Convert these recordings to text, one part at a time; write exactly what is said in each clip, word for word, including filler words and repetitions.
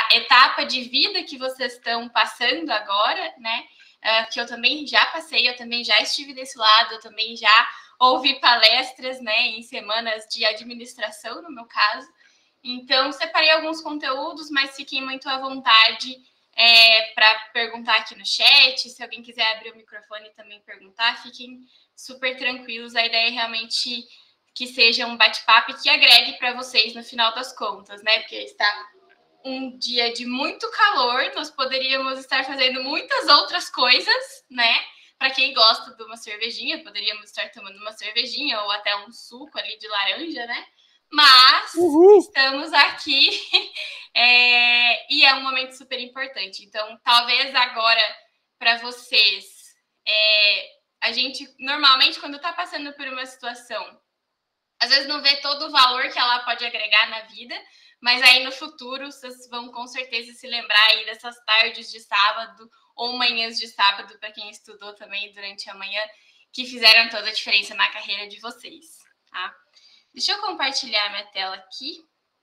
etapa de vida que vocês estão passando agora, né? Uh, que eu também já passei, eu também já estive desse lado, eu também já ouvi palestras, né, em semanas de administração, no meu caso. Então, separei alguns conteúdos, mas fiquem muito à vontade é, para perguntar aqui no chat. Se alguém quiser abrir o microfone e também perguntar, fiquem super tranquilos. A ideia é realmente que seja um bate-papo e que agregue para vocês no final das contas, né? Porque está um dia de muito calor, nós poderíamos estar fazendo muitas outras coisas, né? Para quem gosta de uma cervejinha, poderíamos estar tomando uma cervejinha ou até um suco ali de laranja, né? Mas Uhul. estamos aqui é, e é um momento super importante. Então, talvez agora, para vocês, é, a gente, normalmente, quando está passando por uma situação, às vezes não vê todo o valor que ela pode agregar na vida, mas aí no futuro vocês vão com certeza se lembrar aí dessas tardes de sábado ou manhãs de sábado, para quem estudou também durante a manhã, que fizeram toda a diferença na carreira de vocês, tá? Deixa eu compartilhar minha tela aqui.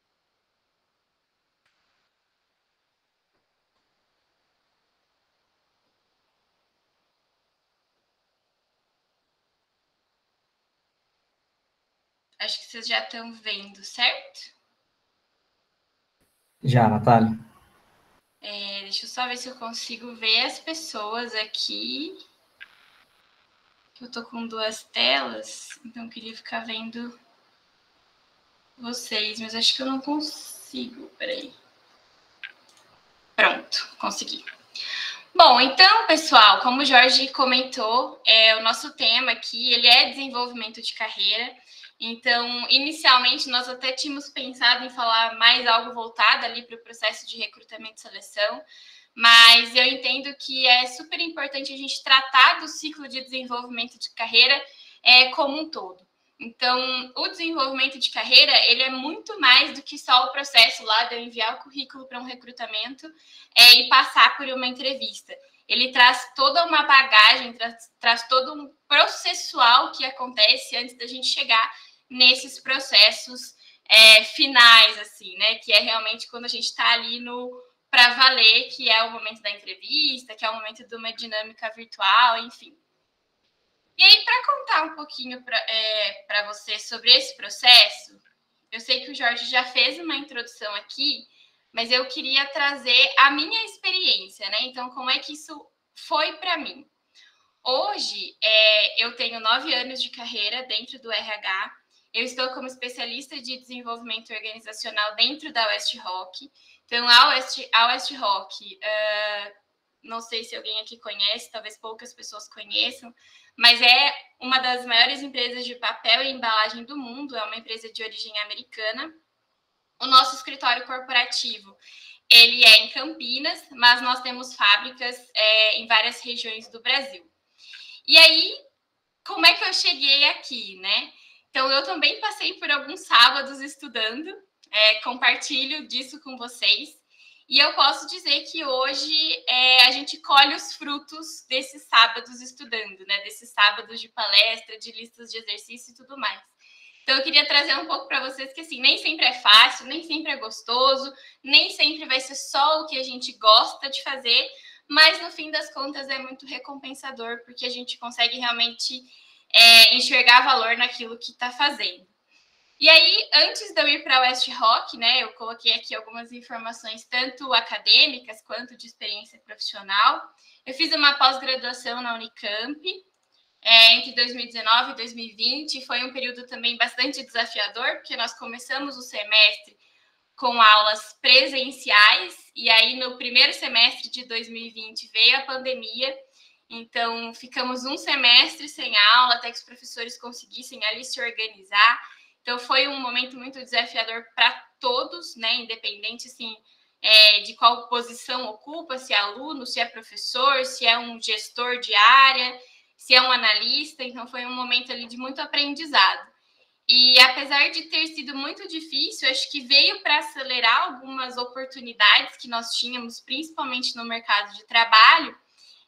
Acho que vocês já estão vendo, certo? Já, Natália. É, deixa eu só ver se eu consigo ver as pessoas aqui. Eu tô com duas telas, então eu queria ficar vendo vocês, mas acho que eu não consigo. Peraí. Pronto, consegui. Bom, então, pessoal, como o Jorge comentou, é, o nosso tema aqui, ele é desenvolvimento de carreira. Então, inicialmente, nós até tínhamos pensado em falar mais algo voltado ali para o processo de recrutamento e seleção, mas eu entendo que é super importante a gente tratar do ciclo de desenvolvimento de carreira é, como um todo. Então, o desenvolvimento de carreira, ele é muito mais do que só o processo lá de eu enviar o currículo para um recrutamento é, e passar por uma entrevista. Ele traz toda uma bagagem, traz, traz todo um processual que acontece antes da gente chegar nesses processos é, finais, assim, né? Que é realmente quando a gente está ali no para valer, que é o momento da entrevista, que é o momento de uma dinâmica virtual, enfim. E aí, para contar um pouquinho para é, você sobre esse processo, eu sei que o Jorge já fez uma introdução aqui, mas eu queria trazer a minha experiência, né? Então, como é que isso foi para mim? Hoje, é, eu tenho nove anos de carreira dentro do R H, eu estou como especialista de desenvolvimento organizacional dentro da West Rock. Então, a West, a West Rock, uh, não sei se alguém aqui conhece, talvez poucas pessoas conheçam, mas é uma das maiores empresas de papel e embalagem do mundo, é uma empresa de origem americana. O nosso escritório corporativo, ele é em Campinas, mas nós temos fábricas é, em várias regiões do Brasil. E aí, como é que eu cheguei aqui, né? Então, eu também passei por alguns sábados estudando, é, compartilho disso com vocês. E eu posso dizer que hoje é, a gente colhe os frutos desses sábados estudando, né? Desses sábados de palestra, de listas de exercício e tudo mais. Então, eu queria trazer um pouco para vocês que, assim, nem sempre é fácil, nem sempre é gostoso, nem sempre vai ser só o que a gente gosta de fazer, mas, no fim das contas, é muito recompensador, porque a gente consegue realmente é, enxergar valor naquilo que está fazendo. E aí, antes de eu ir para a West Rock, né, eu coloquei aqui algumas informações, tanto acadêmicas quanto de experiência profissional. Eu fiz uma pós-graduação na Unicamp, é, entre dois mil e dezenove e dois mil e vinte. Foi um período também bastante desafiador, porque nós começamos o semestre com aulas presenciais, e aí no primeiro semestre de dois mil e vinte veio a pandemia, então ficamos um semestre sem aula, até que os professores conseguissem ali se organizar. Então foi um momento muito desafiador para todos, né, independente assim, é, de qual posição ocupa, se é aluno, se é professor, se é um gestor de área, se é um analista. Então foi um momento ali de muito aprendizado. E apesar de ter sido muito difícil, acho que veio para acelerar algumas oportunidades que nós tínhamos, principalmente no mercado de trabalho,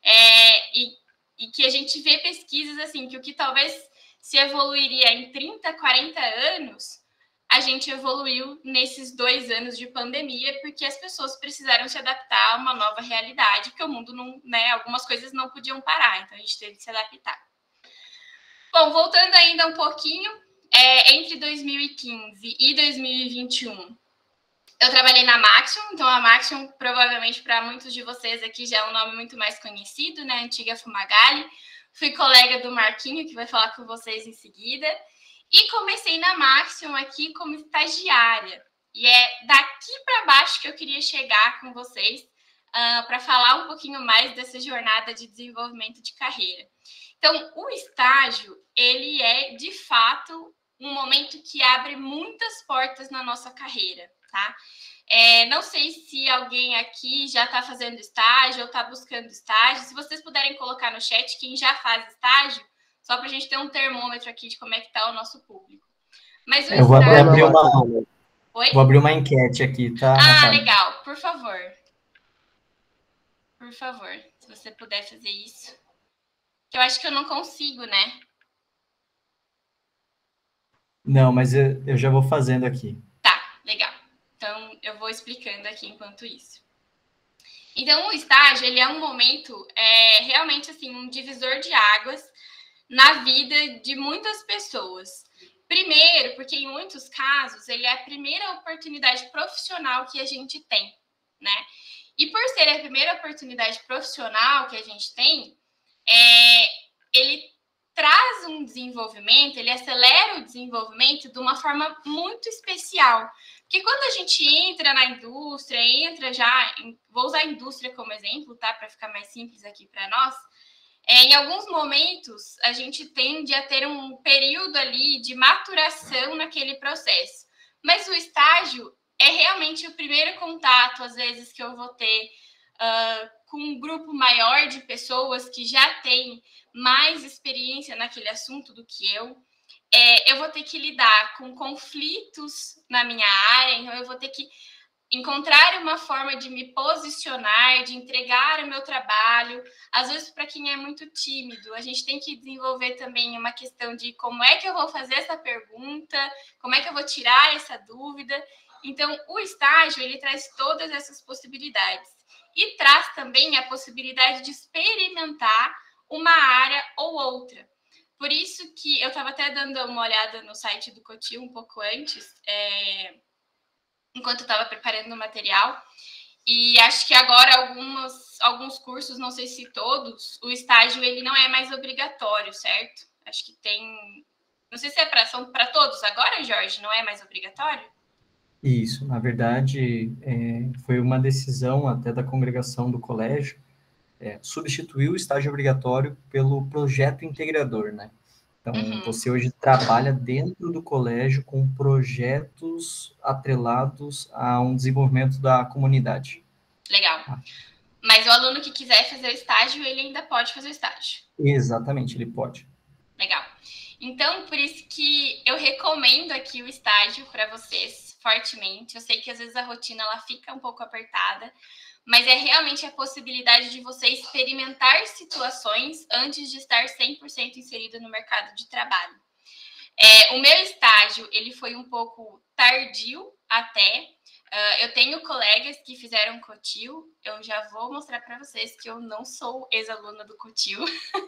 é, e, e que a gente vê pesquisas assim, que o que talvez se evoluiria em trinta, quarenta anos, a gente evoluiu nesses dois anos de pandemia, porque as pessoas precisaram se adaptar a uma nova realidade, porque o mundo não, né, algumas coisas não podiam parar, então a gente teve que se adaptar. Bom, voltando ainda um pouquinho, é, entre dois mil e quinze e dois mil e vinte e um, eu trabalhei na Maxion, então a Maxion, provavelmente para muitos de vocês aqui, já é um nome muito mais conhecido, né? Antiga Fumagalli. Fui colega do Marquinho, que vai falar com vocês em seguida. E comecei na Maxion aqui como estagiária. E é daqui para baixo que eu queria chegar com vocês uh, para falar um pouquinho mais dessa jornada de desenvolvimento de carreira. Então, o estágio, ele é, de fato, um momento que abre muitas portas na nossa carreira, tá? É, não sei se alguém aqui já está fazendo estágio ou está buscando estágio. Se vocês puderem colocar no chat quem já faz estágio, só para a gente ter um termômetro aqui de como é que está o nosso público. Mas o Eu vou estágio... abrir uma... Oi? Vou abrir uma enquete aqui, tá, Ah, Natália? legal. Por favor. Por favor, se você puder fazer isso. Eu acho que eu não consigo, né? Não, mas eu, eu já vou fazendo aqui. Tá, legal. Então, eu vou explicando aqui enquanto isso. Então, o estágio, ele é um momento, é, realmente, assim, um divisor de águas na vida de muitas pessoas. Primeiro, porque em muitos casos, ele é a primeira oportunidade profissional que a gente tem, né? E por ser a primeira oportunidade profissional que a gente tem, é, ele traz um desenvolvimento, ele acelera o desenvolvimento de uma forma muito especial. Porque quando a gente entra na indústria, entra já, em, vou usar a indústria como exemplo, tá? Para ficar mais simples aqui para nós. É, em alguns momentos, a gente tende a ter um período ali de maturação naquele processo. Mas o estágio é realmente o primeiro contato, às vezes, que eu vou ter uh, com um grupo maior de pessoas que já têm mais experiência naquele assunto do que eu. É, eu vou ter que lidar com conflitos na minha área, então eu vou ter que encontrar uma forma de me posicionar, de entregar o meu trabalho. Às vezes, para quem é muito tímido, a gente tem que desenvolver também uma questão de como é que eu vou fazer essa pergunta, como é que eu vou tirar essa dúvida. Então, o estágio, ele traz todas essas possibilidades. E traz também a possibilidade de experimentar uma área ou outra. Por isso que eu estava até dando uma olhada no site do Cotil um pouco antes, é... enquanto eu estava preparando o material, e acho que agora algumas, alguns cursos, não sei se todos, o estágio ele não é mais obrigatório, certo? Acho que tem... Não sei se é para são para todos agora, Jorge, não é mais obrigatório? Isso, na verdade, é, foi uma decisão até da congregação do colégio, é, substituir o estágio obrigatório pelo projeto integrador, né? Então, uhum. Você hoje trabalha dentro do colégio com projetos atrelados a um desenvolvimento da comunidade. Legal. Ah. Mas o aluno que quiser fazer o estágio, ele ainda pode fazer o estágio. Exatamente, ele pode. Legal. Então, por isso que eu recomendo aqui o estágio para vocês, fortemente. Eu sei que às vezes a rotina ela fica um pouco apertada, mas é realmente a possibilidade de você experimentar situações antes de estar cem por cento inserido no mercado de trabalho. É, o meu estágio, ele foi um pouco tardio até. Uh, eu tenho colegas que fizeram Cotil, eu já vou mostrar para vocês que eu não sou ex-aluna do Cotil,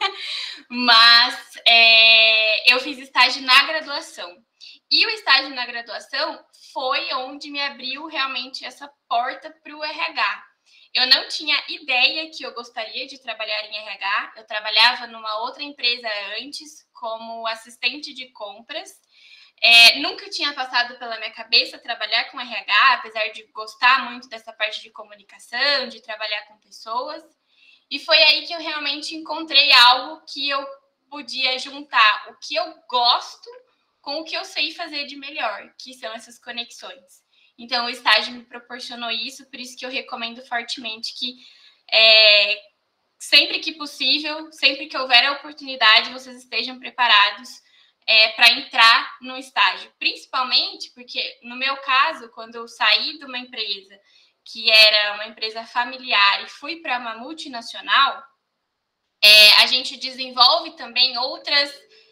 mas é, eu fiz estágio na graduação. E o estágio na graduação foi onde me abriu realmente essa porta para o R H. Eu não tinha ideia que eu gostaria de trabalhar em R H, eu trabalhava numa outra empresa antes, como assistente de compras. É, nunca tinha passado pela minha cabeça trabalhar com R H, apesar de gostar muito dessa parte de comunicação, de trabalhar com pessoas. E foi aí que eu realmente encontrei algo que eu podia juntar o que eu gosto com o que eu sei fazer de melhor, que são essas conexões. Então, o estágio me proporcionou isso, por isso que eu recomendo fortemente que é, sempre que possível, sempre que houver a oportunidade, vocês estejam preparados É, para entrar no estágio, principalmente porque, no meu caso, quando eu saí de uma empresa que era uma empresa familiar e fui para uma multinacional, é, a gente desenvolve também outras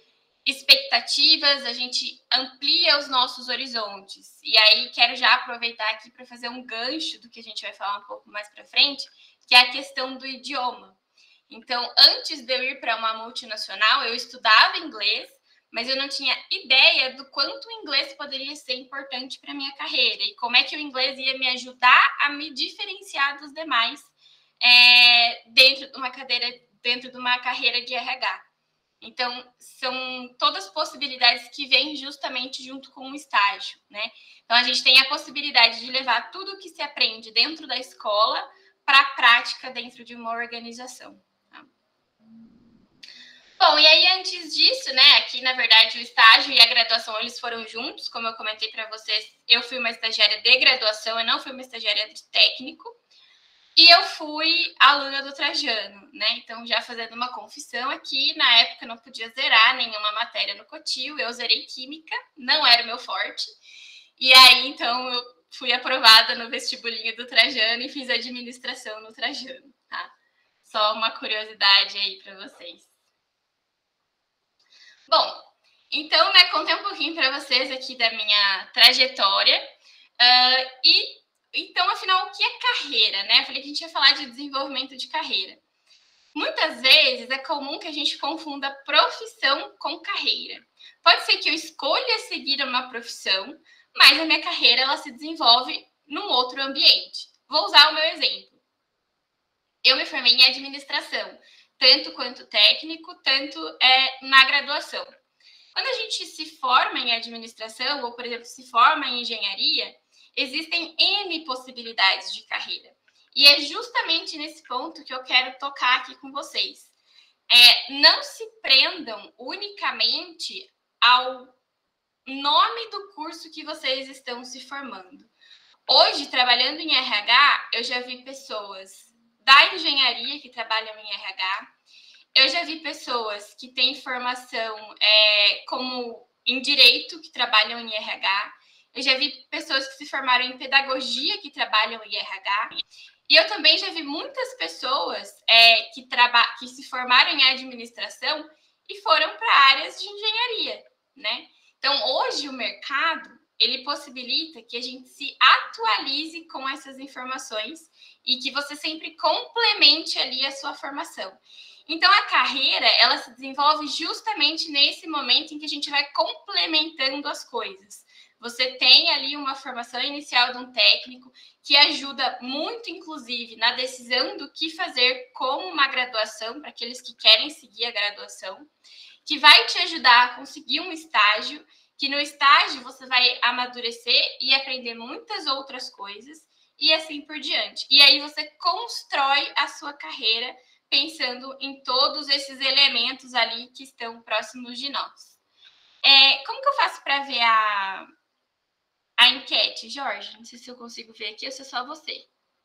expectativas, a gente amplia os nossos horizontes. E aí quero já aproveitar aqui para fazer um gancho do que a gente vai falar um pouco mais para frente, que é a questão do idioma. Então, antes de eu ir para uma multinacional, eu estudava inglês, mas eu não tinha ideia do quanto o inglês poderia ser importante para a minha carreira e como é que o inglês ia me ajudar a me diferenciar dos demais é, dentro de uma cadeira, dentro de uma carreira de R H. Então, são todas possibilidades que vêm justamente junto com o estágio, né? Então, a gente tem a possibilidade de levar tudo o que se aprende dentro da escola para a prática dentro de uma organização. Tá? Bom, e aí, antes disso, né, aqui, na verdade, o estágio e a graduação, eles foram juntos, como eu comentei para vocês, eu fui uma estagiária de graduação, eu não fui uma estagiária de técnico, e eu fui aluna do Trajano, né? Então, já fazendo uma confissão aqui, na época eu não podia zerar nenhuma matéria no Cotil, eu zerei Química, não era o meu forte. E aí, então, eu fui aprovada no vestibulinho do Trajano e fiz administração no Trajano, tá? Só uma curiosidade aí para vocês. Bom, então, né, contei um pouquinho para vocês aqui da minha trajetória uh, e então, afinal, o que é carreira, né? Eu falei que a gente ia falar de desenvolvimento de carreira. Muitas vezes é comum que a gente confunda profissão com carreira. Pode ser que eu escolha seguir uma profissão, mas a minha carreira ela se desenvolve num outro ambiente. Vou usar o meu exemplo. Eu me formei em administração, tanto quanto técnico, tanto é, na graduação. Quando a gente se forma em administração, ou, por exemplo, se forma em engenharia, existem N possibilidades de carreira. E é justamente nesse ponto que eu quero tocar aqui com vocês. É, não se prendam unicamente ao nome do curso que vocês estão se formando. Hoje, trabalhando em R H, eu já vi pessoas da engenharia que trabalham em R H, eu já vi pessoas que têm formação é, como em direito, que trabalham em R H, eu já vi pessoas que se formaram em pedagogia que trabalham em R H. E eu também já vi muitas pessoas é, que, traba- que se formaram em administração e foram para áreas de engenharia, né? Então, hoje o mercado, ele possibilita que a gente se atualize com essas informações e que você sempre complemente ali a sua formação. Então, a carreira, ela se desenvolve justamente nesse momento em que a gente vai complementando as coisas. Você tem ali uma formação inicial de um técnico que ajuda muito, inclusive, na decisão do que fazer como uma graduação, para aqueles que querem seguir a graduação, que vai te ajudar a conseguir um estágio, que no estágio você vai amadurecer e aprender muitas outras coisas, e assim por diante. E aí você constrói a sua carreira pensando em todos esses elementos ali que estão próximos de nós. É, como que eu faço para ver a... a enquete, Jorge? Não sei se eu consigo ver aqui ou se é só você.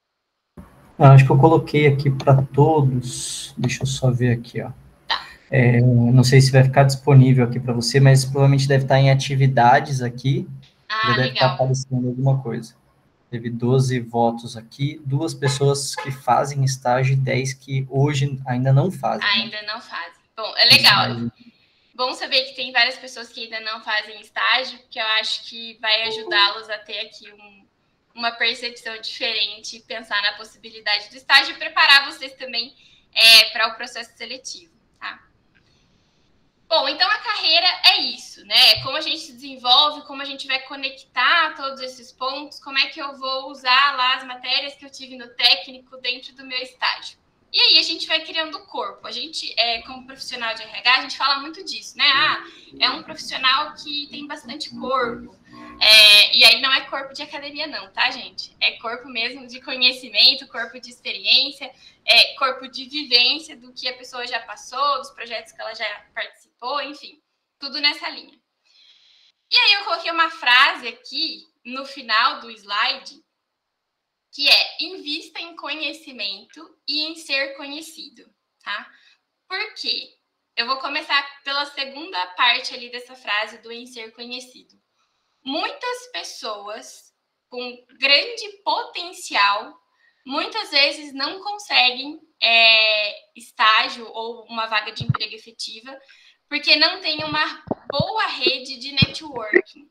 Ah, acho que eu coloquei aqui para todos. Deixa eu só ver aqui, ó. Tá. É, não sei se vai ficar disponível aqui para você, mas provavelmente deve estar em atividades aqui. Ah, já deve legal. estar aparecendo alguma coisa. Teve doze votos aqui, duas pessoas que fazem estágio e dez que hoje ainda não fazem. Ainda né? não fazem. Bom, é legal. Bom saber que tem várias pessoas que ainda não fazem estágio, porque eu acho que vai ajudá-los a ter aqui um, uma percepção diferente, pensar na possibilidade do estágio e preparar vocês também é, para o processo seletivo, tá? Bom, então a carreira é isso, né? Como a gente se desenvolve, como a gente vai conectar todos esses pontos, como é que eu vou usar lá as matérias que eu tive no técnico dentro do meu estágio. E aí a gente vai criando o corpo. A gente, é, como profissional de R H, a gente fala muito disso, né? Ah, é um profissional que tem bastante corpo. É, e aí não é corpo de academia não, tá, gente? É corpo mesmo de conhecimento, corpo de experiência, é corpo de vivência do que a pessoa já passou, dos projetos que ela já participou, enfim, tudo nessa linha. E aí eu coloquei uma frase aqui no final do slide, que é: invista em conhecimento e em ser conhecido, tá? Por quê? Eu vou começar pela segunda parte ali dessa frase do em ser conhecido. Muitas pessoas com grande potencial, muitas vezes não conseguem é, estágio ou uma vaga de emprego efetiva, porque não tem uma boa rede de networking.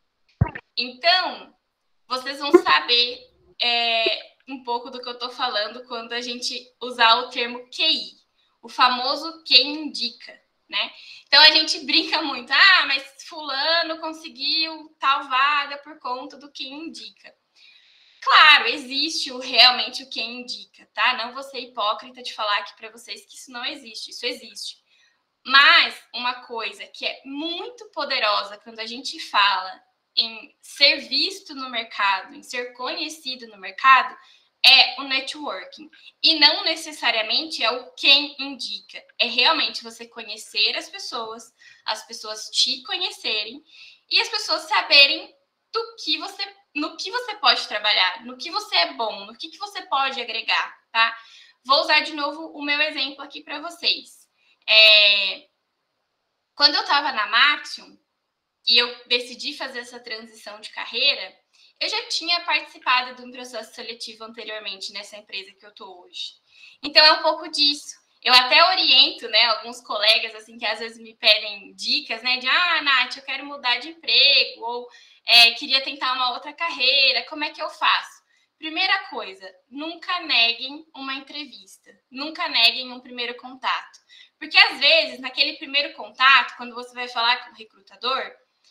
Então, vocês vão saber é, um pouco do que eu estou falando quando a gente usar o termo Q I, o famoso quem indica, né? Então, a gente brinca muito, ah, mas fulano conseguiu tal vaga por conta do quem indica. Claro, existe o, realmente o quem indica, tá? Não vou ser hipócrita de falar aqui para vocês que isso não existe, isso existe. Mas uma coisa que é muito poderosa quando a gente fala em ser visto no mercado, em ser conhecido no mercado, é o networking. E não necessariamente é o quem indica. É realmente você conhecer as pessoas, as pessoas te conhecerem e as pessoas saberem do que você, no que você pode trabalhar, no que você é bom, no que, que você pode agregar, tá? Vou usar de novo o meu exemplo aqui para vocês. É... Quando eu estava na Maxion e eu decidi fazer essa transição de carreira, eu já tinha participado de um processo seletivo anteriormente nessa empresa que eu estou hoje. Então, é um pouco disso. Eu até oriento, né, alguns colegas, assim, que às vezes me pedem dicas, né, de, ah, Nath, eu quero mudar de emprego, ou é, queria tentar uma outra carreira, como é que eu faço? Primeira coisa, nunca neguem uma entrevista, nunca neguem um primeiro contato. Porque, às vezes, naquele primeiro contato, quando você vai falar com o recrutador,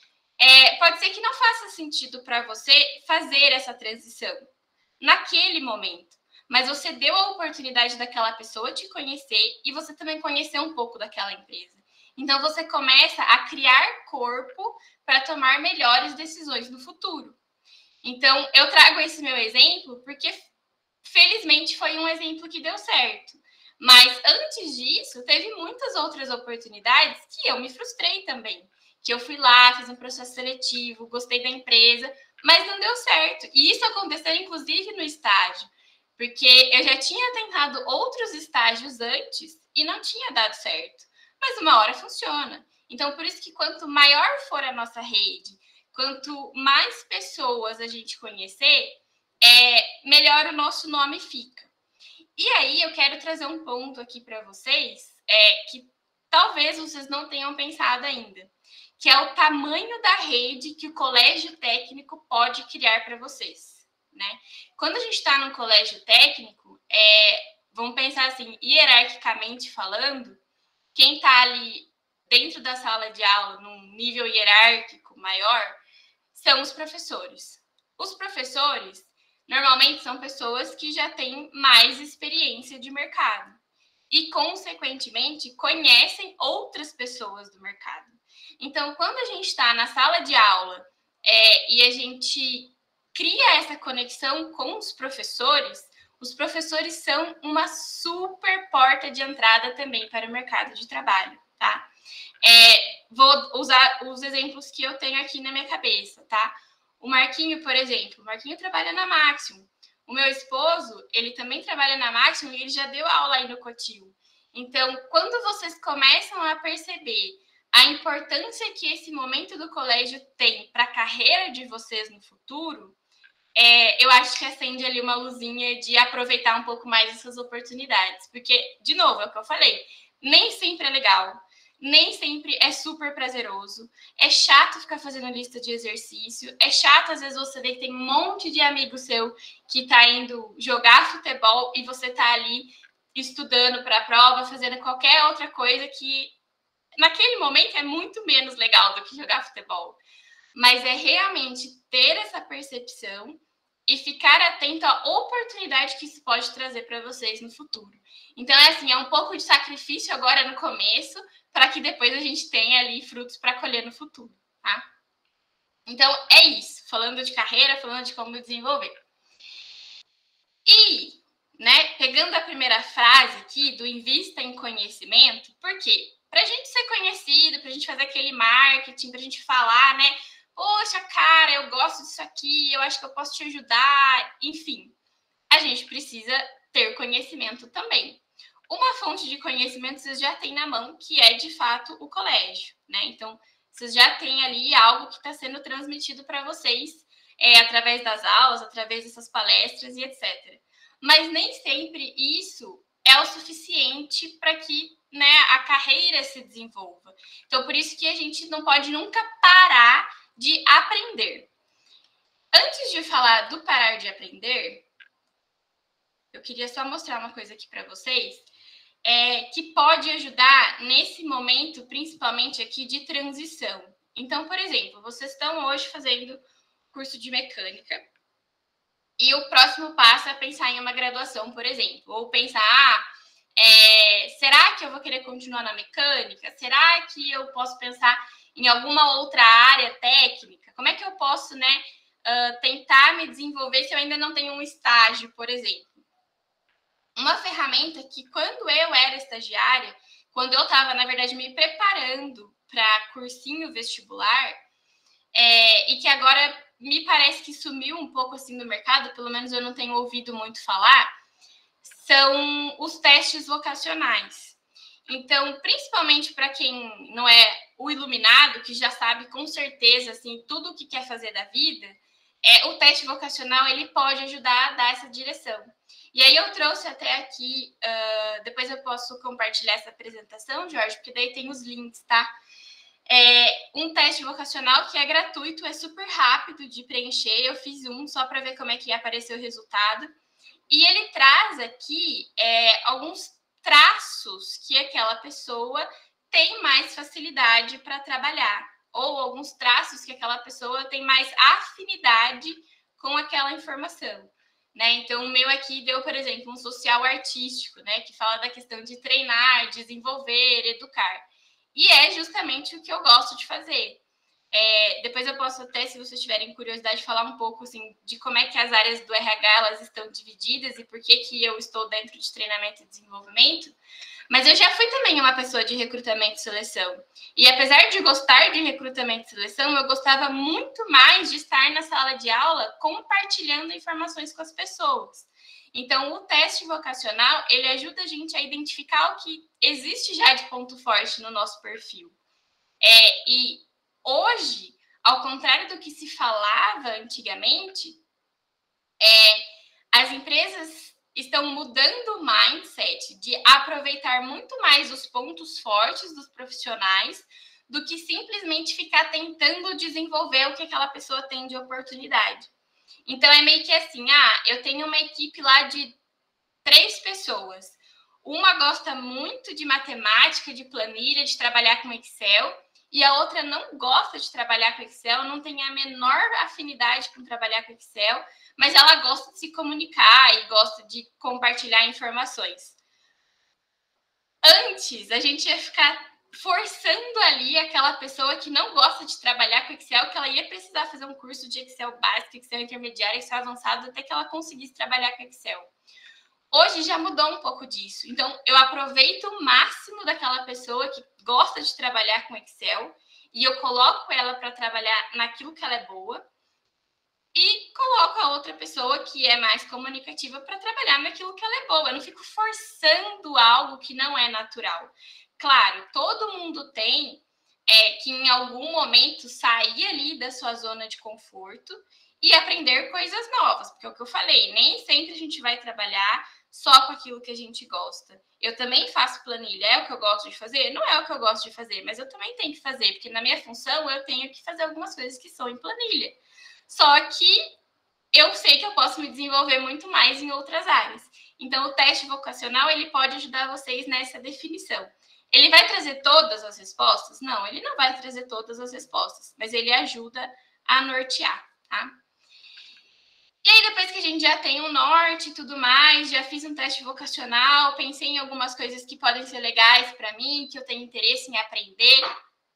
é, pode ser que não faça sentido para você fazer essa transição naquele momento. Mas você deu a oportunidade daquela pessoa te conhecer e você também conhecer um pouco daquela empresa. Então, você começa a criar corpo para tomar melhores decisões no futuro. Então, eu trago esse meu exemplo porque, felizmente, foi um exemplo que deu certo. Mas, antes disso, teve muitas outras oportunidades que eu me frustrei também. Que eu fui lá, fiz um processo seletivo, gostei da empresa, mas não deu certo. E isso aconteceu, inclusive, no estágio. Porque eu já tinha tentado outros estágios antes e não tinha dado certo. Mas uma hora funciona. Então, por isso que quanto maior for a nossa rede, quanto mais pessoas a gente conhecer, é, melhor o nosso nome fica. E aí, eu quero trazer um ponto aqui para vocês, é, que talvez vocês não tenham pensado ainda, que é o tamanho da rede que o colégio técnico pode criar para vocês. Né? Quando a gente está num colégio técnico, é, vamos pensar assim, hierarquicamente falando, quem está ali dentro da sala de aula, num nível hierárquico maior, são os professores. Os professores, normalmente, são pessoas que já têm mais experiência de mercado e, consequentemente, conhecem outras pessoas do mercado. Então, quando a gente está na sala de aula é, e a gente cria essa conexão com os professores, os professores são uma super porta de entrada também para o mercado de trabalho, tá? É, vou usar os exemplos que eu tenho aqui na minha cabeça, tá? O Marquinho, por exemplo, o Marquinho trabalha na Maxion. O meu esposo, ele também trabalha na Maxion e ele já deu aula aí no Cotil. Então, quando vocês começam a perceber a importância que esse momento do colégio tem para a carreira de vocês no futuro, é, eu acho que acende ali uma luzinha de aproveitar um pouco mais essas oportunidades. Porque, de novo, é o que eu falei, nem sempre é legal, nem sempre é super prazeroso, é chato ficar fazendo lista de exercício, é chato às vezes você ver que tem um monte de amigo seu que tá indo jogar futebol e você tá ali estudando para a prova, fazendo qualquer outra coisa que naquele momento é muito menos legal do que jogar futebol. Mas é realmente ter essa percepção e ficar atento à oportunidade que isso pode trazer para vocês no futuro. Então, é assim, é um pouco de sacrifício agora no começo, para que depois a gente tenha ali frutos para colher no futuro, tá? Então, é isso. Falando de carreira, falando de como desenvolver. E, né, pegando a primeira frase aqui do invista em conhecimento, por quê? Para a gente ser conhecido, para a gente fazer aquele marketing, para a gente falar, né? Poxa, cara, eu gosto disso aqui, eu acho que eu posso te ajudar. Enfim, a gente precisa ter conhecimento também. Uma fonte de conhecimento vocês já têm na mão, que é, de fato, o colégio, né? Então, vocês já têm ali algo que está sendo transmitido para vocês é, através das aulas, através dessas palestras e etcétera. Mas nem sempre isso é o suficiente para que né, a carreira se desenvolva. Então, por isso que a gente não pode nunca parar de aprender. Antes de falar do parar de aprender, eu queria só mostrar uma coisa aqui para vocês, é, que pode ajudar nesse momento, principalmente aqui, de transição. Então, por exemplo, vocês estão hoje fazendo curso de mecânica e o próximo passo é pensar em uma graduação, por exemplo, ou pensar, ah, é, será que eu vou querer continuar na mecânica? Será que eu posso pensar em alguma outra área técnica? Como é que eu posso, né, uh, tentar me desenvolver se eu ainda não tenho um estágio, por exemplo? Uma ferramenta que, quando eu era estagiária, quando eu estava, na verdade, me preparando para cursinho vestibular, é, e que agora me parece que sumiu um pouco assim do mercado, pelo menos eu não tenho ouvido muito falar, são os testes vocacionais. Então, principalmente para quem não é o iluminado, que já sabe com certeza assim, tudo o que quer fazer da vida, é, o teste vocacional ele pode ajudar a dar essa direção. E aí eu trouxe até aqui, uh, depois eu posso compartilhar essa apresentação, Jorge, porque daí tem os links, tá? É um teste vocacional que é gratuito, é super rápido de preencher. Eu fiz um só para ver como é que ia aparecer o resultado. E ele traz aqui é, alguns traços que aquela pessoa tem mais facilidade para trabalhar, ou alguns traços que aquela pessoa tem mais afinidade com aquela informação. Né? Então, o meu aqui deu, por exemplo, um social artístico, né? Que fala da questão de treinar, desenvolver, educar. E é justamente o que eu gosto de fazer. É, depois eu posso até, se vocês tiverem curiosidade, falar um pouco assim, de como é que as áreas do R H elas estão divididas e por que, que eu estou dentro de treinamento e desenvolvimento. Mas eu já fui também uma pessoa de recrutamento e seleção. E apesar de gostar de recrutamento e seleção, eu gostava muito mais de estar na sala de aula compartilhando informações com as pessoas. Então, o teste vocacional, ele ajuda a gente a identificar o que existe já de ponto forte no nosso perfil. É, e hoje, ao contrário do que se falava antigamente, é, as empresas estão mudando o mindset de aproveitar muito mais os pontos fortes dos profissionais do que simplesmente ficar tentando desenvolver o que aquela pessoa tem de oportunidade. Então, é meio que assim, ah, eu tenho uma equipe lá de três pessoas. Uma gosta muito de matemática, de planilha, de trabalhar com Excel, e a outra não gosta de trabalhar com Excel, não tem a menor afinidade com trabalhar com Excel, mas ela gosta de se comunicar e gosta de compartilhar informações. Antes, a gente ia ficar forçando ali aquela pessoa que não gosta de trabalhar com Excel, que ela ia precisar fazer um curso de Excel básico, Excel intermediário, Excel avançado, até que ela conseguisse trabalhar com Excel. Hoje já mudou um pouco disso. Então, eu aproveito o máximo daquela pessoa que gosta de trabalhar com Excel e eu coloco ela para trabalhar naquilo que ela é boa e coloco a outra pessoa que é mais comunicativa para trabalhar naquilo que ela é boa. Eu não fico forçando algo que não é natural. Claro, todo mundo tem é, que em algum momento sair ali da sua zona de conforto e aprender coisas novas, porque é o que eu falei, nem sempre a gente vai trabalhar só com aquilo que a gente gosta. Eu também faço planilha, é o que eu gosto de fazer? Não é o que eu gosto de fazer, mas eu também tenho que fazer, porque na minha função eu tenho que fazer algumas coisas que são em planilha. Só que eu sei que eu posso me desenvolver muito mais em outras áreas. Então, o teste vocacional, ele pode ajudar vocês nessa definição. Ele vai trazer todas as respostas? Não, ele não vai trazer todas as respostas, mas ele ajuda a nortear, tá? E aí, depois que a gente já tem um norte e tudo mais, já fiz um teste vocacional, pensei em algumas coisas que podem ser legais para mim, que eu tenho interesse em aprender.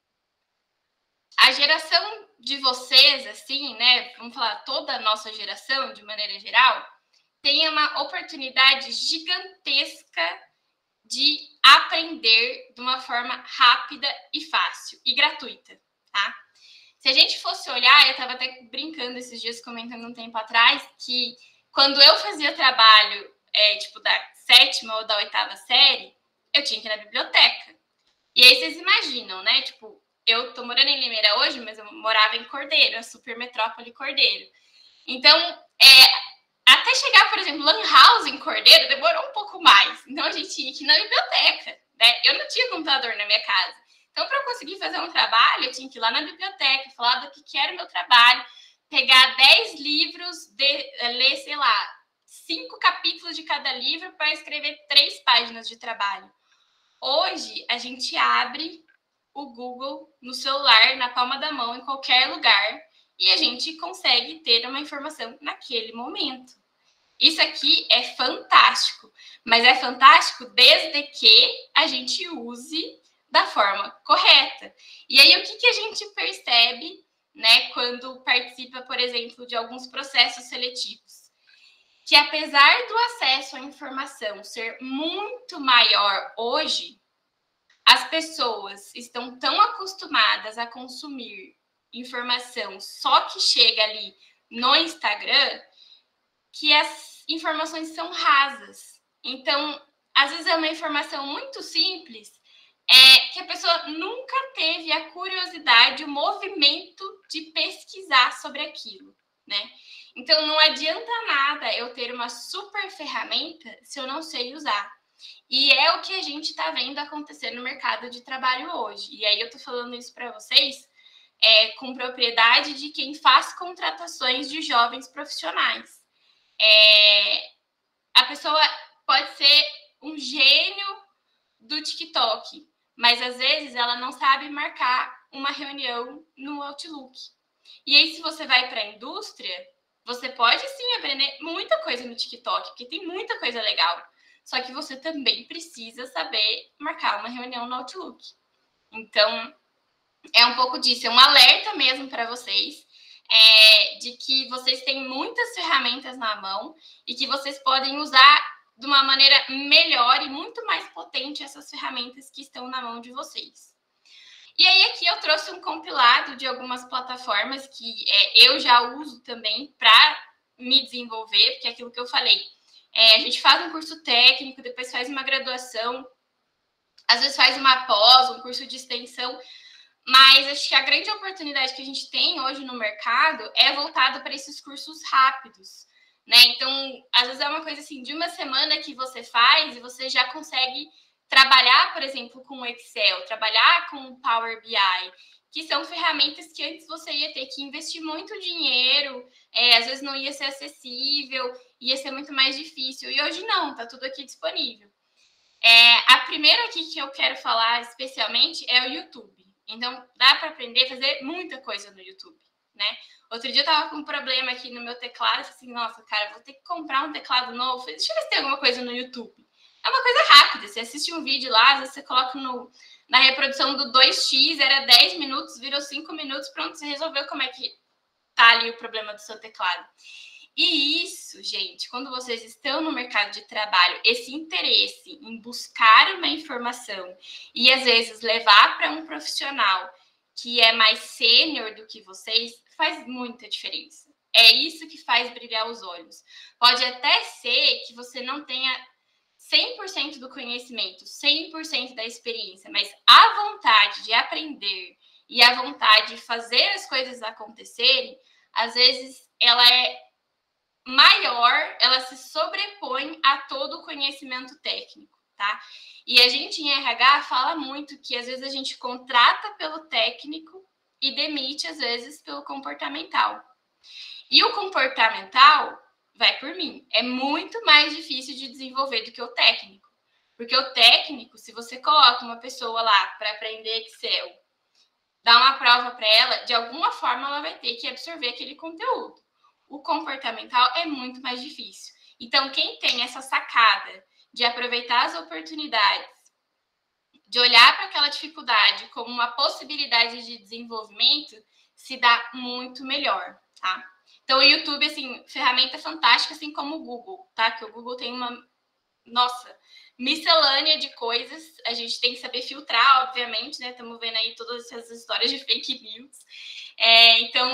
A geração de vocês, assim, né, vamos falar toda a nossa geração, de maneira geral, tem uma oportunidade gigantesca de aprender de uma forma rápida e fácil e gratuita, tá? Se a gente fosse olhar, eu estava até brincando esses dias, comentando um tempo atrás, que quando eu fazia trabalho, é, tipo, da sétima ou da oitava série, eu tinha que ir na biblioteca. E aí vocês imaginam, né? Tipo, eu tô morando em Limeira hoje, mas eu morava em Cordeiro, a super metrópole Cordeiro. Então, é... Até chegar, por exemplo, Lan House em Cordeiro, demorou um pouco mais. Então, a gente tinha que ir na biblioteca, né? Eu não tinha computador na minha casa. Então, para eu conseguir fazer um trabalho, eu tinha que ir lá na biblioteca, falar do que, que era o meu trabalho, pegar dez livros, de, ler, sei lá, cinco capítulos de cada livro para escrever três páginas de trabalho. Hoje, a gente abre o Google no celular, na palma da mão, em qualquer lugar, e a gente consegue ter uma informação naquele momento. Isso aqui é fantástico, mas é fantástico desde que a gente use da forma correta. E aí, o que, que a gente percebe, né, quando participa, por exemplo, de alguns processos seletivos? Que apesar do acesso à informação ser muito maior hoje, as pessoas estão tão acostumadas a consumir informação só que chega ali no Instagram, que as informações são rasas. Então, às vezes é uma informação muito simples, é, que a pessoa nunca teve a curiosidade, o movimento de pesquisar sobre aquilo, né? Então, não adianta nada eu ter uma super ferramenta se eu não sei usar. E é o que a gente está vendo acontecer no mercado de trabalho hoje. E aí eu estou falando isso para vocês é, com propriedade de quem faz contratações de jovens profissionais. É, a pessoa pode ser um gênio do TikTok, mas às vezes ela não sabe marcar uma reunião no Outlook. E aí, se você vai para a indústria, você pode sim aprender muita coisa no TikTok, porque tem muita coisa legal. Só que você também precisa saber marcar uma reunião no Outlook. Então, é um pouco disso, é um alerta mesmo para vocês, é, de que vocês têm muitas ferramentas na mão e que vocês podem usar de uma maneira melhor e muito mais potente essas ferramentas que estão na mão de vocês. E aí aqui eu trouxe um compilado de algumas plataformas que é, eu já uso também para me desenvolver, porque é aquilo que eu falei. É, a gente faz um curso técnico, depois faz uma graduação, às vezes faz uma pós, um curso de extensão, mas acho que a grande oportunidade que a gente tem hoje no mercado é voltado para esses cursos rápidos, né? Então, às vezes é uma coisa assim, de uma semana que você faz e você já consegue trabalhar, por exemplo, com Excel, trabalhar com Power B I, que são ferramentas que antes você ia ter que investir muito dinheiro, é, às vezes não ia ser acessível, ia ser muito mais difícil. E hoje não, tá tudo aqui disponível. É, a primeira aqui que eu quero falar especialmente é o YouTube. Então, dá para aprender a fazer muita coisa no YouTube, né? Outro dia eu tava com um problema aqui no meu teclado, assim, nossa, cara, vou ter que comprar um teclado novo. Deixa eu ver se tem alguma coisa no YouTube. É uma coisa rápida, você assiste um vídeo lá, às vezes você coloca no, na reprodução do dois x, era dez minutos, virou cinco minutos, pronto, você resolveu como é que tá ali o problema do seu teclado. E isso, gente, quando vocês estão no mercado de trabalho, esse interesse em buscar uma informação e, às vezes, levar para um profissional que é mais sênior do que vocês, faz muita diferença. É isso que faz brilhar os olhos. Pode até ser que você não tenha cem por cento do conhecimento, cem por cento da experiência, mas a vontade de aprender e a vontade de fazer as coisas acontecerem, às vezes, ela é maior, ela se sobrepõe a todo o conhecimento técnico, tá? E a gente em R H fala muito que às vezes a gente contrata pelo técnico e demite às vezes pelo comportamental. E o comportamental, vai por mim, é muito mais difícil de desenvolver do que o técnico. Porque o técnico, se você coloca uma pessoa lá para aprender Excel, dá uma prova para ela, de alguma forma ela vai ter que absorver aquele conteúdo. O comportamental é muito mais difícil. Então, quem tem essa sacada de aproveitar as oportunidades, de olhar para aquela dificuldade como uma possibilidade de desenvolvimento, se dá muito melhor, tá? Então, o YouTube, assim, ferramenta fantástica, assim como o Google, tá? Que o Google tem uma, nossa, miscelânea de coisas. A gente tem que saber filtrar, obviamente, né? Estamos vendo aí todas essas histórias de fake news. É, então,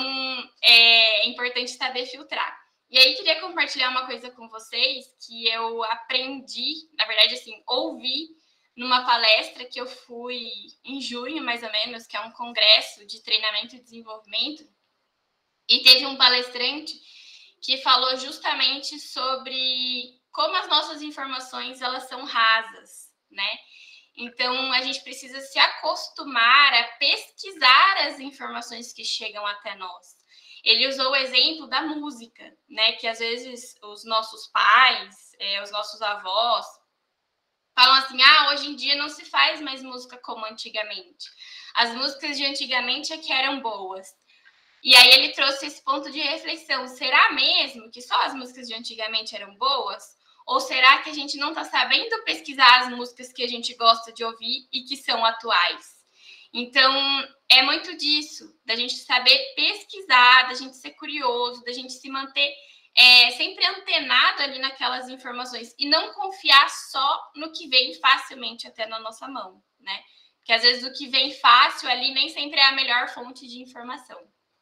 é importante saber filtrar. E aí, queria compartilhar uma coisa com vocês que eu aprendi, na verdade, assim, ouvi numa palestra que eu fui em junho, mais ou menos, que é um congresso de treinamento e desenvolvimento. E teve um palestrante que falou justamente sobre como as nossas informações, elas são rasas, né? Então, a gente precisa se acostumar a pesquisar as informações que chegam até nós. Ele usou o exemplo da música, né? Que às vezes os nossos pais, é, os nossos avós, falam assim, ah, hoje em dia não se faz mais música como antigamente. As músicas de antigamente é que eram boas. E aí ele trouxe esse ponto de reflexão. Será mesmo que só as músicas de antigamente eram boas? Ou será que a gente não está sabendo pesquisar as músicas que a gente gosta de ouvir e que são atuais? Então, é muito disso, da gente saber pesquisar, da gente ser curioso, da gente se manter é, sempre antenado ali naquelas informações e não confiar só no que vem facilmente até na nossa mão, né? Porque às vezes o que vem fácil ali nem sempre é a melhor fonte de informação.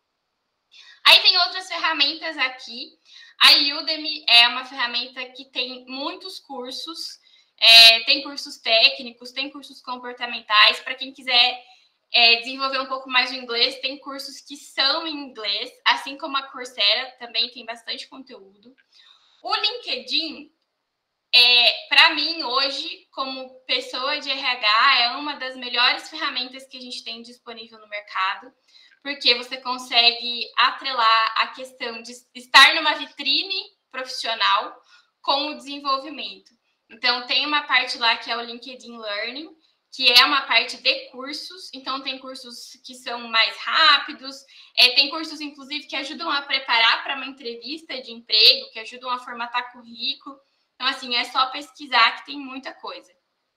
Aí tem outras ferramentas aqui. A Udemy é uma ferramenta que tem muitos cursos, é, tem cursos técnicos, tem cursos comportamentais. Para quem quiser é, desenvolver um pouco mais o inglês, tem cursos que são em inglês, assim como a Coursera também tem bastante conteúdo. O LinkedIn, é, para mim, hoje, como pessoa de R H, é uma das melhores ferramentas que a gente tem disponível no mercado, porque você consegue atrelar a questão de estar numa vitrine profissional com o desenvolvimento. Então, tem uma parte lá que é o LinkedIn Learning, que é uma parte de cursos. Então, tem cursos que são mais rápidos, é, tem cursos, inclusive, que ajudam a preparar para uma entrevista de emprego, que ajudam a formatar currículo. Então, assim, é só pesquisar que tem muita coisa.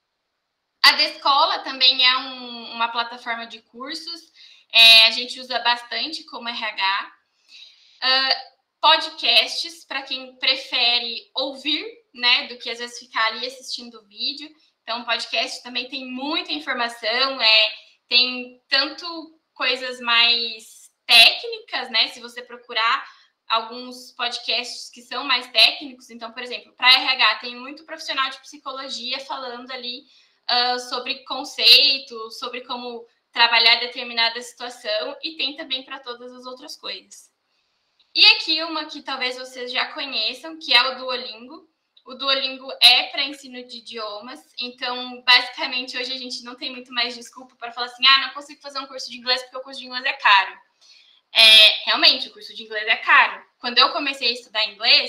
A Descola também é um, uma plataforma de cursos, é, a gente usa bastante como R H. Uh, podcasts, para quem prefere ouvir, né, do que às vezes ficar ali assistindo o vídeo. Então, podcast também tem muita informação, é, tem tanto coisas mais técnicas, né, se você procurar alguns podcasts que são mais técnicos. Então, por exemplo, para R H tem muito profissional de psicologia falando ali uh, sobre conceito, sobre como trabalhar determinada situação, e tem também para todas as outras coisas. E aqui uma que talvez vocês já conheçam, que é o Duolingo. O Duolingo é para ensino de idiomas, então, basicamente, hoje a gente não tem muito mais desculpa para falar assim, ah, não consigo fazer um curso de inglês porque o curso de inglês é caro. É, realmente, o curso de inglês é caro. Quando eu comecei a estudar inglês,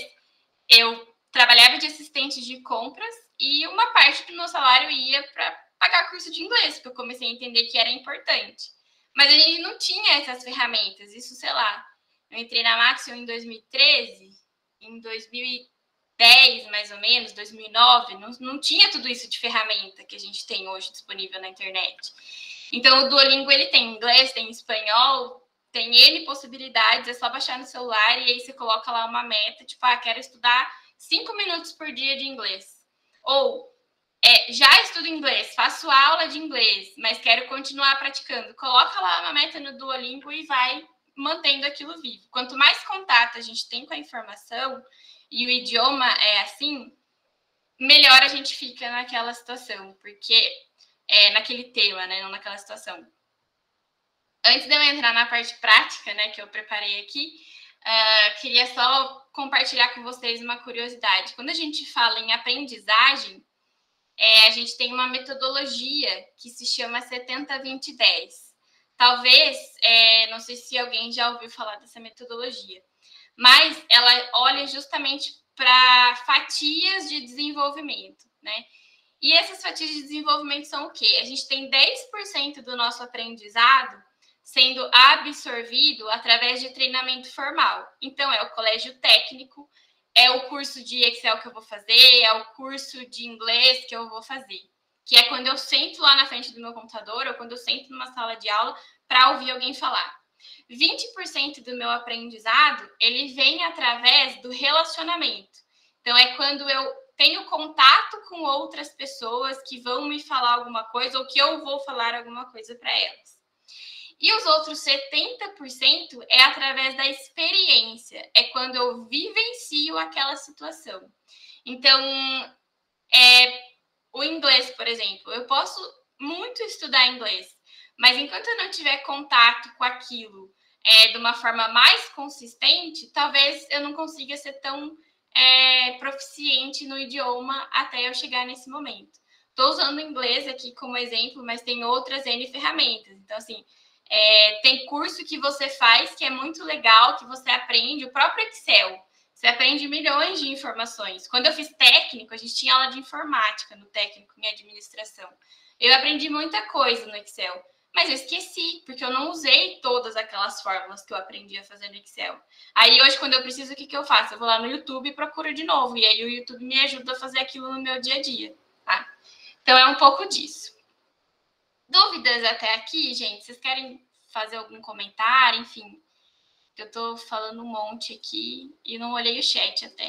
eu trabalhava de assistente de compras e uma parte do meu salário ia para pagar curso de inglês, porque eu comecei a entender que era importante. Mas a gente não tinha essas ferramentas. Isso, sei lá, eu entrei na Maxon em dois mil e treze, em dois mil e dez, mais ou menos, dois mil e nove, não, não tinha tudo isso de ferramenta que a gente tem hoje disponível na internet. Então, o Duolingo, ele tem inglês, tem espanhol, tem N possibilidades, é só baixar no celular e aí você coloca lá uma meta, tipo, ah, quero estudar cinco minutos por dia de inglês. Ou, é, já estudo inglês, faço aula de inglês, mas quero continuar praticando. Coloca lá uma meta no Duolingo e vai mantendo aquilo vivo. Quanto mais contato a gente tem com a informação, e o idioma é assim, melhor a gente fica naquela situação, porque é naquele tema, né, não naquela situação. Antes de eu entrar na parte prática, né, que eu preparei aqui, uh, queria só compartilhar com vocês uma curiosidade. Quando a gente fala em aprendizagem, é, a gente tem uma metodologia que se chama setenta, vinte, dez. Talvez, é, não sei se alguém já ouviu falar dessa metodologia, mas ela olha justamente para fatias de desenvolvimento, né? E essas fatias de desenvolvimento são o quê? A gente tem dez por cento do nosso aprendizado sendo absorvido através de treinamento formal. Então, é o colégio técnico, é o curso de Excel que eu vou fazer, é o curso de inglês que eu vou fazer, que é quando eu sento lá na frente do meu computador ou quando eu sento numa sala de aula para ouvir alguém falar. vinte por cento do meu aprendizado, ele vem através do relacionamento. Então, é quando eu tenho contato com outras pessoas que vão me falar alguma coisa ou que eu vou falar alguma coisa para elas. E os outros setenta por cento é através da experiência, é quando eu vivencio aquela situação. Então, é, o inglês, por exemplo, eu posso muito estudar inglês, mas enquanto eu não tiver contato com aquilo é, de uma forma mais consistente, talvez eu não consiga ser tão é, proficiente no idioma até eu chegar nesse momento. Estou usando o inglês aqui como exemplo, mas tem outras N ferramentas. Então, assim, é, tem curso que você faz que é muito legal, que você aprende, o próprio Excel. Você aprende milhões de informações. Quando eu fiz técnico, a gente tinha aula de informática no técnico em administração. Eu aprendi muita coisa no Excel, mas eu esqueci, porque eu não usei todas aquelas fórmulas que eu aprendi a fazer no Excel. Aí hoje, quando eu preciso, o que, que eu faço? Eu vou lá no YouTube e procuro de novo. E aí o YouTube me ajuda a fazer aquilo no meu dia a dia, tá? Então, é um pouco disso. Dúvidas até aqui, gente? Vocês querem fazer algum comentário? Enfim, eu tô falando um monte aqui e não olhei o chat até.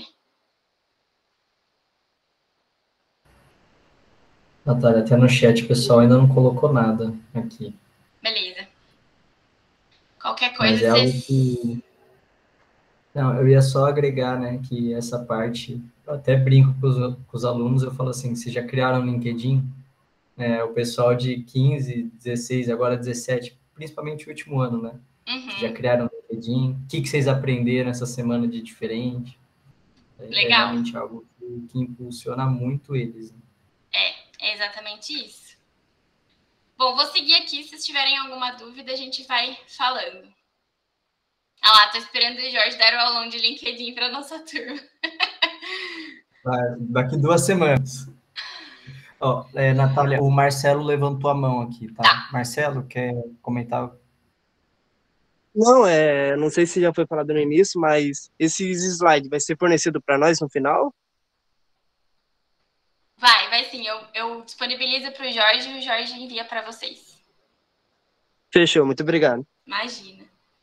Natália, até no chat o pessoal ainda não colocou nada aqui. Beleza. Qualquer coisa, Mas é algo vocês... que... Não, eu ia só agregar, né, que essa parte, eu até brinco com os, com os alunos, eu falo assim, vocês já criaram o LinkedIn? É, o pessoal de quinze, dezesseis, agora dezessete, principalmente o último ano, né? Uhum. Vocês já criaram o LinkedIn? O que, que vocês aprenderam essa semana de diferente? É, é Legal. realmente algo que, que impulsiona muito eles. Né? É, é exatamente isso. Bom, vou seguir aqui. Se tiverem alguma dúvida, a gente vai falando. Ah lá, tô esperando o Jorge dar o aulão de LinkedIn para nossa turma. Daqui duas semanas. Ó, é, Natália, o Marcelo levantou a mão aqui, tá? Tá. Marcelo, quer comentar? Não, é, não sei se já foi falado no início, mas esses slides vai ser fornecido para nós no final? Vai, vai sim. Eu, eu disponibilizo para o Jorge e o Jorge envia para vocês. Fechou, muito obrigado. Imagina.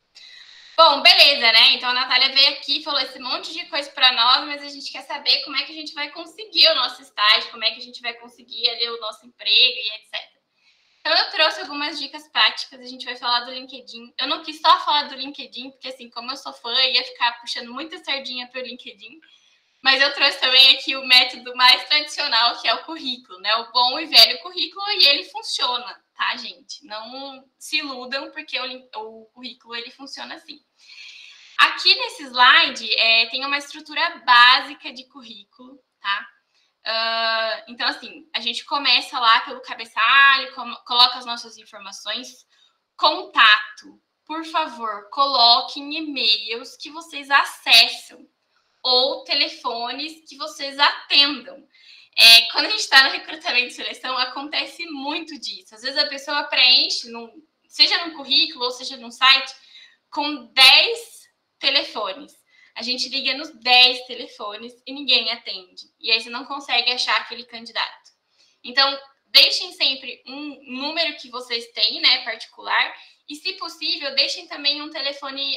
Bom, beleza, né? Então a Natália veio aqui, falou esse monte de coisa para nós, mas a gente quer saber como é que a gente vai conseguir o nosso estágio, como é que a gente vai conseguir ali o nosso emprego e etcétera. Então eu trouxe algumas dicas práticas, a gente vai falar do LinkedIn. Eu não quis só falar do LinkedIn, porque assim, como eu sou fã, ia ficar puxando muita sardinha para o LinkedIn. Mas eu trouxe também aqui o método mais tradicional, que é o currículo, né? O bom e velho currículo, e ele funciona, tá, gente? Não se iludam, porque o, o currículo, ele funciona assim. Aqui nesse slide, é, tem uma estrutura básica de currículo, tá? Uh, então, assim, a gente começa lá pelo cabeçalho, coloca as nossas informações. Contato, por favor, coloquem e-mails que vocês acessam ou telefones que vocês atendam. É, quando a gente está no recrutamento e seleção, acontece muito disso. Às vezes a pessoa preenche, num, seja num currículo ou seja num site, com dez telefones. A gente liga nos dez telefones e ninguém atende. E aí você não consegue achar aquele candidato. Então, deixem sempre um número que vocês têm, né, particular. E, se possível, deixem também um telefone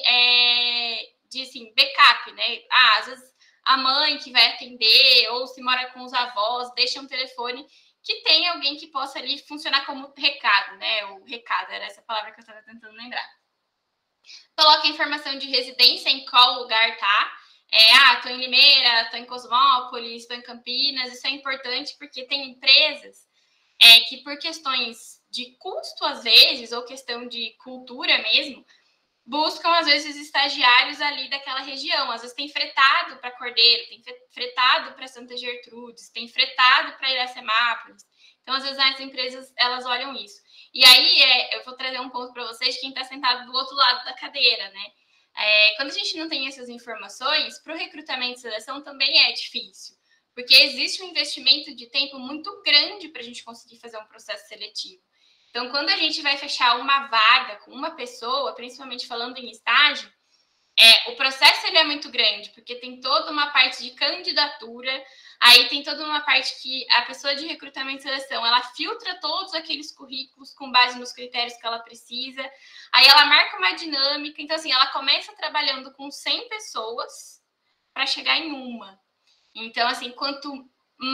é, de, assim, backup, né? Ah, às vezes a mãe que vai atender, ou se mora com os avós, deixa um telefone que tenha alguém que possa ali funcionar como recado, né? O recado, era essa palavra que eu estava tentando lembrar. Coloque a informação de residência, em qual lugar tá. É, ah, tô em Limeira, tô em Cosmópolis, tô em Campinas. Isso é importante porque tem empresas é, que, por questões de custo, às vezes, ou questão de cultura mesmo, buscam, às vezes, estagiários ali daquela região. Às vezes tem fretado para Cordeiro, tem fretado para Santa Gertrudes, tem fretado para Iracemápolis. Então, às vezes, as empresas, elas olham isso. E aí, é, eu vou trazer um ponto para vocês, quem está sentado do outro lado da cadeira, né? É, quando a gente não tem essas informações, para o recrutamento e seleção também é difícil, porque existe um investimento de tempo muito grande para a gente conseguir fazer um processo seletivo. Então, quando a gente vai fechar uma vaga com uma pessoa, principalmente falando em estágio, é, o processo ele é muito grande, porque tem toda uma parte de candidatura, aí tem toda uma parte que a pessoa de recrutamento e seleção, ela filtra todos aqueles currículos com base nos critérios que ela precisa, aí ela marca uma dinâmica, então assim, ela começa trabalhando com cem pessoas para chegar em uma. Então, assim, quanto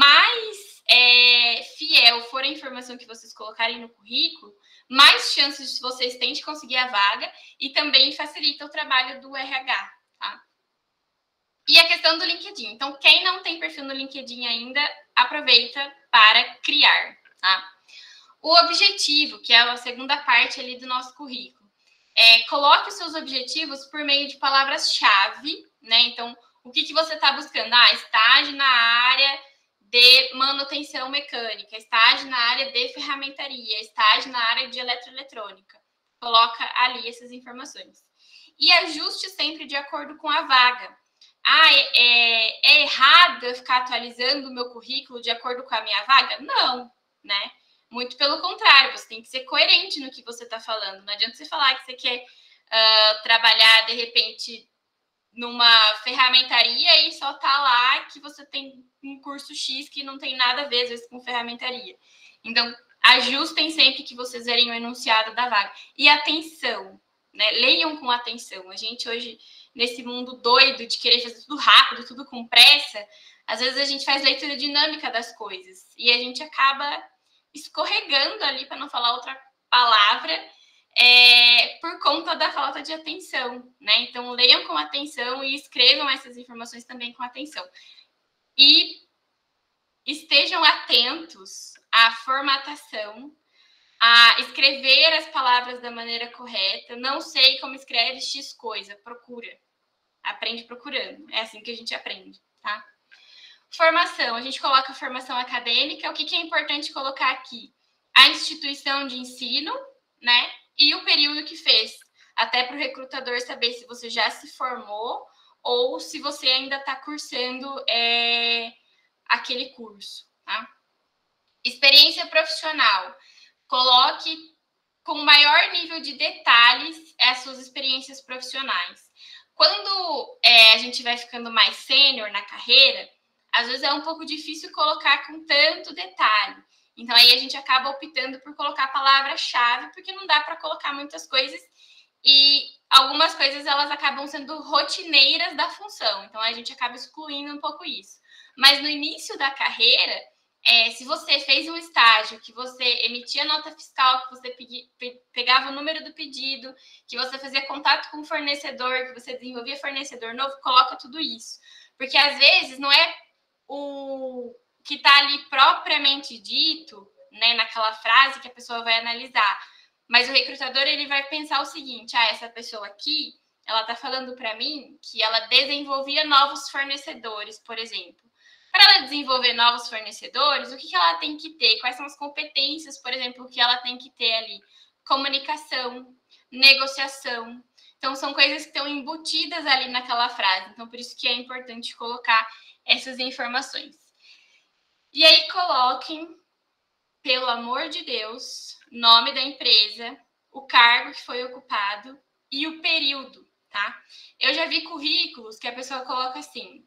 mais é, fiel for a informação que vocês colocarem no currículo, mais chances vocês têm de conseguir a vaga e também facilita o trabalho do R H, tá? E a questão do LinkedIn. Então, quem não tem perfil no LinkedIn ainda, aproveita para criar, tá? O objetivo, que é a segunda parte ali do nosso currículo. É, coloque os seus objetivos por meio de palavras-chave, né? Então, o que, que você está buscando? Ah, estágio na área de manutenção mecânica, estágio na área de ferramentaria, estágio na área de eletroeletrônica. Coloca ali essas informações. E ajuste sempre de acordo com a vaga. Ah, é, é, é errado eu ficar atualizando o meu currículo de acordo com a minha vaga? Não, né? Muito pelo contrário, você tem que ser coerente no que você está falando. Não adianta você falar que você quer uh, trabalhar, de repente, numa ferramentaria e só tá lá que você tem um curso X que não tem nada a ver, às vezes, com ferramentaria. Então, ajustem sempre que vocês verem o enunciado da vaga. E atenção, né? Leiam com atenção. A gente hoje, nesse mundo doido de querer fazer tudo rápido, tudo com pressa, às vezes a gente faz leitura dinâmica das coisas e a gente acaba escorregando ali, para não falar outra palavra, é, por conta da falta de atenção, né? Então, leiam com atenção e escrevam essas informações também com atenção. E estejam atentos à formatação, a escrever as palavras da maneira correta. Não sei como escreve X coisa, procura. Aprende procurando. É assim que a gente aprende, tá? Formação. A gente coloca formação acadêmica. O que, que é importante colocar aqui? A instituição de ensino, né? E o período que fez. Até para o recrutador saber se você já se formou ou se você ainda está cursando é, aquele curso, tá? Experiência profissional. Coloque com maior nível de detalhes as suas experiências profissionais. Quando é, a gente vai ficando mais sênior na carreira, às vezes é um pouco difícil colocar com tanto detalhe. Então, aí a gente acaba optando por colocar palavra-chave, porque não dá para colocar muitas coisas e algumas coisas elas acabam sendo rotineiras da função. Então, a gente acaba excluindo um pouco isso. Mas no início da carreira, é, se você fez um estágio, que você emitia nota fiscal, que você pedi, pe, pegava o número do pedido, que você fazia contato com o fornecedor, que você desenvolvia fornecedor novo, coloca tudo isso. Porque, às vezes, não é o que está ali propriamente dito, né, naquela frase que a pessoa vai analisar. Mas o recrutador ele vai pensar o seguinte, ah, essa pessoa aqui, ela está falando para mim que ela desenvolvia novos fornecedores, por exemplo. Para ela desenvolver novos fornecedores, o que, que ela tem que ter? Quais são as competências, por exemplo, que ela tem que ter ali? Comunicação, negociação. Então, são coisas que estão embutidas ali naquela frase. Então, por isso que é importante colocar essas informações. E aí, coloquem, pelo amor de Deus, nome da empresa, o cargo que foi ocupado e o período, tá? Eu já vi currículos que a pessoa coloca assim,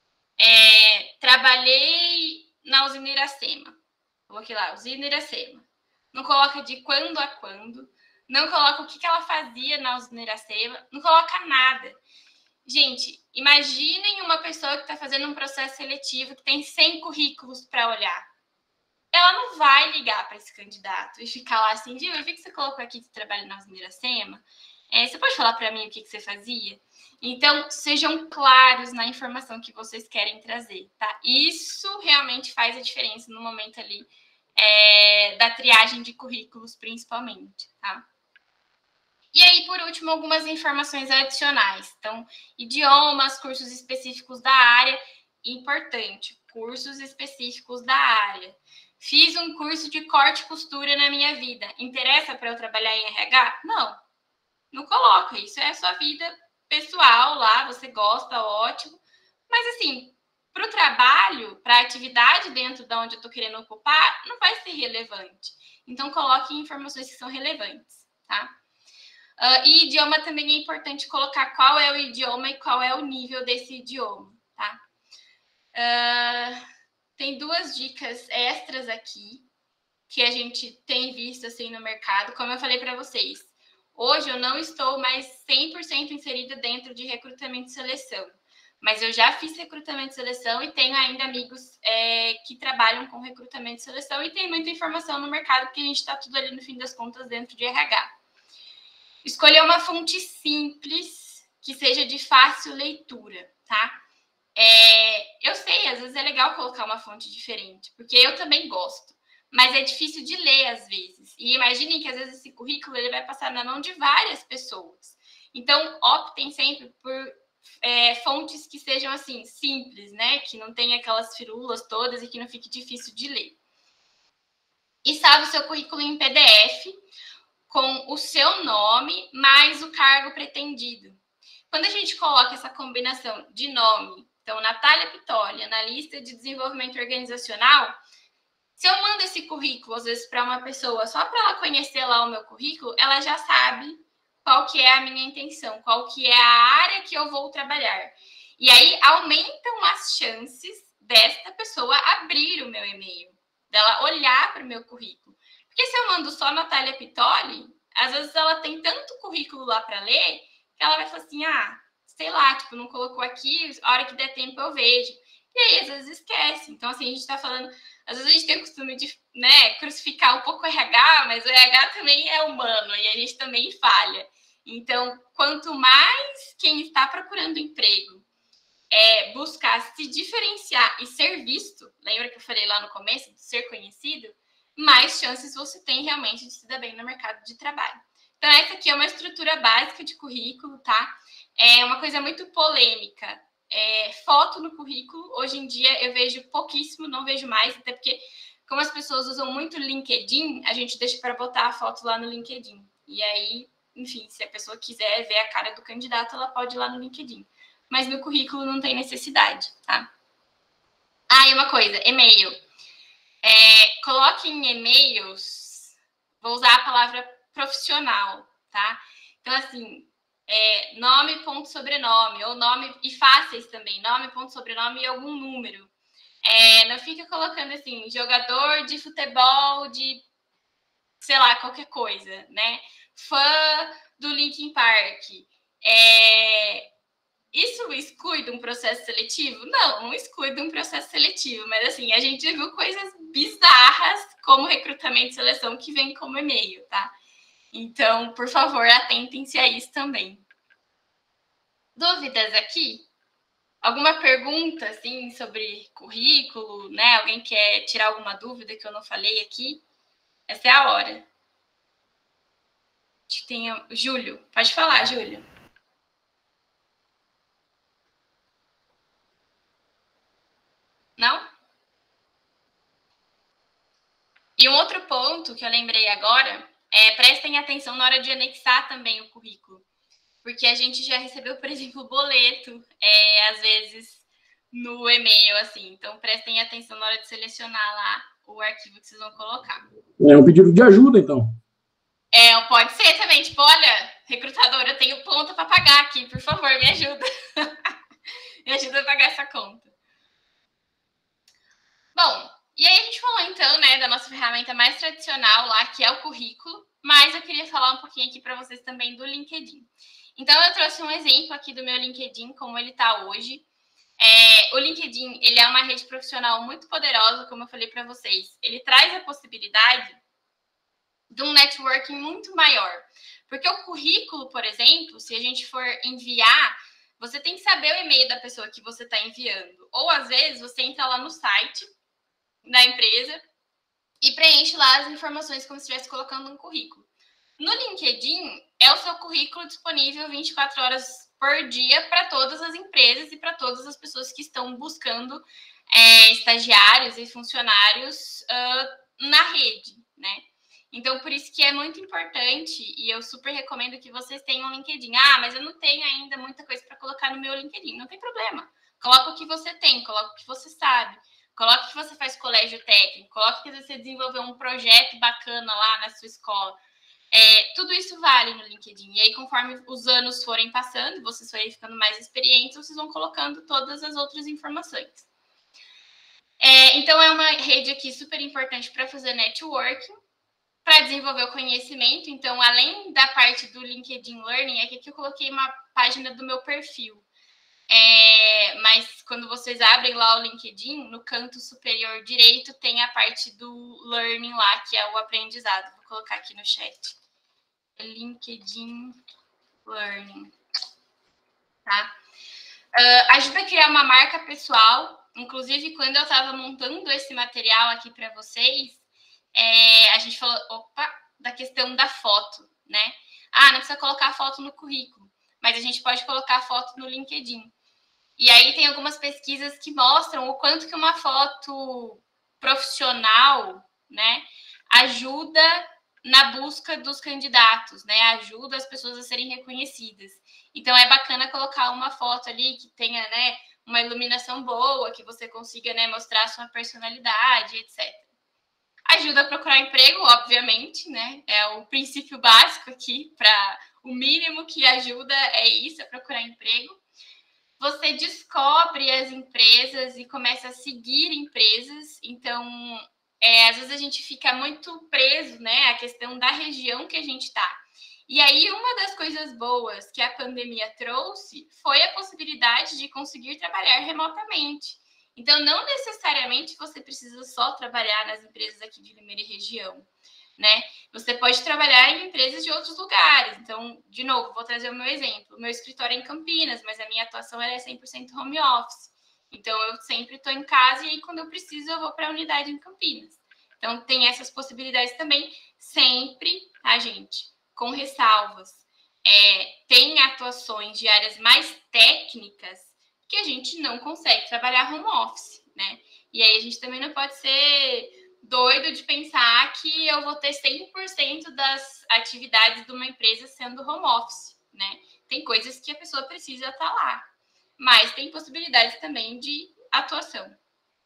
é, trabalhei na usina Iracema. Coloquei lá, usina Iracema. Não coloca de quando a quando, não coloca o que, que ela fazia na usina Iracema, não coloca nada. Gente, imaginem uma pessoa que está fazendo um processo seletivo que tem cem currículos para olhar. Ela não vai ligar para esse candidato e ficar lá assim, viu, eu vi que você colocou aqui que você trabalha na usina Iracema. É, você pode falar para mim o que, que você fazia? Então, sejam claros na informação que vocês querem trazer, tá? Isso realmente faz a diferença no momento ali é, da triagem de currículos, principalmente, tá? E aí, por último, algumas informações adicionais. Então, idiomas, cursos específicos da área. Importante, cursos específicos da área. Fiz um curso de corte e costura na minha vida. Interessa para eu trabalhar em R H? Não, não coloca. Isso é a sua vida pessoal lá, você gosta, ótimo. Mas, assim, para o trabalho, para a atividade dentro de onde eu estou querendo ocupar, não vai ser relevante. Então, coloque informações que são relevantes, tá? Uh, e idioma também é importante colocar qual é o idioma e qual é o nível desse idioma, tá? Uh, tem duas dicas extras aqui que a gente tem visto assim no mercado. Como eu falei para vocês, hoje eu não estou mais cem por cento inserida dentro de recrutamento e seleção, mas eu já fiz recrutamento e seleção e tenho ainda amigos é, que trabalham com recrutamento e seleção e tem muita informação no mercado porque a gente está tudo ali no fim das contas dentro de R H. Escolher uma fonte simples, que seja de fácil leitura, tá? É, eu sei, às vezes é legal colocar uma fonte diferente, porque eu também gosto, mas é difícil de ler às vezes. E imaginem que às vezes esse currículo ele vai passar na mão de várias pessoas. Então, optem sempre por é, fontes que sejam, assim, simples, né? Que não tenha aquelas firulas todas e que não fique difícil de ler. E salve o seu currículo em P D F com o seu nome mais o cargo pretendido. Quando a gente coloca essa combinação de nome, então, Natália Pitoli, analista de desenvolvimento organizacional, se eu mando esse currículo, às vezes, para uma pessoa, só para ela conhecer lá o meu currículo, ela já sabe qual que é a minha intenção, qual que é a área que eu vou trabalhar. E aí, aumentam as chances desta pessoa abrir o meu e-mail, dela olhar para o meu currículo. Porque se eu mando só Natália Pitoli, às vezes ela tem tanto currículo lá para ler, que ela vai falar assim, ah, sei lá, tipo, não colocou aqui, a hora que der tempo eu vejo. E aí, às vezes, esquece. Então, assim, a gente está falando... Às vezes a gente tem o costume de, né, crucificar um pouco o R H, mas o R H também é humano e a gente também falha. Então, quanto mais quem está procurando emprego é, buscar se diferenciar e ser visto, lembra que eu falei lá no começo, de ser conhecido, mais chances você tem realmente de se dar bem no mercado de trabalho. Então, essa aqui é uma estrutura básica de currículo, tá? É uma coisa muito polêmica. É, foto no currículo, hoje em dia eu vejo pouquíssimo, não vejo mais, até porque, como as pessoas usam muito LinkedIn, a gente deixa para botar a foto lá no LinkedIn. E aí, enfim, se a pessoa quiser ver a cara do candidato, ela pode ir lá no LinkedIn. Mas no currículo não tem necessidade, tá? Ah, e uma coisa, e-mail. É, coloque em e-mails, vou usar a palavra profissional, tá? Então, assim, é, nome, ponto, sobrenome, ou nome, e fáceis também, nome, ponto, sobrenome e algum número. É, não fica colocando, assim, jogador de futebol, de, sei lá, qualquer coisa, né? Fã do Linkin Park. É, isso exclui de um processo seletivo? Não, não exclui de um processo seletivo, mas, assim, a gente já viu coisas bizarras, como recrutamento e seleção, que vem como e-mail, tá? Então, por favor, atentem-se a isso também. Dúvidas aqui? Alguma pergunta, assim, sobre currículo, né? Alguém quer tirar alguma dúvida que eu não falei aqui? Essa é a hora. Acho que tem o Júlio. Pode falar, Júlio. Não? E um outro ponto que eu lembrei agora é prestem atenção na hora de anexar também o currículo. Porque a gente já recebeu, por exemplo, boleto, é, às vezes, no e-mail, assim. Então, prestem atenção na hora de selecionar lá o arquivo que vocês vão colocar. É um pedido de ajuda, então. É, pode ser também. Tipo, olha, recrutadora, eu tenho conta para pagar aqui. Por favor, me ajuda. Me ajuda a pagar essa conta. Bom, e aí a gente falou, então, né, da nossa ferramenta mais tradicional lá, que é o currículo. Mas eu queria falar um pouquinho aqui para vocês também do LinkedIn. Então, eu trouxe um exemplo aqui do meu LinkedIn, como ele está hoje. É, o LinkedIn, ele é uma rede profissional muito poderosa, como eu falei para vocês. Ele traz a possibilidade de um networking muito maior. Porque o currículo, por exemplo, se a gente for enviar, você tem que saber o e-mail da pessoa que você está enviando. Ou, às vezes, você entra lá no site da empresa e preenche lá as informações como se estivesse colocando um currículo. No LinkedIn, é o seu currículo disponível vinte e quatro horas por dia para todas as empresas e para todas as pessoas que estão buscando é, estagiários e funcionários uh, na rede, né? Então, por isso que é muito importante e eu super recomendo que vocês tenham um LinkedIn. Ah, mas eu não tenho ainda muita coisa para colocar no meu LinkedIn. Não tem problema. Coloca o que você tem, coloca o que você sabe. Coloca que você faz colégio técnico, coloca que você desenvolveu um projeto bacana lá na sua escola. É, tudo isso vale no LinkedIn. E aí, conforme os anos forem passando, vocês forem ficando mais experientes, vocês vão colocando todas as outras informações. É, então, é uma rede aqui super importante para fazer networking, para desenvolver o conhecimento. Então, além da parte do LinkedIn Learning, é que eu coloquei uma página do meu perfil. É, mas quando vocês abrem lá o LinkedIn, no canto superior direito tem a parte do Learning lá, que é o aprendizado. Vou colocar aqui no chat. LinkedIn Learning. Tá? Uh, ajuda a criar uma marca pessoal. Inclusive, quando eu estava montando esse material aqui para vocês, é, a gente falou, opa, da questão da foto, né? Ah, não precisa colocar a foto no currículo. mas a gente pode colocar foto no LinkedIn. E aí tem algumas pesquisas que mostram o quanto que uma foto profissional, né, ajuda na busca dos candidatos, né, ajuda as pessoas a serem reconhecidas. Então é bacana colocar uma foto ali que tenha, né, uma iluminação boa, que você consiga, né, mostrar a sua personalidade, etcétera. Ajuda a procurar emprego, obviamente, né? É o princípio básico aqui, para o mínimo que ajuda é isso, é procurar emprego. Você descobre as empresas e começa a seguir empresas. Então, é, às vezes a gente fica muito preso, né, à questão da região que a gente está. E aí, uma das coisas boas que a pandemia trouxe foi a possibilidade de conseguir trabalhar remotamente. Então, não necessariamente você precisa só trabalhar nas empresas aqui de Limeira e região, né? Você pode trabalhar em empresas de outros lugares. Então, de novo, vou trazer o meu exemplo. O meu escritório é em Campinas, mas a minha atuação é cem por cento home office. Então, eu sempre estou em casa e aí, quando eu preciso, eu vou para a unidade em Campinas. Então, tem essas possibilidades também, sempre, tá, gente? Com ressalvas. É, tem atuações de áreas mais técnicas que a gente não consegue trabalhar home office, né? E aí a gente também não pode ser doido de pensar que eu vou ter cem por cento das atividades de uma empresa sendo home office, né? Tem coisas que a pessoa precisa estar lá, mas tem possibilidades também de atuação.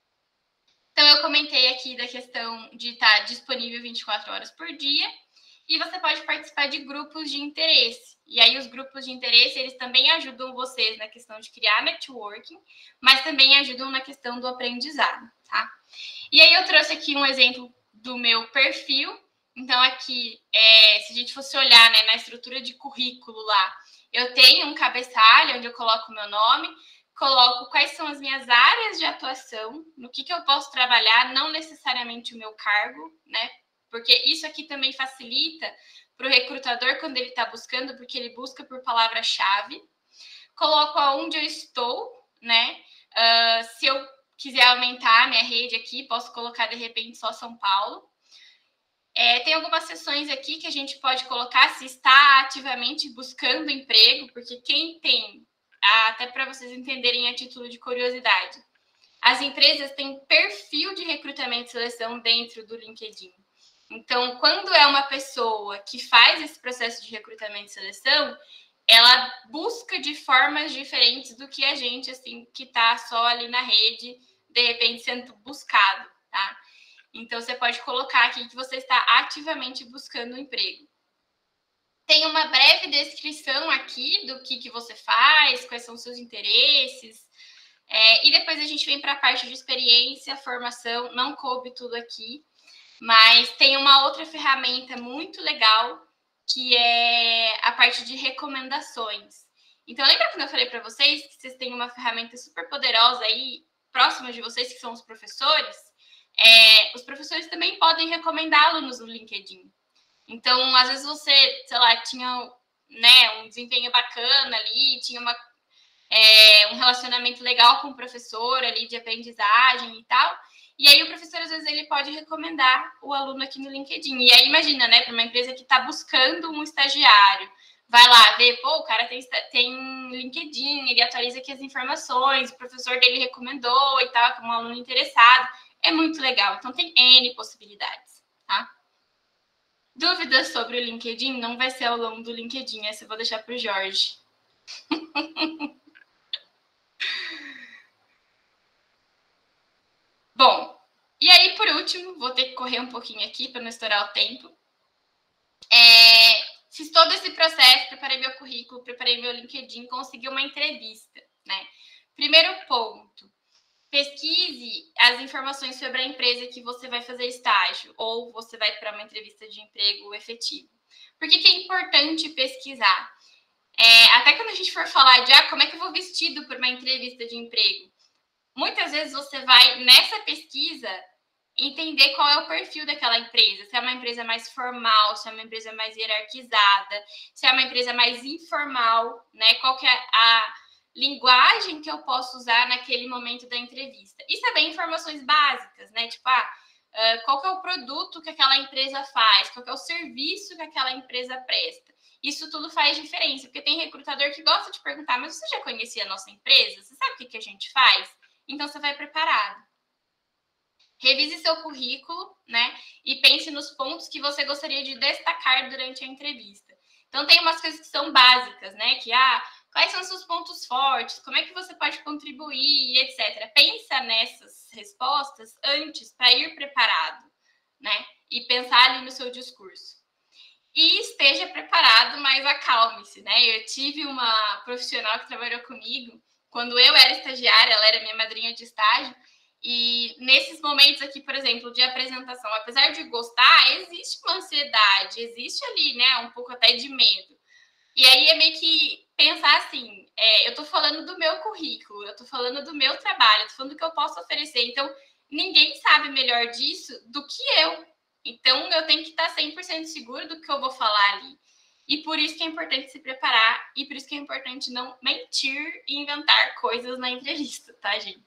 Então, eu comentei aqui da questão de estar disponível vinte e quatro horas por dia, e você pode participar de grupos de interesse. E aí, os grupos de interesse, eles também ajudam vocês na questão de criar networking, mas também ajudam na questão do aprendizado, tá? E aí, eu trouxe aqui um exemplo do meu perfil. Então, aqui, é, se a gente fosse olhar, né, na estrutura de currículo lá, eu tenho um cabeçalho onde eu coloco o meu nome, coloco quais são as minhas áreas de atuação, no que, que eu posso trabalhar, não necessariamente o meu cargo, né? Porque isso aqui também facilita para o recrutador quando ele está buscando, porque ele busca por palavra-chave. Coloco aonde eu estou, né? Uh, se eu quiser aumentar a minha rede aqui, posso colocar, de repente, só São Paulo. É, tem algumas seções aqui que a gente pode colocar se está ativamente buscando emprego, porque quem tem, até para vocês entenderem a título de curiosidade, as empresas têm perfil de recrutamento e seleção dentro do LinkedIn. Então, quando é uma pessoa que faz esse processo de recrutamento e seleção, ela busca de formas diferentes do que a gente, assim, que está só ali na rede, de repente sendo buscado, tá? Então, você pode colocar aqui que você está ativamente buscando um emprego. Tem uma breve descrição aqui do que, que você faz, quais são os seus interesses. É, e depois a gente vem para a parte de experiência, formação. Não coube tudo aqui. Mas tem uma outra ferramenta muito legal, que é a parte de recomendações. Então, lembra quando eu falei para vocês que vocês têm uma ferramenta super poderosa aí, próxima de vocês, que são os professores? É, os professores também podem recomendar alunos no LinkedIn. Então, às vezes você, sei lá, tinha, né, um desempenho bacana ali, tinha uma, é, um relacionamento legal com o professor ali de aprendizagem e tal. E aí o professor, às vezes, ele pode recomendar o aluno aqui no LinkedIn. E aí, imagina, né, para uma empresa que está buscando um estagiário, vai lá ver, pô, o cara tem, tem LinkedIn, ele atualiza aqui as informações, o professor dele recomendou e tal, como um aluno interessado. É muito legal. Então, tem N possibilidades, tá? Dúvidas sobre o LinkedIn? Não vai ser ao longo do LinkedIn, essa eu vou deixar para o Jorge. Bom, e aí, por último, vou ter que correr um pouquinho aqui para não estourar o tempo. É, fiz todo esse processo, preparei meu currículo, preparei meu LinkedIn, consegui uma entrevista, né? Primeiro ponto, pesquise as informações sobre a empresa que você vai fazer estágio ou você vai para uma entrevista de emprego efetivo. Por que que é importante pesquisar? É, até quando a gente for falar de ah, como é que eu vou vestido para uma entrevista de emprego, muitas vezes você vai, nessa pesquisa, entender qual é o perfil daquela empresa. Se é uma empresa mais formal, se é uma empresa mais hierarquizada, se é uma empresa mais informal, né? Qual que é a linguagem que eu posso usar naquele momento da entrevista. E saber informações básicas, né? Tipo, ah, qual que é o produto que aquela empresa faz, qual que é o serviço que aquela empresa presta. isso tudo faz diferença, porque tem recrutador que gosta de perguntar, mas você já conhecia a nossa empresa? Você sabe o que, que a gente faz? Então, você vai preparado. Revise seu currículo, né? E pense nos pontos que você gostaria de destacar durante a entrevista. Então, tem umas coisas que são básicas, né? Que, ah, quais são os seus pontos fortes? Como é que você pode contribuir, etcétera. Pensa nessas respostas antes para ir preparado, né? E pensar ali no seu discurso. E esteja preparado, mas acalme-se, né? Eu tive uma profissional que trabalhou comigo, quando eu era estagiária, ela era minha madrinha de estágio, e nesses momentos aqui, por exemplo, de apresentação, apesar de gostar, existe uma ansiedade, existe ali, né, um pouco até de medo. E aí é meio que pensar assim, é, eu tô falando do meu currículo, eu tô falando do meu trabalho, eu tô falando do que eu posso oferecer, então ninguém sabe melhor disso do que eu. Então eu tenho que estar cem por cento seguro do que eu vou falar ali. E por isso que é importante se preparar, e por isso que é importante não mentir e inventar coisas na entrevista, tá, gente?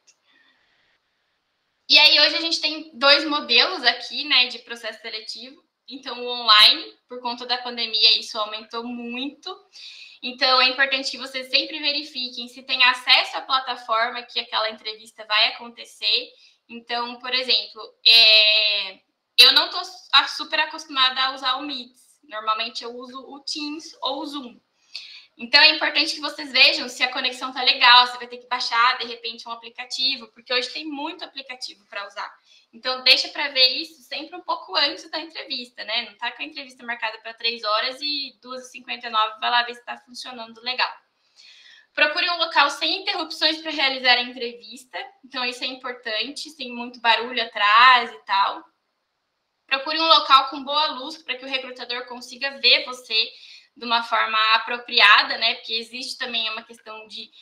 E aí, hoje a gente tem dois modelos aqui, né, de processo seletivo. Então, o online, por conta da pandemia, isso aumentou muito. Então, é importante que vocês sempre verifiquem se tem acesso à plataforma que aquela entrevista vai acontecer. Então, por exemplo, é... eu não estou super acostumada a usar o Meet. Normalmente, eu uso o Teams ou o Zoom. Então, é importante que vocês vejam se a conexão está legal, você vai ter que baixar, de repente, um aplicativo, porque hoje tem muito aplicativo para usar. Então, deixa para ver isso sempre um pouco antes da entrevista, né? Não está com a entrevista marcada para três horas e duas e cinquenta e nove vai lá ver se está funcionando legal. Procure um local sem interrupções para realizar a entrevista. Então, isso é importante, sem muito barulho atrás e tal. Procure um local com boa luz para que o recrutador consiga ver você de uma forma apropriada, né? Porque existe também uma questão de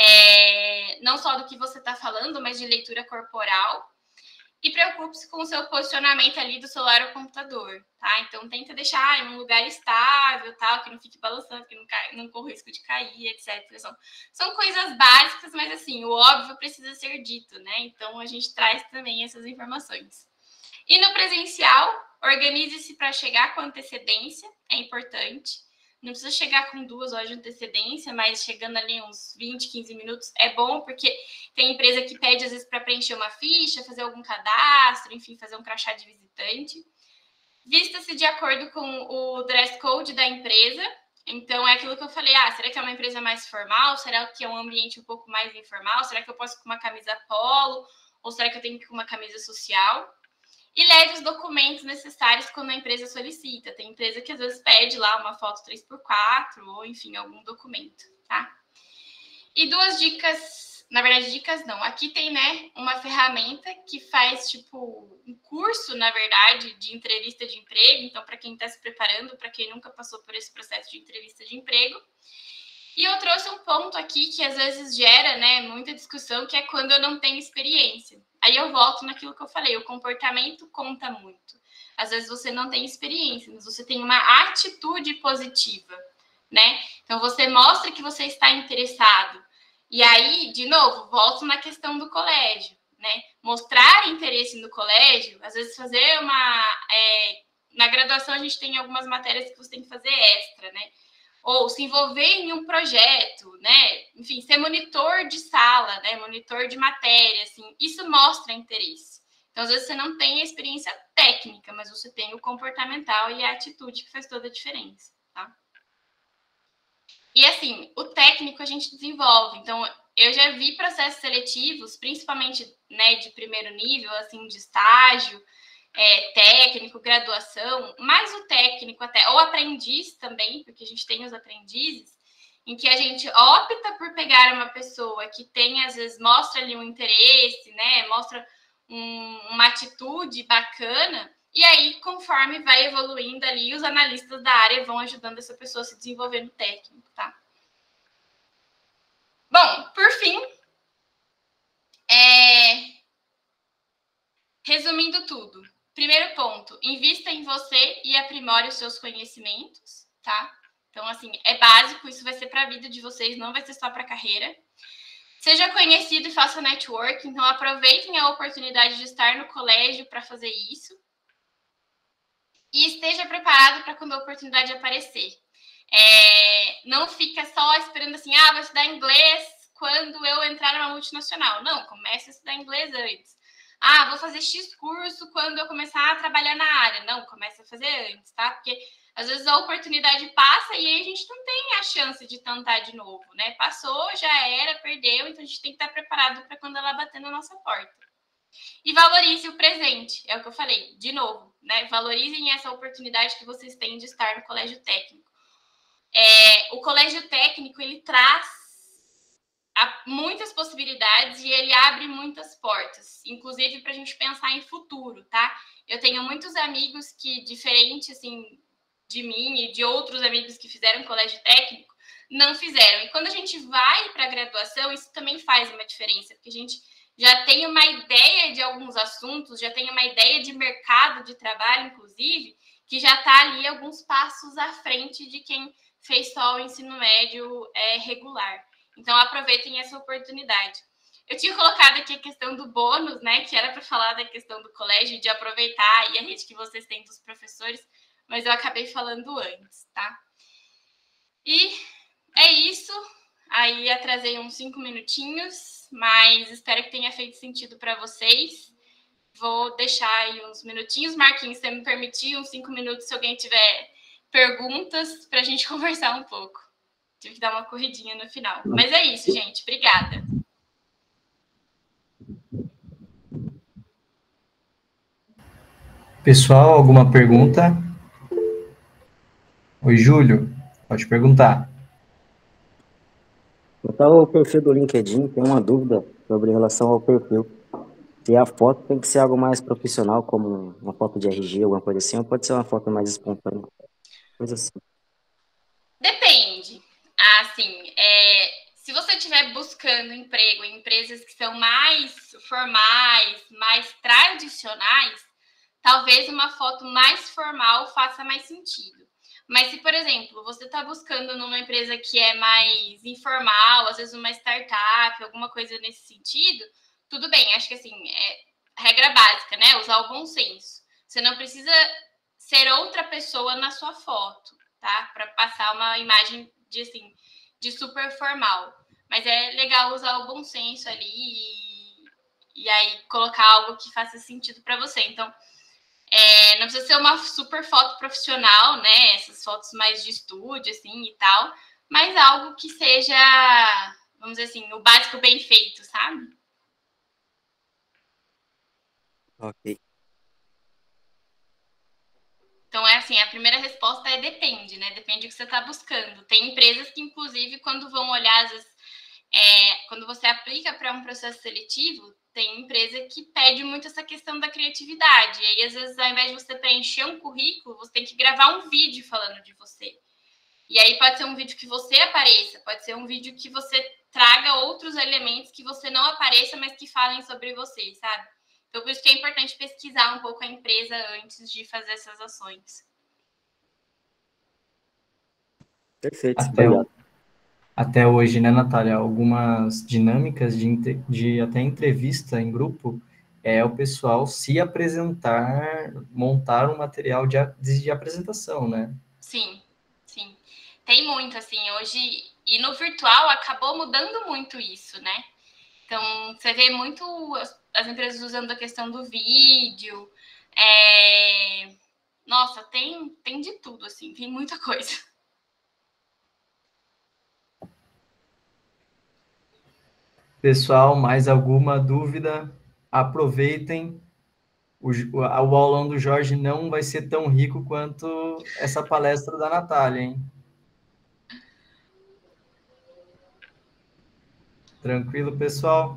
é, não só do que você está falando, mas de leitura corporal. E preocupe-se com o seu posicionamento ali do celular ou computador, tá? Então, tenta deixar em um lugar estável, tal, que não fique balançando, que não, cai, não corra risco de cair, etcétera. São, são coisas básicas, mas, assim, o óbvio precisa ser dito, né? Então, a gente traz também essas informações. E no presencial, organize-se para chegar com antecedência, é importante. Não precisa chegar com duas horas de antecedência, mas chegando ali uns vinte, quinze minutos é bom, porque tem empresa que pede, às vezes, para preencher uma ficha, fazer algum cadastro, enfim, fazer um crachá de visitante. Vista-se de acordo com o dress code da empresa. Então, é aquilo que eu falei, ah, será que é uma empresa mais formal? Será que é um ambiente um pouco mais informal? Será que eu posso ir com uma camisa polo? Ou será que eu tenho que ir com uma camisa social? E leve os documentos necessários quando a empresa solicita. Tem empresa que às vezes pede lá uma foto três por quatro ou, enfim, algum documento, tá? E duas dicas, na verdade, dicas não. Aqui tem, né, uma ferramenta que faz, tipo, um curso, na verdade, de entrevista de emprego. Então, para quem está se preparando, para quem nunca passou por esse processo de entrevista de emprego. E eu trouxe um ponto aqui que às vezes gera, né, muita discussão, que é quando eu não tenho experiência. Aí eu volto naquilo que eu falei, o comportamento conta muito. Às vezes você não tem experiência, mas você tem uma atitude positiva, né? Então você mostra que você está interessado. E aí, de novo, volto na questão do colégio, né? Mostrar interesse no colégio, às vezes fazer uma... É, na graduação a gente tem algumas matérias que você tem que fazer extra, né? Ou se envolver em um projeto, né? Enfim, ser monitor de sala, né? Monitor de matéria, assim, isso mostra interesse. Então, às vezes, você não tem a experiência técnica, mas você tem o comportamental e a atitude que faz toda a diferença, tá? E, assim, o técnico a gente desenvolve. Então, eu já vi processos seletivos, principalmente, né, de primeiro nível, assim, de estágio, É, técnico, graduação, mais o técnico até, ou aprendiz também, porque a gente tem os aprendizes, em que a gente opta por pegar uma pessoa que tem, às vezes, mostra ali um interesse, né, mostra um, uma atitude bacana, e aí, conforme vai evoluindo ali, os analistas da área vão ajudando essa pessoa a se desenvolver no técnico, tá? Bom, por fim, é... resumindo tudo, primeiro ponto, invista em você e aprimore os seus conhecimentos, tá? Então, assim, é básico, isso vai ser para a vida de vocês, não vai ser só para a carreira. Seja conhecido e faça network, então aproveitem a oportunidade de estar no colégio para fazer isso. E esteja preparado para quando a oportunidade aparecer. É, não fica só esperando assim, ah, vou estudar inglês quando eu entrar numa multinacional. Não, comece a estudar inglês antes. Ah, vou fazer X curso quando eu começar a trabalhar na área. Não, comece a fazer antes, tá? Porque às vezes a oportunidade passa e aí a gente não tem a chance de tentar de novo, né? Passou, já era, perdeu, então a gente tem que estar preparado para quando ela bater na nossa porta. E valorize o presente, é o que eu falei, de novo, né? Valorizem essa oportunidade que vocês têm de estar no colégio técnico. É, o colégio técnico, ele traz muitas possibilidades e ele abre muitas portas, inclusive para a gente pensar em futuro, tá? Eu tenho muitos amigos que, diferente, assim, de mim e de outros amigos que fizeram colégio técnico, não fizeram. E quando a gente vai para a graduação, isso também faz uma diferença, porque a gente já tem uma ideia de alguns assuntos, já tem uma ideia de mercado de trabalho, inclusive, que já está ali alguns passos à frente de quem fez só o ensino médio é, regular. Então, aproveitem essa oportunidade. Eu tinha colocado aqui a questão do bônus, né? Que era para falar da questão do colégio, de aproveitar e a rede que vocês têm dos professores, mas eu acabei falando antes, tá? E é isso. Aí atrasei uns cinco minutinhos, mas espero que tenha feito sentido para vocês. Vou deixar aí uns minutinhos. Marquinhos, se você me permitir, uns cinco minutos, se alguém tiver perguntas, para a gente conversar um pouco. Tive que dar uma corridinha no final. Mas é isso, gente. Obrigada. Pessoal, alguma pergunta? Oi, Júlio. Pode perguntar. Eu estava o perfil do LinkedIn, tem uma dúvida sobre relação ao perfil. Se a foto tem que ser algo mais profissional, como uma foto de R G, alguma coisa assim, ou pode ser uma foto mais espontânea? Coisa assim. Depende. Assim, é, se você estiver buscando emprego em empresas que são mais formais, mais tradicionais, talvez uma foto mais formal faça mais sentido. Mas se, por exemplo, você está buscando numa empresa que é mais informal, às vezes uma startup, alguma coisa nesse sentido, tudo bem. Acho que, assim, é regra básica, né? Usar o bom senso. Você não precisa ser outra pessoa na sua foto, tá? Para passar uma imagem de, assim, de super formal. Mas é legal usar o bom senso ali e, e aí colocar algo que faça sentido para você. Então, É, não precisa ser uma super foto profissional, né? Essas fotos mais de estúdio, assim, e tal. Mas algo que seja, vamos dizer assim, o básico bem feito, sabe? Ok. Então, é assim, a primeira resposta é depende, né? Depende do que você está buscando. Tem empresas que, inclusive, quando vão olhar, às vezes, é, quando você aplica para um processo seletivo, tem empresa que pede muito essa questão da criatividade. E aí, às vezes, ao invés de você preencher um currículo, você tem que gravar um vídeo falando de você. E aí pode ser um vídeo que você apareça, pode ser um vídeo que você traga outros elementos que você não apareça, mas que falem sobre você, sabe? Então, por isso que é importante pesquisar um pouco a empresa antes de fazer essas ações. Perfeito, Até, obrigado. até hoje, né, Natália? Algumas dinâmicas de, de até entrevista em grupo é o pessoal se apresentar, montar um material de, de apresentação, né? Sim, sim. Tem muito, assim, hoje... E no virtual acabou mudando muito isso, né? Então, você vê muito as, as empresas usando a questão do vídeo. É... Nossa, tem, tem de tudo, assim, tem muita coisa. Pessoal, mais alguma dúvida? Aproveitem. O, o aulão do Jorge não vai ser tão rico quanto essa palestra da Natália, hein? Tranquilo, pessoal?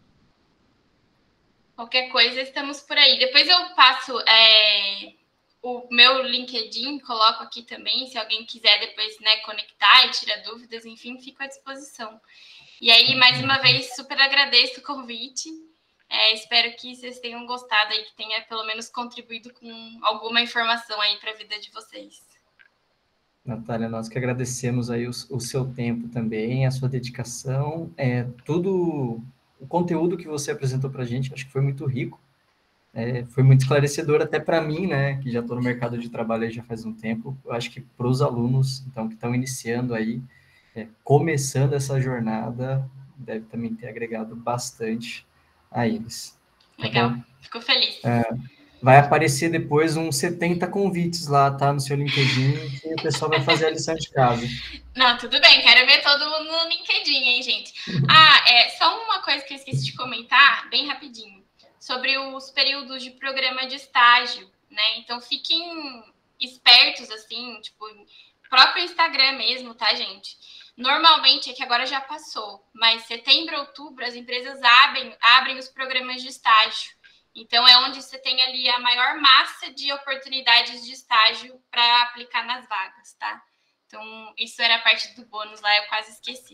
Qualquer coisa, estamos por aí. Depois eu passo é, o meu LinkedIn, coloco aqui também, se alguém quiser depois, né, conectar e tirar dúvidas, enfim, fico à disposição. E aí, mais uma vez, super agradeço o convite. É, espero que vocês tenham gostado e que tenha pelo menos contribuído com alguma informação aí para a vida de vocês. Natália, nós que agradecemos aí o, o seu tempo também, a sua dedicação, é, tudo, o conteúdo que você apresentou para a gente, acho que foi muito rico. É, foi muito esclarecedor até para mim, né, que já estou no mercado de trabalho aí já faz um tempo. Eu acho que para os alunos, então, que estão iniciando aí, é, começando essa jornada, deve também ter agregado bastante a eles. Tá Legal, bom? fico feliz. É, vai aparecer depois uns setenta convites lá, tá, no seu LinkedIn, que o pessoal vai fazer a lição de casa. Não, tudo bem, quero ver todo mundo no LinkedIn, hein, gente? Ah, é, só uma coisa que eu esqueci de comentar, bem rapidinho, sobre os períodos de programa de estágio, né? Então, fiquem espertos, assim, tipo, próprio Instagram mesmo, tá, gente? Normalmente, é que agora já passou, mas setembro, outubro, as empresas abrem, abrem os programas de estágio. Então, é onde você tem ali a maior massa de oportunidades de estágio para aplicar nas vagas, tá? Então, isso era parte do bônus lá, eu quase esqueci.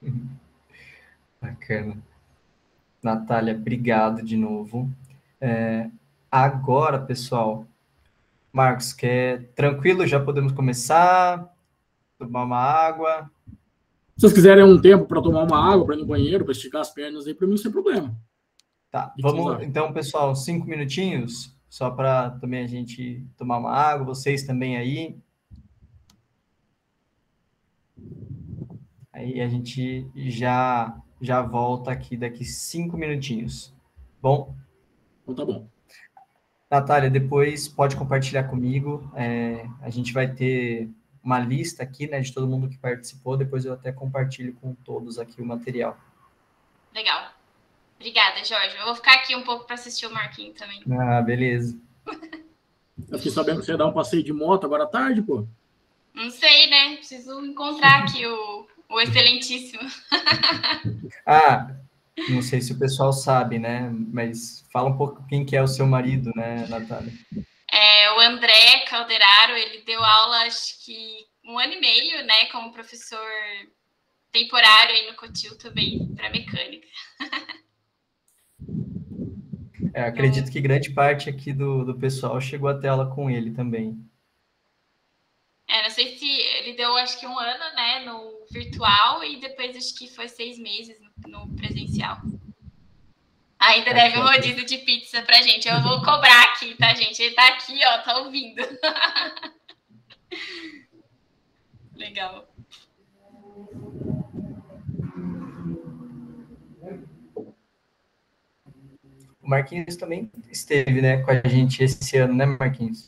Bacana. Natália, obrigado de novo. É, agora, pessoal, Marcos, quer tranquilo? Já podemos começar? Tomar uma água? Se vocês quiserem um tempo para tomar uma água, para ir no banheiro, para esticar as pernas aí, para mim, sem problema. Tá, que vamos que então, pessoal, cinco minutinhos, só para também a gente tomar uma água, vocês também aí. Aí a gente já, já volta aqui daqui cinco minutinhos. Bom? Então tá bom. Natália, depois pode compartilhar comigo. É, a gente vai ter uma lista aqui, né, de todo mundo que participou. Depois eu até compartilho com todos aqui o material. Legal. Obrigada, Jorge. Eu vou ficar aqui um pouco para assistir o Marquinho também. Ah, beleza. Eu fiquei sabendo que você ia dar um passeio de moto agora à tarde, pô. Não sei, né? Preciso encontrar aqui o, o excelentíssimo. Ah, não sei se o pessoal sabe, né? Mas fala um pouco quem que é o seu marido, né, Natália? É, o André Calderaro, ele deu aula, acho que um ano e meio, né, como professor temporário aí no Cotil também, para mecânica. É, acredito que grande parte aqui do, do pessoal chegou até aula com ele também. É, não sei se ele deu, acho que um ano, né, no virtual e depois acho que foi seis meses no, no presencial. Ainda é, deve um rodízio de pizza pra gente. Eu vou cobrar aqui, tá, gente? Ele tá aqui, ó, tá ouvindo. Legal. O Marquinhos também esteve, né, com a gente esse ano, né, Marquinhos?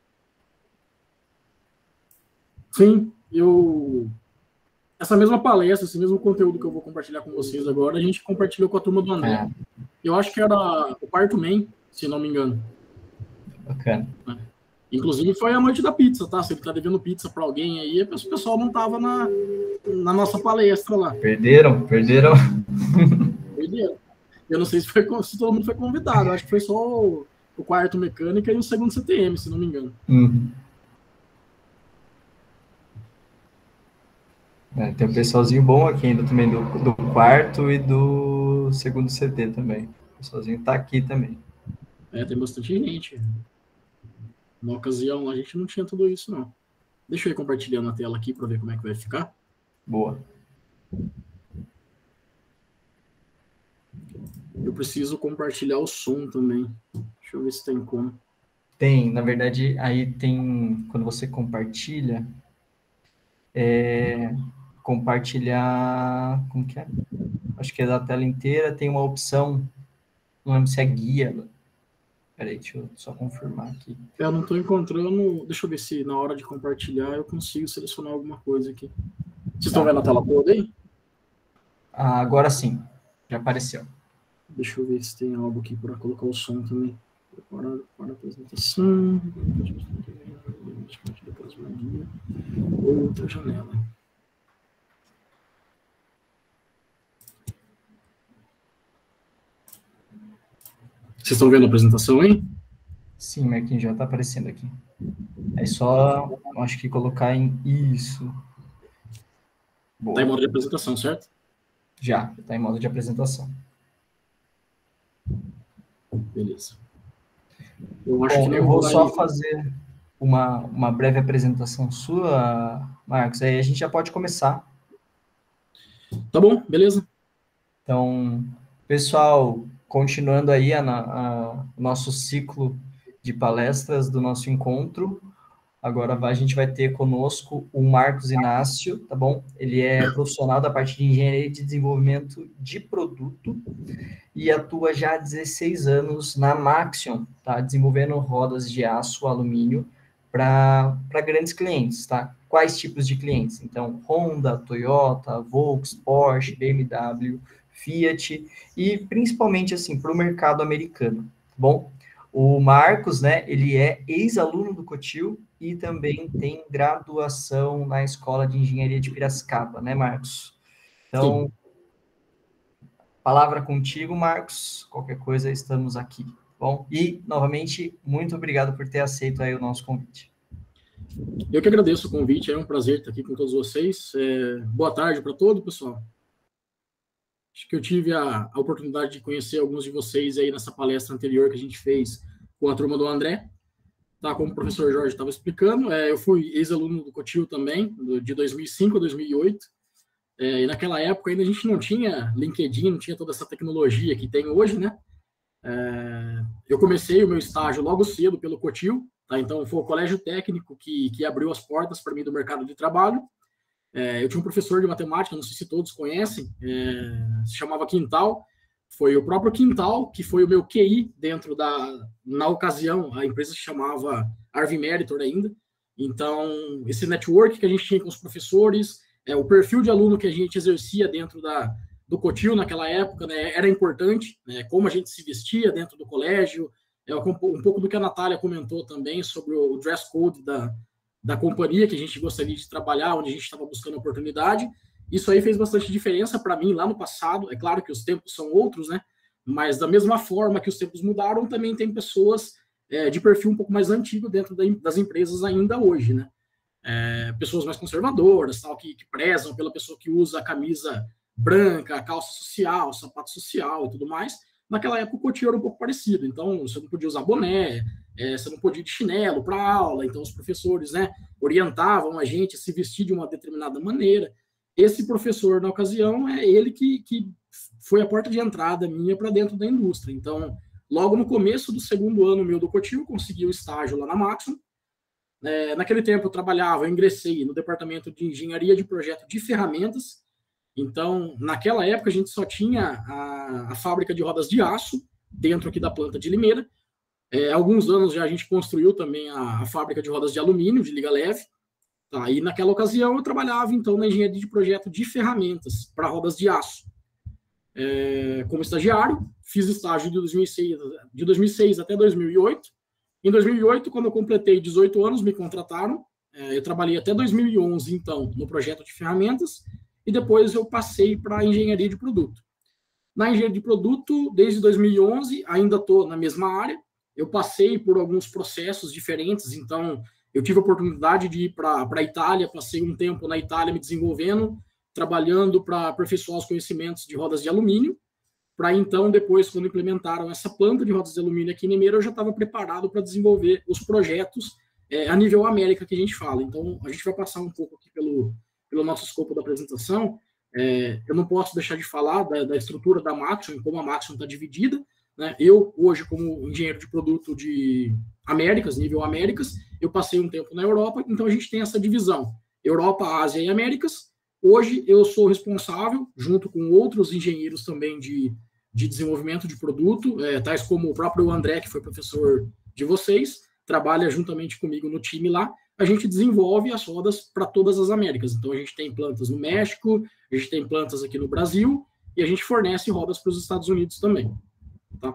Sim, eu... Essa mesma palestra, esse mesmo conteúdo que eu vou compartilhar com vocês agora, a gente compartilhou com a turma do André. É. Eu acho que era o quarto man, se não me engano. Bacana. É. Inclusive foi a noite da pizza, tá? Se ele tá devendo pizza para alguém aí, o pessoal não tava na, na nossa palestra lá. Perderam, perderam. Perderam. Eu não sei se, foi, se todo mundo foi convidado, eu acho que foi só o, o quarto mecânica e o segundo C T M, se não me engano. Uhum. É, tem um pessoalzinho bom aqui ainda também do, do quarto e do segundo C T também. O pessoalzinho tá aqui também. É, tem bastante gente. Na ocasião, a gente não tinha tudo isso, não. Deixa eu ir compartilhando a tela aqui para ver como é que vai ficar. Boa. Eu preciso compartilhar o som também. Deixa eu ver se tem como. Tem, na verdade, aí tem... Quando você compartilha... É, compartilhar... Como que é? Acho que é da tela inteira. Tem uma opção... Não lembro se é guia... Peraí, deixa eu só confirmar aqui. Eu não estou encontrando... Deixa eu ver se na hora de compartilhar eu consigo selecionar alguma coisa aqui. Vocês estão vendo a tela toda aí? Ah, agora sim. Já apareceu. Deixa eu ver se tem algo aqui para colocar o som também. Para, para a apresentação. Outra janela. Vocês estão vendo a apresentação, hein? Sim, Marquinhos, já está aparecendo aqui. É só, acho que colocar em isso. Está em modo de apresentação, certo? Já, está em modo de apresentação. Beleza. Eu acho Bom, que não eu vou vai... só fazer uma, uma breve apresentação sua, Marcos, aí a gente já pode começar. Tá bom, beleza. Então, pessoal, continuando aí a, a, nosso ciclo de palestras do nosso encontro, agora a gente vai ter conosco o Marcos Inácio, tá bom? Ele é profissional da parte de engenharia de desenvolvimento de produto e atua já há dezesseis anos na Maxion, tá? Desenvolvendo rodas de aço, alumínio para grandes clientes, tá? Quais tipos de clientes? Então, Honda, Toyota, Volkswagen, Porsche, B M W, Fiat e principalmente assim para o mercado americano, tá bom? O Marcos, né, ele é ex-aluno do Cotil e também tem graduação na Escola de Engenharia de Piracicaba, né, Marcos? Então, sim. Palavra contigo, Marcos. Qualquer coisa, estamos aqui, tá bom? E, novamente, muito obrigado por ter aceito aí o nosso convite. Eu que agradeço o convite, é um prazer estar aqui com todos vocês. É, boa tarde para todo, pessoal. Acho que eu tive a, a oportunidade de conhecer alguns de vocês aí nessa palestra anterior que a gente fez com a turma do André. Tá, como o professor Jorge estava explicando, é, eu fui ex-aluno do Cotil também, do, de dois mil e cinco a dois mil e oito. É, e naquela época ainda a gente não tinha LinkedIn, não tinha toda essa tecnologia que tem hoje, né? É, eu comecei o meu estágio logo cedo pelo Cotil, tá? Então foi o colégio técnico que, que abriu as portas para mim do mercado de trabalho. É, eu tinha um professor de matemática, não sei se todos conhecem, é, se chamava Quintal. Foi o próprio Quintal que foi o meu Q I dentro da... Na ocasião, a empresa se chamava Arvimeritor ainda. Então, esse network que a gente tinha com os professores, é, o perfil de aluno que a gente exercia dentro da, do Cotil naquela época, né, era importante, né, como a gente se vestia dentro do colégio, é, um pouco do que a Natália comentou também sobre o dress code da... da companhia que a gente gostaria de trabalhar, onde a gente estava buscando oportunidade. Isso aí fez bastante diferença para mim lá no passado. É claro que os tempos são outros, né? Mas da mesma forma que os tempos mudaram, também tem pessoas é, de perfil um pouco mais antigo dentro das empresas ainda hoje, né? É, pessoas mais conservadoras, tal, que, que prezam pela pessoa que usa a camisa branca, a calça social, sapato social e tudo mais. Naquela época o Cotil era um pouco parecido, então você não podia usar boné, é, você não podia ir de chinelo para aula, então os professores, né, orientavam a gente a se vestir de uma determinada maneira. Esse professor, na ocasião, é ele que, que foi a porta de entrada minha para dentro da indústria. Então, logo no começo do segundo ano meu do Cotil, consegui o estágio lá na Maxion. É, naquele tempo eu trabalhava, eu ingressei no departamento de engenharia de projeto de ferramentas. Então, naquela época, a gente só tinha a, a fábrica de rodas de aço dentro aqui da planta de Limeira. É, há alguns anos já a gente construiu também a, a fábrica de rodas de alumínio, de liga leve. Tá, e naquela ocasião eu trabalhava, então, na engenharia de projeto de ferramentas para rodas de aço. É, como estagiário, fiz estágio de dois mil e seis, de dois mil e seis até dois mil e oito. Em dois mil e oito, quando eu completei dezoito anos, me contrataram. É, eu trabalhei até dois mil e onze, então, no projeto de ferramentas. E depois eu passei para a engenharia de produto. Na engenharia de produto, desde dois mil e onze, ainda estou na mesma área. Eu passei por alguns processos diferentes, então eu tive a oportunidade de ir para a Itália, passei um tempo na Itália me desenvolvendo, trabalhando para aperfeiçoar os conhecimentos de rodas de alumínio, para então, depois, quando implementaram essa planta de rodas de alumínio aqui em Limeira, eu já estava preparado para desenvolver os projetos é, a nível América que a gente fala. Então, a gente vai passar um pouco aqui pelo... pelo nosso escopo da apresentação. É, eu não posso deixar de falar da, da estrutura da Maxion, como a Maxion está dividida, né? Eu, hoje, como engenheiro de produto de Américas, nível Américas, eu passei um tempo na Europa, então a gente tem essa divisão, Europa, Ásia e Américas. Hoje eu sou responsável, junto com outros engenheiros também de, de desenvolvimento de produto, é, tais como o próprio André, que foi professor de vocês, trabalha juntamente comigo no time lá. A gente desenvolve as rodas para todas as Américas. Então, a gente tem plantas no México, a gente tem plantas aqui no Brasil, e a gente fornece rodas para os Estados Unidos também. Tá?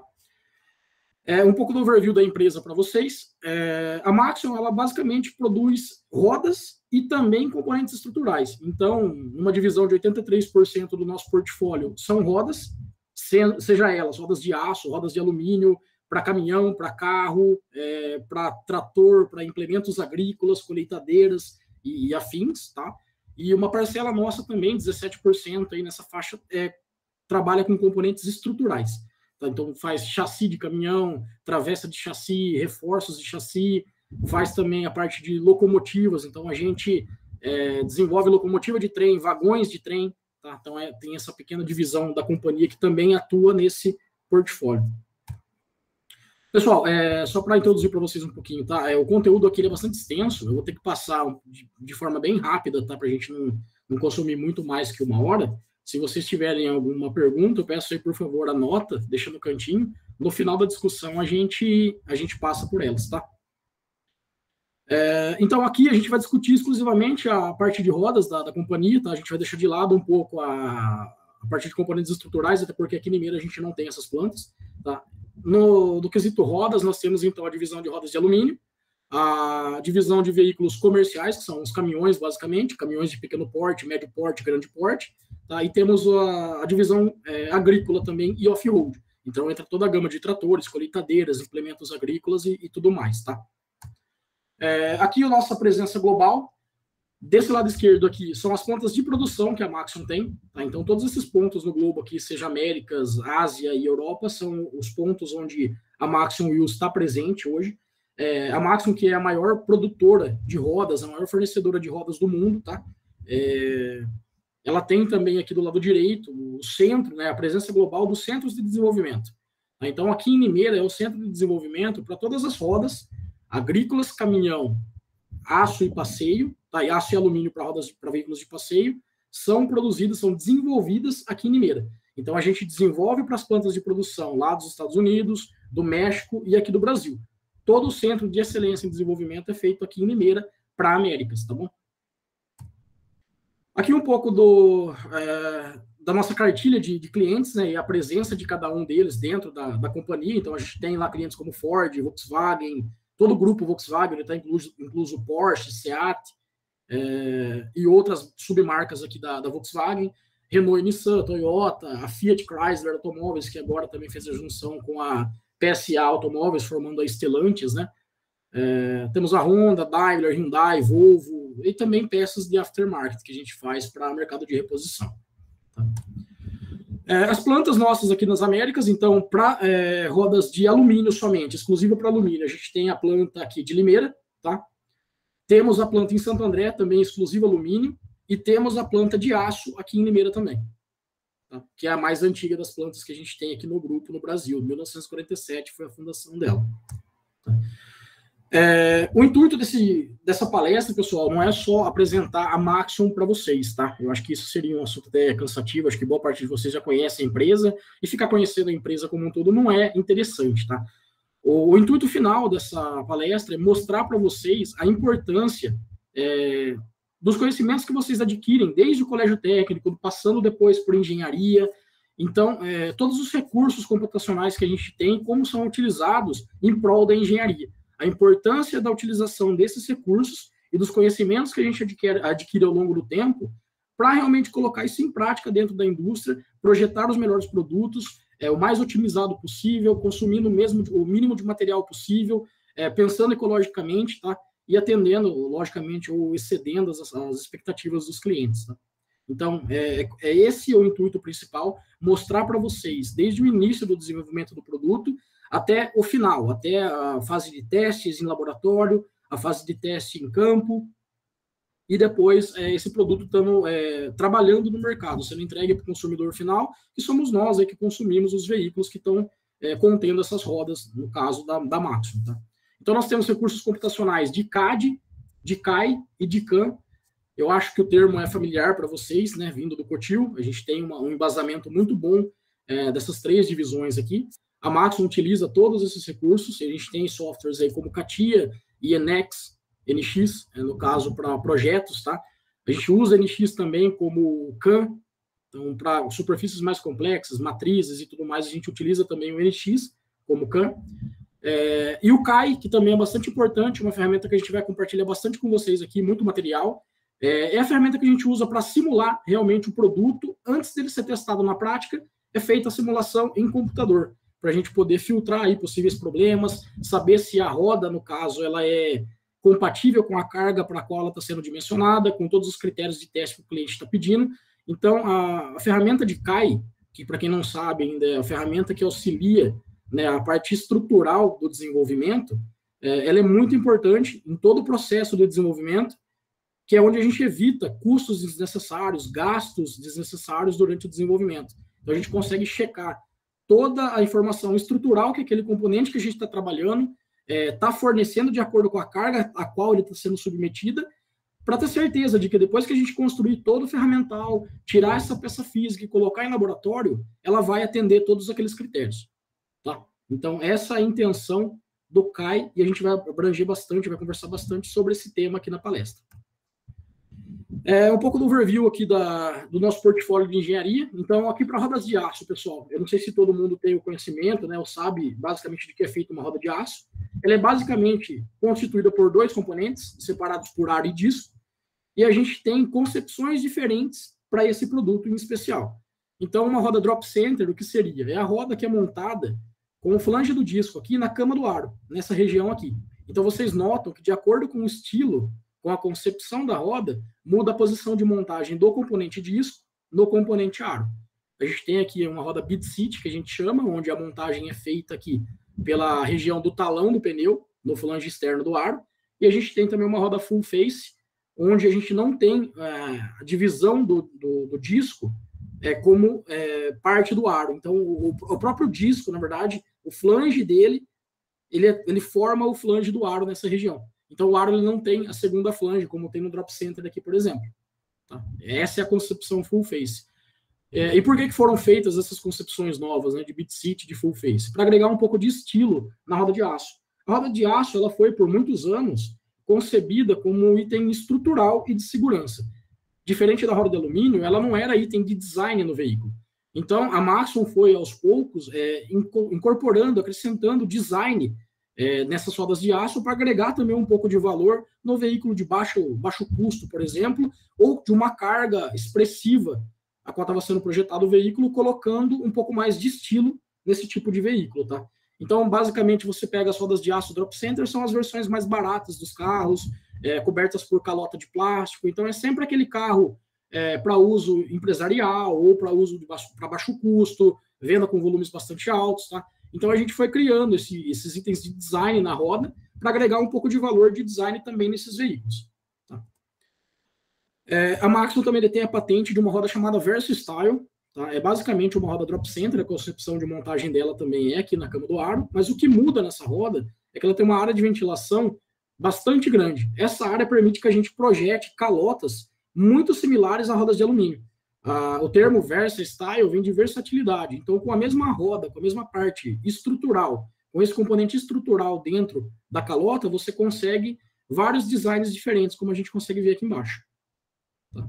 É, um pouco do overview da empresa para vocês. É, a Maxion, ela basicamente produz rodas e também componentes estruturais. Então, numa divisão de oitenta e três por cento do nosso portfólio são rodas, seja elas rodas de aço, rodas de alumínio, para caminhão, para carro, é, para trator, para implementos agrícolas, colheitadeiras e, e afins, tá? E uma parcela nossa também, dezessete por cento aí nessa faixa, é, trabalha com componentes estruturais. Tá? Então, faz chassi de caminhão, travessa de chassi, reforços de chassi, faz também a parte de locomotivas. Então, a gente é, desenvolve locomotiva de trem, vagões de trem, tá? Então, é, tem essa pequena divisão da companhia que também atua nesse portfólio. Pessoal, é, só para introduzir para vocês um pouquinho, tá? É, o conteúdo aqui é bastante extenso, eu vou ter que passar de, de forma bem rápida, tá? Para a gente não, não consumir muito mais que uma hora. Se vocês tiverem alguma pergunta, eu peço aí, por favor, anota, deixa no cantinho. No final da discussão, a gente, a gente passa por elas, tá? É, então, aqui a gente vai discutir exclusivamente a parte de rodas da, da companhia, tá? A gente vai deixar de lado um pouco a, a parte de componentes estruturais, até porque aqui em Limeira a gente não tem essas plantas, tá? No, no quesito rodas, nós temos, então, a divisão de rodas de alumínio, a divisão de veículos comerciais, que são os caminhões, basicamente, caminhões de pequeno porte, médio porte, grande porte, tá? E temos a, a divisão é, agrícola também e off-road. Então, entra toda a gama de tratores, colheitadeiras, implementos agrícolas e, e tudo mais, tá? É, aqui a nossa presença global. Desse lado esquerdo aqui são as plantas de produção que a Maxion tem, tá? Então todos esses pontos no globo aqui, seja Américas, Ásia e Europa, são os pontos onde a Maxion Wheels está presente hoje. É, a Maxion, que é a maior produtora de rodas, a maior fornecedora de rodas do mundo, tá? É, ela tem também aqui do lado direito o centro, né, a presença global dos centros de desenvolvimento. Tá? Então aqui em Limeira é o centro de desenvolvimento para todas as rodas agrícolas, caminhão, aço e passeio, tá? E aço e alumínio para rodas para veículos de passeio, são produzidas, são desenvolvidas aqui em Limeira. Então a gente desenvolve para as plantas de produção lá dos Estados Unidos, do México e aqui do Brasil. Todo o centro de excelência em desenvolvimento é feito aqui em Limeira para Américas, tá bom? Aqui um pouco do, é, da nossa cartilha de, de clientes, né, e a presença de cada um deles dentro da, da companhia. Então a gente tem lá clientes como Ford, Volkswagen, todo o grupo Volkswagen, está incluso, incluso Porsche, Seat, é, e outras submarcas aqui da, da Volkswagen, Renault e Nissan, Toyota, a Fiat Chrysler Automóveis, que agora também fez a junção com a P S A Automóveis, formando a Stellantis, né? É, temos a Honda, Daimler, Hyundai, Volvo, e também peças de aftermarket que a gente faz para mercado de reposição. Tá? É, as plantas nossas aqui nas Américas, então, para é, rodas de alumínio somente, exclusiva para alumínio, a gente tem a planta aqui de Limeira, tá? Temos a planta em Santo André, também exclusiva alumínio, e temos a planta de aço aqui em Limeira também, tá? Que é a mais antiga das plantas que a gente tem aqui no grupo no Brasil. mil novecentos e quarenta e sete foi a fundação dela. Tá? É, o intuito desse, dessa palestra, pessoal, não é só apresentar a Maxion para vocês, tá? Eu acho que isso seria um assunto até cansativo, acho que boa parte de vocês já conhece a empresa, e ficar conhecendo a empresa como um todo não é interessante, tá? O, o intuito final dessa palestra é mostrar para vocês a importância é, dos conhecimentos que vocês adquirem desde o colégio técnico, passando depois por engenharia. Então, é, todos os recursos computacionais que a gente tem, como são utilizados em prol da engenharia. A importância da utilização desses recursos e dos conhecimentos que a gente adquire, adquire ao longo do tempo para realmente colocar isso em prática dentro da indústria, projetar os melhores produtos, é, o mais otimizado possível, consumindo o, mesmo, o mínimo de material possível, é, pensando ecologicamente, tá? E atendendo, logicamente, ou excedendo as, as expectativas dos clientes. Tá? Então, é, é esse o intuito principal, mostrar para vocês, desde o início do desenvolvimento do produto, até o final, até a fase de testes em laboratório, a fase de teste em campo, e depois é, esse produto estando é, trabalhando no mercado, sendo entregue para o consumidor final, que somos nós aí que consumimos os veículos que estão é, contendo essas rodas, no caso da, da Maxion. Tá? Então, nós temos recursos computacionais de C A D, de C A I e de C A M. Eu acho que o termo é familiar para vocês, né, vindo do Cotil. A gente tem uma, um embasamento muito bom é, dessas três divisões aqui. A Maxion utiliza todos esses recursos, a gente tem softwares aí como CATIA e N X, N X, no caso para projetos, tá? A gente usa N X também como C A M, então para superfícies mais complexas, matrizes e tudo mais, a gente utiliza também o N X como C A M. É, e o C A I, que também é bastante importante, uma ferramenta que a gente vai compartilhar bastante com vocês aqui, muito material, é, é a ferramenta que a gente usa para simular realmente o produto, antes dele ser testado na prática, é feita a simulação em computador, para a gente poder filtrar aí possíveis problemas, saber se a roda, no caso, ela é compatível com a carga para a qual ela está sendo dimensionada, com todos os critérios de teste que o cliente está pedindo. Então, a, a ferramenta de C A I, que para quem não sabe ainda é a ferramenta que auxilia, né, a parte estrutural do desenvolvimento, é, ela é muito importante em todo o processo de desenvolvimento, que é onde a gente evita custos desnecessários, gastos desnecessários durante o desenvolvimento. Então, a gente consegue checar toda a informação estrutural que aquele componente que a gente está trabalhando está é, fornecendo de acordo com a carga a qual ele está sendo submetida, para ter certeza de que depois que a gente construir todo o ferramental, tirar essa peça física e colocar em laboratório, ela vai atender todos aqueles critérios. Tá? Então, essa é a intenção do C A I, e a gente vai abranger bastante, vai conversar bastante sobre esse tema aqui na palestra. É um pouco do overview aqui da, do nosso portfólio de engenharia. Então, aqui para rodas de aço, pessoal, eu não sei se todo mundo tem o conhecimento, né, ou sabe basicamente de que é feita uma roda de aço. Ela é basicamente constituída por dois componentes, separados por aro e disco, e a gente tem concepções diferentes para esse produto em especial. Então, uma roda drop center, o que seria? É a roda que é montada com o flange do disco aqui na cama do aro, nessa região aqui. Então, vocês notam que, de acordo com o estilo, com a concepção da roda, muda a posição de montagem do componente disco no componente aro. A gente tem aqui uma roda bed seat, que a gente chama, onde a montagem é feita aqui pela região do talão do pneu, no flange externo do aro, e a gente tem também uma roda full face, onde a gente não tem é, a divisão do, do, do disco é, como é, parte do aro. Então, o, o próprio disco, na verdade, o flange dele, ele, é, ele forma o flange do aro nessa região. Então, o aro ele não tem a segunda flange, como tem no drop center aqui, por exemplo. Tá? Essa é a concepção full face. É, e por que, que foram feitas essas concepções novas, né, de bed seat, de full face? Para agregar um pouco de estilo na roda de aço. A roda de aço ela foi, por muitos anos, concebida como um item estrutural e de segurança. Diferente da roda de alumínio, ela não era item de design no veículo. Então, a Maxon foi, aos poucos, é, incorporando, acrescentando design É, nessas rodas de aço para agregar também um pouco de valor no veículo de baixo, baixo custo, por exemplo, ou de uma carga expressiva a qual estava sendo projetado o veículo, colocando um pouco mais de estilo nesse tipo de veículo, tá? Então, basicamente, você pega as rodas de aço drop center, são as versões mais baratas dos carros, é, cobertas por calota de plástico, então é sempre aquele carro é, para uso empresarial ou para uso para baixo custo, venda com volumes bastante altos, tá? Então, a gente foi criando esse, esses itens de design na roda para agregar um pouco de valor de design também nesses veículos. Tá? É, a Maxon também detém a patente de uma roda chamada VersaStyle. Tá? É basicamente uma roda drop center, a concepção de montagem dela também é aqui na cama do aro, mas o que muda nessa roda é que ela tem uma área de ventilação bastante grande. Essa área permite que a gente projete calotas muito similares a rodas de alumínio. Ah, o termo VersaStyle vem de versatilidade. Então, com a mesma roda, com a mesma parte estrutural, com esse componente estrutural dentro da calota, você consegue vários designs diferentes, como a gente consegue ver aqui embaixo. Tá?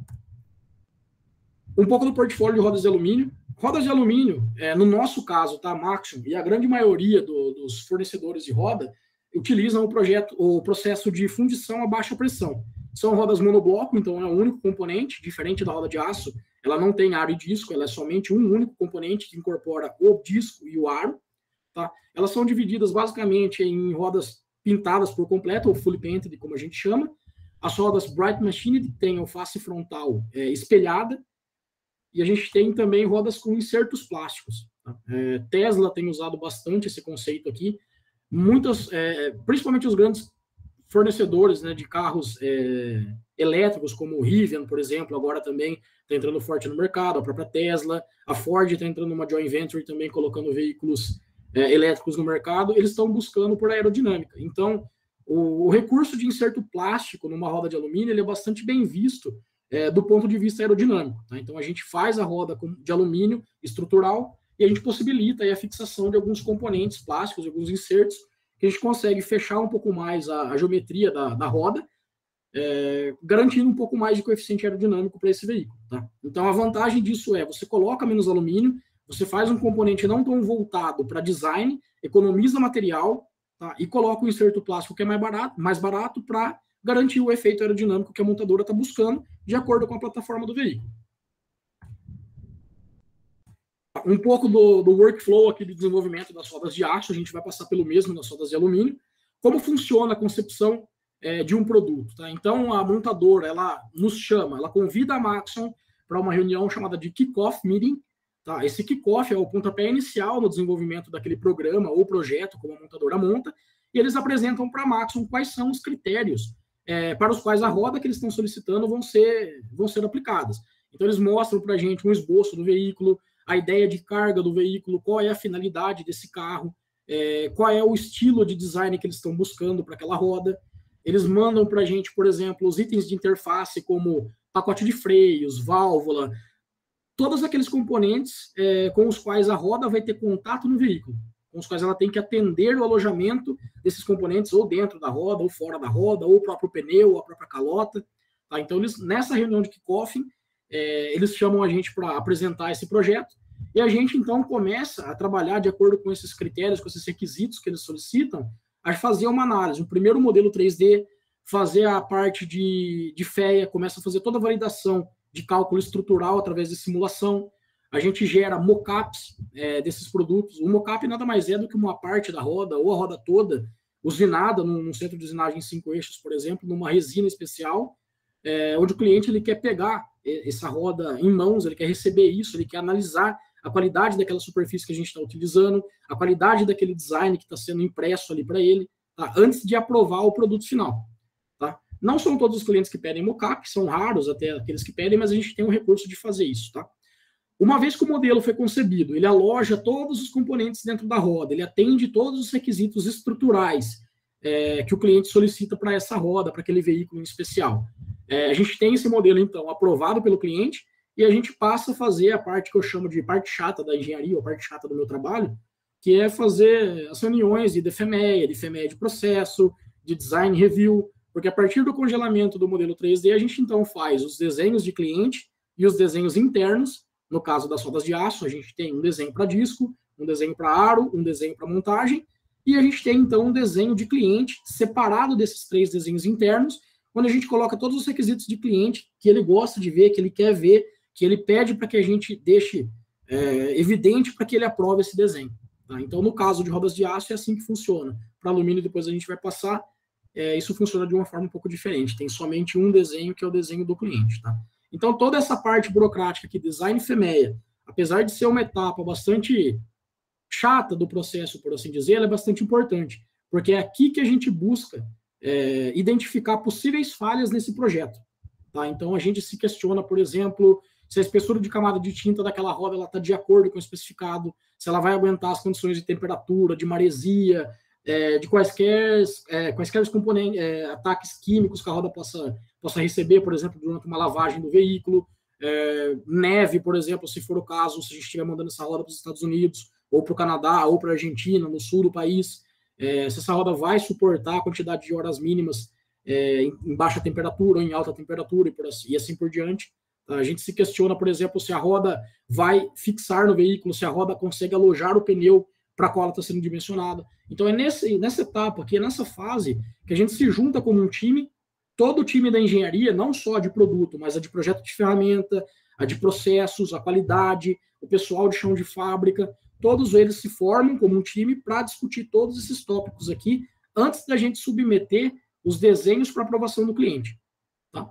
Um pouco do portfólio de rodas de alumínio. Rodas de alumínio, é, no nosso caso, tá, a Maxon e a grande maioria do, dos fornecedores de roda utilizam o, projeto, o processo de fundição a baixa pressão. São rodas monobloco, então é um único componente, diferente da roda de aço. Ela não tem aro e disco, ela é somente um único componente que incorpora o disco e o aro. Tá? Elas são divididas basicamente em rodas pintadas por completo, ou fully painted, como a gente chama. As rodas Bright Machined têm a face frontal é, espelhada. E a gente tem também rodas com insertos plásticos. Tá? É, Tesla tem usado bastante esse conceito aqui. Muitas, é, principalmente os grandes fornecedores, né, de carros é, elétricos, como o Rivian, por exemplo, agora também está entrando forte no mercado, a própria Tesla, a Ford está entrando numa joint venture também, colocando veículos é, elétricos no mercado, eles estão buscando por aerodinâmica. Então, o, o recurso de inserto plástico numa roda de alumínio ele é bastante bem visto é, do ponto de vista aerodinâmico. Tá? Então, a gente faz a roda de alumínio estrutural e a gente possibilita aí, a fixação de alguns componentes plásticos, de alguns insertos, que a gente consegue fechar um pouco mais a, a geometria da, da roda, é, garantindo um pouco mais de coeficiente aerodinâmico para esse veículo. Tá? Então, a vantagem disso é, você coloca menos alumínio, você faz um componente não tão voltado para design, economiza material, tá? E coloca um inserto plástico que é mais barato, mais barato para garantir o efeito aerodinâmico que a montadora está buscando, de acordo com a plataforma do veículo. Um pouco do, do workflow aqui de desenvolvimento das rodas de aço, a gente vai passar pelo mesmo nas rodas de alumínio. Como funciona a concepção é, de um produto? Tá? Então, a montadora, ela nos chama, ela convida a Maxon para uma reunião chamada de kick-off meeting. Tá? Esse kick-off é o pontapé inicial no desenvolvimento daquele programa ou projeto, como a montadora monta, e eles apresentam para a Maxon quais são os critérios é, para os quais a roda que eles estão solicitando vão ser, vão ser aplicadas. Então, eles mostram para a gente um esboço do veículo, a ideia de carga do veículo, qual é a finalidade desse carro, é, qual é o estilo de design que eles estão buscando para aquela roda. Eles mandam para a gente, por exemplo, os itens de interface, como pacote de freios, válvula, todos aqueles componentes é, com os quais a roda vai ter contato no veículo, com os quais ela tem que atender o alojamento desses componentes, ou dentro da roda, ou fora da roda, ou o próprio pneu, ou a própria calota. Tá? Então, eles, nessa reunião de kickoff, é, eles chamam a gente para apresentar esse projeto, e a gente, então, começa a trabalhar de acordo com esses critérios, com esses requisitos que eles solicitam, a fazer uma análise, um primeiro modelo três D, fazer a parte de, de F E A, começa a fazer toda a validação de cálculo estrutural através de simulação. A gente gera mockups é, desses produtos. O mockup nada mais é do que uma parte da roda, ou a roda toda, usinada num, num centro de usinagem em cinco eixos, por exemplo, numa resina especial, é, onde o cliente ele quer pegar essa roda em mãos, ele quer receber isso, ele quer analisar a qualidade daquela superfície que a gente está utilizando, a qualidade daquele design que está sendo impresso ali para ele, tá? Antes de aprovar o produto final. Tá? Não são todos os clientes que pedem mockup, são raros até aqueles que pedem, mas a gente tem um recurso de fazer isso. Tá? Uma vez que o modelo foi concebido, ele aloja todos os componentes dentro da roda, ele atende todos os requisitos estruturais é, que o cliente solicita para essa roda, para aquele veículo em especial. É, a gente tem esse modelo, então, aprovado pelo cliente, e a gente passa a fazer a parte que eu chamo de parte chata da engenharia, ou parte chata do meu trabalho, que é fazer as reuniões de F M E A, de F M E A de processo, de design review, porque a partir do congelamento do modelo três D, a gente então faz os desenhos de cliente e os desenhos internos. No caso das rodas de aço, a gente tem um desenho para disco, um desenho para aro, um desenho para montagem, e a gente tem então um desenho de cliente separado desses três desenhos internos, onde a gente coloca todos os requisitos de cliente que ele gosta de ver, que ele quer ver, que ele pede para que a gente deixe é, evidente para que ele aprove esse desenho. Tá? Então, no caso de rodas de aço, é assim que funciona. Para alumínio, depois a gente vai passar, é, isso funciona de uma forma um pouco diferente. Tem somente um desenho, que é o desenho do cliente. Tá? Então, toda essa parte burocrática aqui, design F M E A, apesar de ser uma etapa bastante chata do processo, por assim dizer, ela é bastante importante, porque é aqui que a gente busca é, identificar possíveis falhas nesse projeto. Tá? Então, a gente se questiona, por exemplo, se a espessura de camada de tinta daquela roda está de acordo com o especificado, se ela vai aguentar as condições de temperatura, de maresia, é, de quaisquer, é, quaisquer componentes, é, ataques químicos que a roda possa, possa receber, por exemplo, durante uma lavagem do veículo, é, neve, por exemplo, se for o caso, se a gente estiver mandando essa roda para os Estados Unidos, ou para o Canadá, ou para a Argentina, no sul do país, é, se essa roda vai suportar a quantidade de horas mínimas é, em, em baixa temperatura ou em alta temperatura, e, por assim, e assim por diante. A gente se questiona, por exemplo, se a roda vai fixar no veículo, se a roda consegue alojar o pneu para qual ela está sendo dimensionada. Então, é nesse, nessa etapa aqui, é nessa fase, que a gente se junta como um time, todo o time da engenharia, não só de produto, mas a de projeto de ferramenta, a de processos, a qualidade, o pessoal de chão de fábrica, todos eles se formam como um time para discutir todos esses tópicos aqui, antes da gente submeter os desenhos para aprovação do cliente. Tá?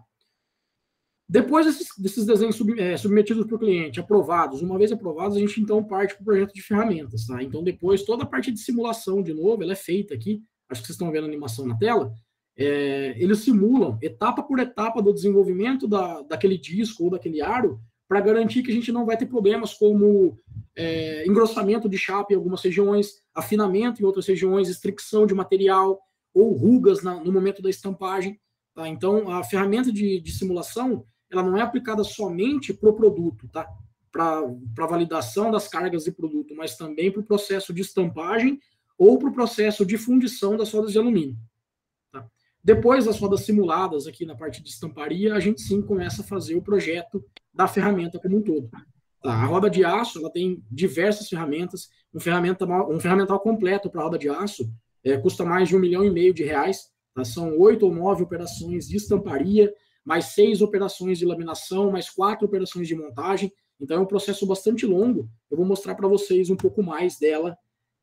Depois desses, desses desenhos sub, é, submetidos para o cliente, aprovados, uma vez aprovados, a gente então parte para o projeto de ferramentas. Tá? Então, depois, toda a parte de simulação, de novo, ela é feita aqui, acho que vocês estão vendo a animação na tela, é, eles simulam etapa por etapa do desenvolvimento da, daquele disco ou daquele aro, para garantir que a gente não vai ter problemas como é, engrossamento de chapa em algumas regiões, afinamento em outras regiões, estricção de material, ou rugas na, no momento da estampagem. Tá? Então, a ferramenta de, de simulação, ela não é aplicada somente para o produto, tá? Para validação das cargas de produto, mas também para o processo de estampagem ou para o processo de fundição das rodas de alumínio. Tá? Depois das rodas simuladas aqui na parte de estamparia, a gente sim começa a fazer o projeto da ferramenta como um todo. Tá? A roda de aço, ela tem diversas ferramentas, um, ferramenta, um ferramental completo para a roda de aço é, custa mais de um milhão e meio de reais. Tá? São oito ou nove operações de estamparia, mais seis operações de laminação, mais quatro operações de montagem. Então, é um processo bastante longo. Eu vou mostrar para vocês um pouco mais dela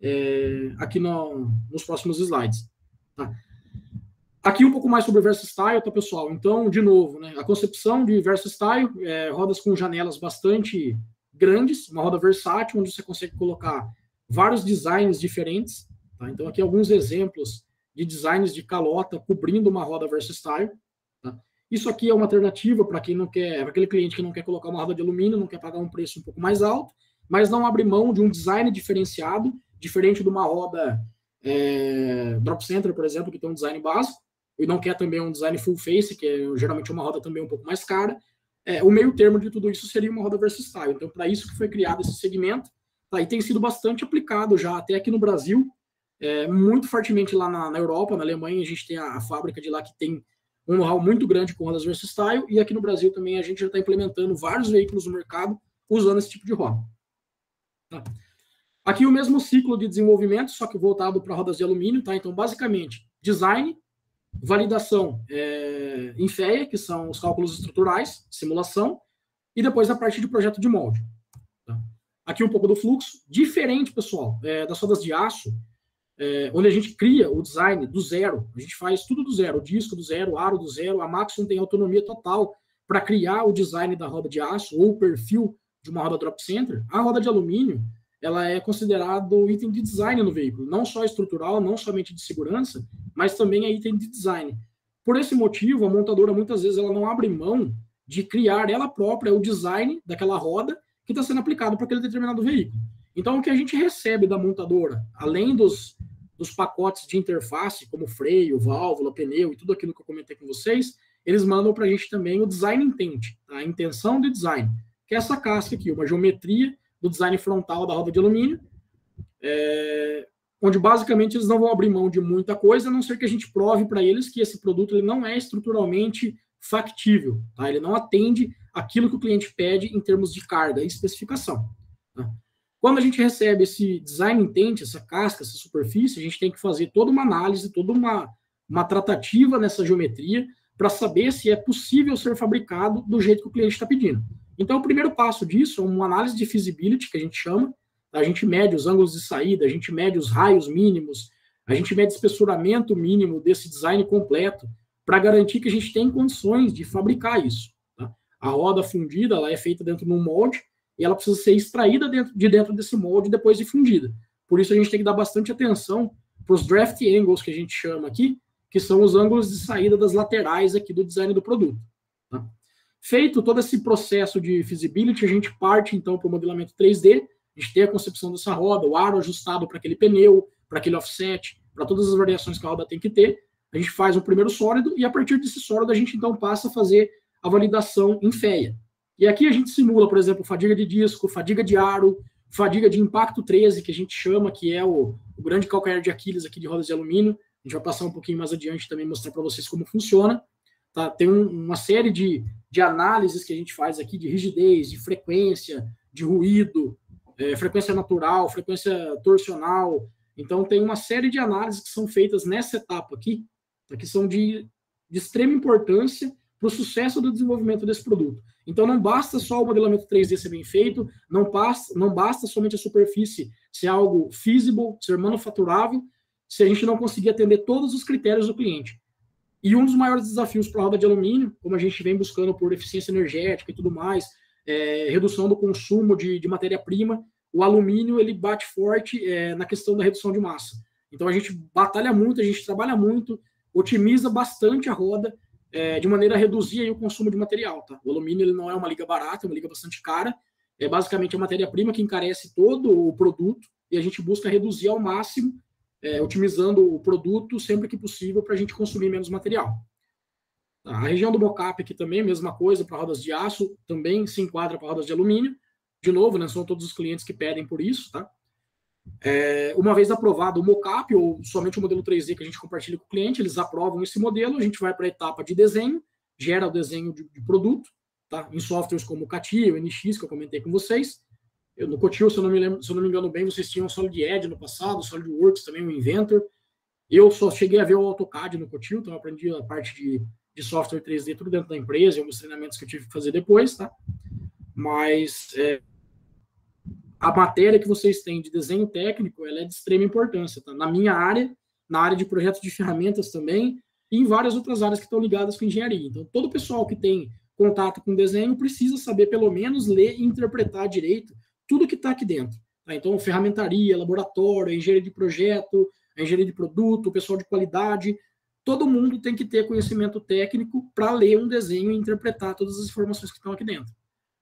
é, aqui no, nos próximos slides. Tá? Aqui um pouco mais sobre o VersaStyle, tá, pessoal? Então, de novo, né, a concepção de VersaStyle, é, rodas com janelas bastante grandes, uma roda versátil, onde você consegue colocar vários designs diferentes. Tá? Então, aqui alguns exemplos de designs de calota cobrindo uma roda VersaStyle. Tá? Isso aqui é uma alternativa para quem não quer, para aquele cliente que não quer colocar uma roda de alumínio, não quer pagar um preço um pouco mais alto, mas não abre mão de um design diferenciado, diferente de uma roda é, Drop Center, por exemplo, que tem um design básico, e não quer também um design full face, que é geralmente uma roda também um pouco mais cara. É, o meio termo de tudo isso seria uma roda Versystyle. Então, para isso que foi criado esse segmento, tá, e tem sido bastante aplicado já até aqui no Brasil, é, muito fortemente lá na, na Europa, na Alemanha, a gente tem a, a fábrica de lá que tem um know-how muito grande com rodas Versystyle, e aqui no Brasil também a gente já está implementando vários veículos no mercado usando esse tipo de roda. Tá? Aqui o mesmo ciclo de desenvolvimento, só que voltado para rodas de alumínio, tá? Então, basicamente, design, validação é, em F E A, que são os cálculos estruturais, simulação, e depois a parte de projeto de molde. Tá? Aqui um pouco do fluxo. Diferente, pessoal, é, das rodas de aço, é, onde a gente cria o design do zero, a gente faz tudo do zero, o disco do zero, o aro do zero, a Maxon tem autonomia total para criar o design da roda de aço ou o perfil de uma roda drop center. A roda de alumínio, ela é considerado item de design no veículo, não só estrutural, não somente de segurança, mas também é item de design. Por esse motivo, a montadora, muitas vezes, ela não abre mão de criar ela própria o design daquela roda que está sendo aplicado para aquele determinado veículo. Então, o que a gente recebe da montadora, além dos, dos pacotes de interface, como freio, válvula, pneu e tudo aquilo que eu comentei com vocês, eles mandam para a gente também o design intent, tá? A intenção de design, que é essa casca aqui, uma geometria do design frontal da roda de alumínio, é, onde basicamente eles não vão abrir mão de muita coisa, a não ser que a gente prove para eles que esse produto ele não é estruturalmente factível, tá? Ele não atende aquilo que o cliente pede em termos de carga e especificação. Tá? Quando a gente recebe esse design intent, essa casca, essa superfície, a gente tem que fazer toda uma análise, toda uma, uma tratativa nessa geometria para saber se é possível ser fabricado do jeito que o cliente está pedindo. Então, o primeiro passo disso é uma análise de feasibility, que a gente chama. A gente mede os ângulos de saída, a gente mede os raios mínimos, a gente mede o espessuramento mínimo desse design completo, para garantir que a gente tem condições de fabricar isso. Tá? A roda fundida, ela é feita dentro de um molde, e ela precisa ser extraída dentro, de dentro desse molde depois de fundida. Por isso, a gente tem que dar bastante atenção para os draft angles, que a gente chama aqui, que são os ângulos de saída das laterais aqui do design do produto. Tá? Feito todo esse processo de feasibility, a gente parte, então, para o modelamento três D. A gente tem a concepção dessa roda, o aro ajustado para aquele pneu, para aquele offset, para todas as variações que a roda tem que ter. A gente faz um primeiro sólido e, a partir desse sólido, a gente, então, passa a fazer a validação em F E A. E aqui a gente simula, por exemplo, fadiga de disco, fadiga de aro, fadiga de impacto treze, que a gente chama, que é o, o grande calcanhar de Aquiles aqui de rodas de alumínio. A gente vai passar um pouquinho mais adiante também, mostrar para vocês como funciona. Tá? Tem um, uma série de, de análises que a gente faz aqui de rigidez, de frequência, de ruído, é, frequência natural, frequência torsional. Então, tem uma série de análises que são feitas nessa etapa aqui, tá? Que são de, de extrema importância para o sucesso do desenvolvimento desse produto. Então, não basta só o modelamento três D ser bem feito, não basta, não basta somente a superfície ser algo feasible, ser manufaturável, se a gente não conseguir atender todos os critérios do cliente. E um dos maiores desafios para a roda de alumínio, como a gente vem buscando por eficiência energética e tudo mais, é, redução do consumo de, de matéria-prima, o alumínio ele bate forte é, na questão da redução de massa. Então a gente batalha muito, a gente trabalha muito, otimiza bastante a roda é, de maneira a reduzir aí o consumo de material. Tá? O alumínio ele não é uma liga barata, é uma liga bastante cara, é basicamente a matéria-prima que encarece todo o produto e a gente busca reduzir ao máximo, É, otimizando o produto sempre que possível para a gente consumir menos material. A região do mocap aqui também, mesma coisa, para rodas de aço, também se enquadra para rodas de alumínio. De novo, não são todos os clientes que pedem por isso. Tá? É, uma vez aprovado o mocap, ou somente o modelo três D que a gente compartilha com o cliente, eles aprovam esse modelo, a gente vai para a etapa de desenho, gera o desenho de, de produto, tá? Em softwares como o CATIA, o N X, que eu comentei com vocês. Eu, no COTIL, se eu, não me lembro, se eu não me engano bem, vocês tinham o SolidEdge no passado, o SolidWorks também, o Inventor. Eu só cheguei a ver o AutoCAD no COTIL, então eu aprendi a parte de, de software três D tudo dentro da empresa, e alguns treinamentos que eu tive que fazer depois, tá? Mas é, a matéria que vocês têm de desenho técnico, ela é de extrema importância, tá? Na minha área, na área de projetos de ferramentas também, e em várias outras áreas que estão ligadas com engenharia. Então, todo o pessoal que tem contato com desenho precisa saber, pelo menos, ler e interpretar direito tudo que está aqui dentro. Tá? Então, ferramentaria, laboratório, engenharia de projeto, engenharia de produto, o pessoal de qualidade, todo mundo tem que ter conhecimento técnico para ler um desenho e interpretar todas as informações que estão aqui dentro.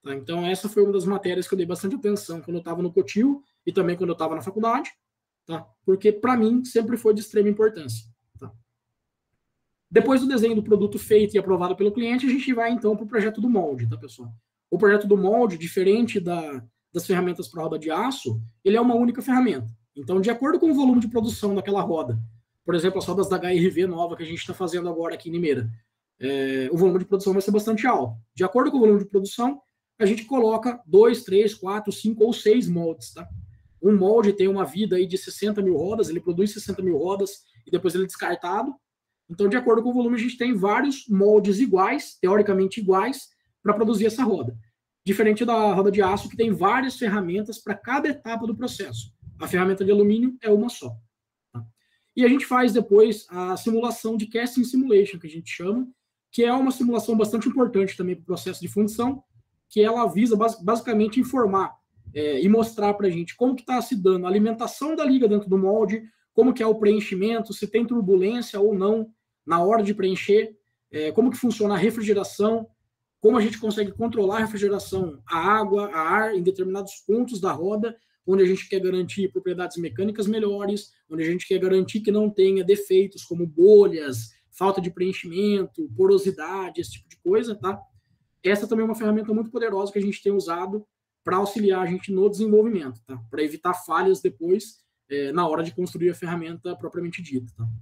Tá? Então, essa foi uma das matérias que eu dei bastante atenção quando eu estava no Cotil e também quando eu estava na faculdade, tá? Porque, para mim, sempre foi de extrema importância. Tá? Depois do desenho do produto feito e aprovado pelo cliente, a gente vai, então, para o projeto do molde, tá, pessoal? O projeto do molde, diferente da, das ferramentas para roda de aço, ele é uma única ferramenta. Então, de acordo com o volume de produção daquela roda, por exemplo, as rodas da H R V nova que a gente está fazendo agora aqui em Limeira, é, o volume de produção vai ser bastante alto. De acordo com o volume de produção, a gente coloca dois, três, quatro, cinco ou seis moldes, tá? Um molde tem uma vida aí de sessenta mil rodas, ele produz sessenta mil rodas e depois ele é descartado. Então, de acordo com o volume, a gente tem vários moldes iguais, teoricamente iguais, para produzir essa roda. Diferente da roda de aço, que tem várias ferramentas para cada etapa do processo. A ferramenta de alumínio é uma só. Tá? E a gente faz depois a simulação de casting simulation, que a gente chama, que é uma simulação bastante importante também para o processo de fundição, que ela visa basicamente informar é, e mostrar para a gente como que está se dando a alimentação da liga dentro do molde, como que é o preenchimento, se tem turbulência ou não na hora de preencher, é, como que funciona a refrigeração, como a gente consegue controlar a refrigeração, a água, a ar em determinados pontos da roda, onde a gente quer garantir propriedades mecânicas melhores, onde a gente quer garantir que não tenha defeitos como bolhas, falta de preenchimento, porosidade, esse tipo de coisa, tá? Essa também é uma ferramenta muito poderosa que a gente tem usado para auxiliar a gente no desenvolvimento, tá? Para evitar falhas depois, é, na hora de construir a ferramenta propriamente dita, tá?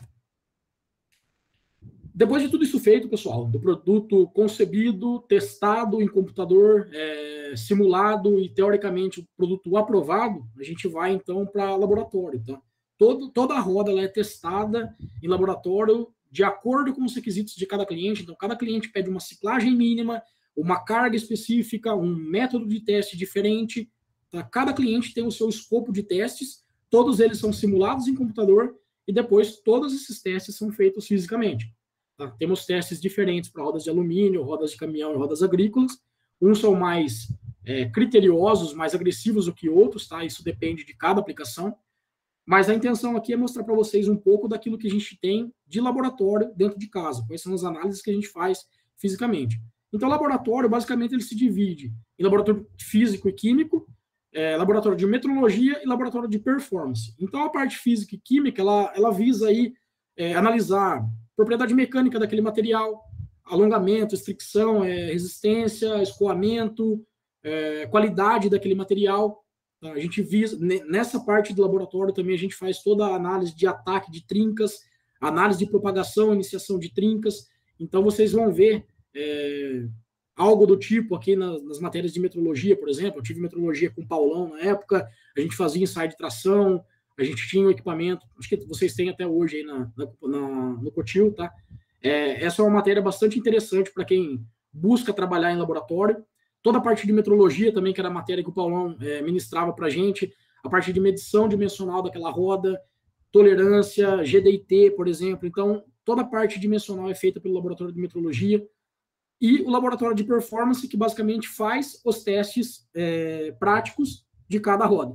Depois de tudo isso feito, pessoal, do produto concebido, testado em computador, é, simulado e, teoricamente, o produto aprovado, a gente vai, então, para laboratório, tá? Todo, toda a roda ela é testada em laboratório de acordo com os requisitos de cada cliente. Então, cada cliente pede uma ciclagem mínima, uma carga específica, um método de teste diferente. Tá? Cada cliente tem o seu escopo de testes, todos eles são simulados em computador e depois todos esses testes são feitos fisicamente. Tá? Temos testes diferentes para rodas de alumínio, rodas de caminhão e rodas agrícolas. Uns são mais é, criteriosos, mais agressivos do que outros, tá? Isso depende de cada aplicação. Mas a intenção aqui é mostrar para vocês um pouco daquilo que a gente tem de laboratório dentro de casa, quais são as análises que a gente faz fisicamente. Então, o laboratório, basicamente, ele se divide em laboratório físico e químico, é, laboratório de metrologia e laboratório de performance. Então, a parte física e química, ela, ela visa aí é, analisar propriedade mecânica daquele material, alongamento, estricção, é, resistência, escoamento, é, qualidade daquele material. A gente visa, nessa parte do laboratório também a gente faz toda a análise de ataque de trincas, análise de propagação, iniciação de trincas. Então, vocês vão ver é, algo do tipo aqui nas, nas matérias de metrologia, por exemplo. Eu tive metrologia com o Paulão na época, a gente fazia ensaio de tração, a gente tinha um equipamento, acho que vocês têm até hoje aí na, na, na, no Cotil, tá? É, essa é uma matéria bastante interessante para quem busca trabalhar em laboratório. Toda a parte de metrologia também, que era a matéria que o Paulão é, ministrava para a gente, a parte de medição dimensional daquela roda, tolerância, G D I T, por exemplo. Então, toda a parte dimensional é feita pelo laboratório de metrologia. E o laboratório de performance, que basicamente faz os testes é, práticos de cada roda.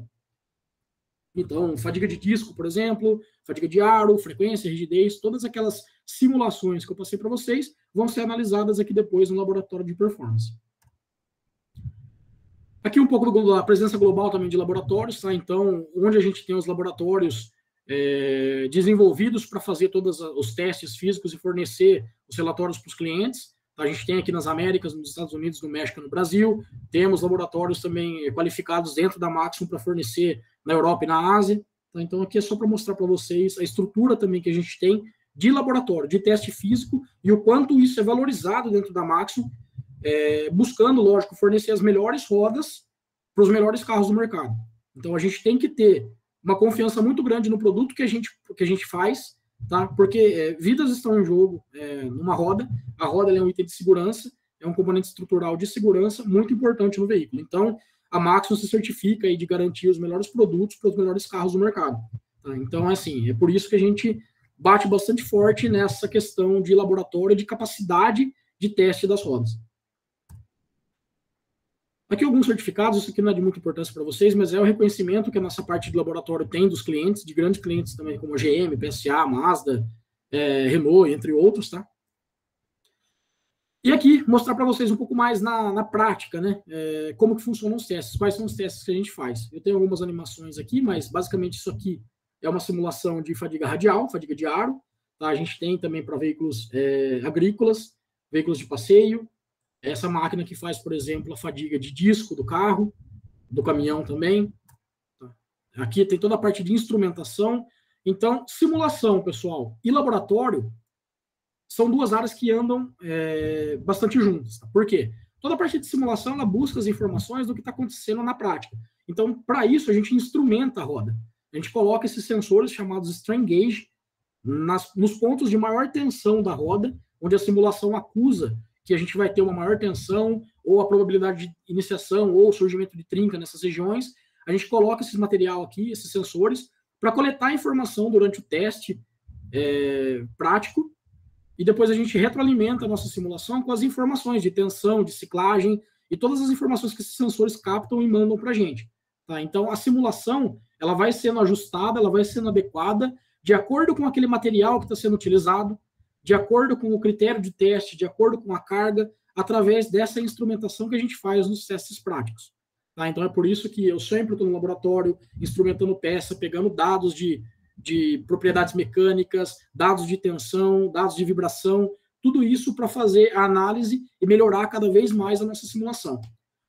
Então, fadiga de disco, por exemplo, fadiga de aro, frequência, rigidez, todas aquelas simulações que eu passei para vocês vão ser analisadas aqui depois no laboratório de performance. Aqui um pouco da presença global também de laboratórios, tá? Então, onde a gente tem os laboratórios é, desenvolvidos para fazer todos os testes físicos e fornecer os relatórios para os clientes. Tá? A gente tem aqui nas Américas, nos Estados Unidos, no México e no Brasil. Temos laboratórios também qualificados dentro da Maxxum para fornecer na Europa e na Ásia. Tá? Então, aqui é só para mostrar para vocês a estrutura também que a gente tem de laboratório, de teste físico e o quanto isso é valorizado dentro da Maxxum, É, buscando, lógico, fornecer as melhores rodas para os melhores carros do mercado. Então, a gente tem que ter uma confiança muito grande no produto que a gente, que a gente faz, tá? Porque é, vidas estão em jogo é, numa roda. A roda é um item de segurança, é um componente estrutural de segurança muito importante no veículo. Então, a Maxxum se certifica aí de garantir os melhores produtos para os melhores carros do mercado. Tá? Então, é assim, é por isso que a gente bate bastante forte nessa questão de laboratório e de capacidade de teste das rodas. Aqui alguns certificados, isso aqui não é de muita importância para vocês, mas é o reconhecimento que a nossa parte de laboratório tem dos clientes, de grandes clientes também, como a G M, P S A, Mazda, é, Renault, entre outros, tá? E aqui, mostrar para vocês um pouco mais na, na prática, né? É, como que funcionam os testes, quais são os testes que a gente faz. Eu tenho algumas animações aqui, mas basicamente isso aqui é uma simulação de fadiga radial, fadiga de aro. Tá? A gente tem também para veículos é, agrícolas, veículos de passeio. Essa máquina que faz, por exemplo, a fadiga de disco do carro, do caminhão também. Tá? Aqui tem toda a parte de instrumentação. Então, simulação, pessoal, e laboratório são duas áreas que andam é, bastante juntas. Tá? Por quê? Toda a parte de simulação, ela busca as informações do que está acontecendo na prática. Então, para isso, a gente instrumenta a roda. A gente coloca esses sensores chamados strain gauge nas, nos pontos de maior tensão da roda, onde a simulação acusa que a gente vai ter uma maior tensão, ou a probabilidade de iniciação, ou surgimento de trinca nessas regiões. A gente coloca esse material aqui, esses sensores, para coletar informação durante o teste é, prático, e depois a gente retroalimenta a nossa simulação com as informações de tensão, de ciclagem, e todas as informações que esses sensores captam e mandam para a gente. Tá? Então, a simulação ela vai sendo ajustada, ela vai sendo adequada, de acordo com aquele material que está sendo utilizado, de acordo com o critério de teste, de acordo com a carga, através dessa instrumentação que a gente faz nos testes práticos. Tá? Então, é por isso que eu sempre estou no laboratório, instrumentando peça, pegando dados de, de propriedades mecânicas, dados de tensão, dados de vibração, tudo isso para fazer a análise e melhorar cada vez mais a nossa simulação.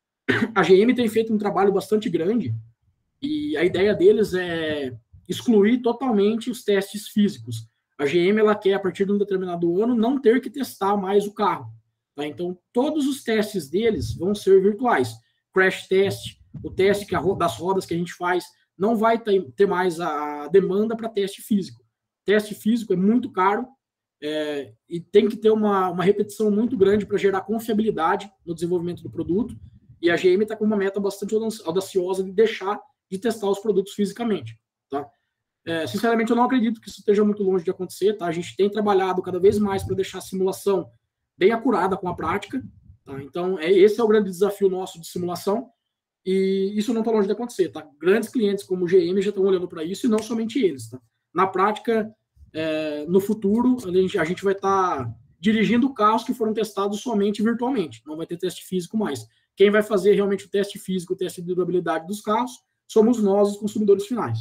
A G M tem feito um trabalho bastante grande e a ideia deles é excluir totalmente os testes físicos. A G M ela quer, a partir de um determinado ano, não ter que testar mais o carro. Tá? Então, todos os testes deles vão ser virtuais. Crash test, o teste que a, das rodas que a gente faz, não vai ter, ter mais a demanda para teste físico. Teste físico é muito caro é, e tem que ter uma, uma repetição muito grande para gerar confiabilidade no desenvolvimento do produto. E a G M está com uma meta bastante audaciosa de deixar de testar os produtos fisicamente. Tá? É, sinceramente, eu não acredito que isso esteja muito longe de acontecer. Tá? A gente tem trabalhado cada vez mais para deixar a simulação bem acurada com a prática. Tá? Então, é, esse é o grande desafio nosso de simulação. E isso não está longe de acontecer. Tá? Grandes clientes como o G M já estão olhando para isso e não somente eles. Tá? Na prática, é, no futuro, a gente, a gente vai estar tá dirigindo carros que foram testados somente virtualmente. Não vai ter teste físico mais. Quem vai fazer realmente o teste físico, o teste de durabilidade dos carros, somos nós, os consumidores finais.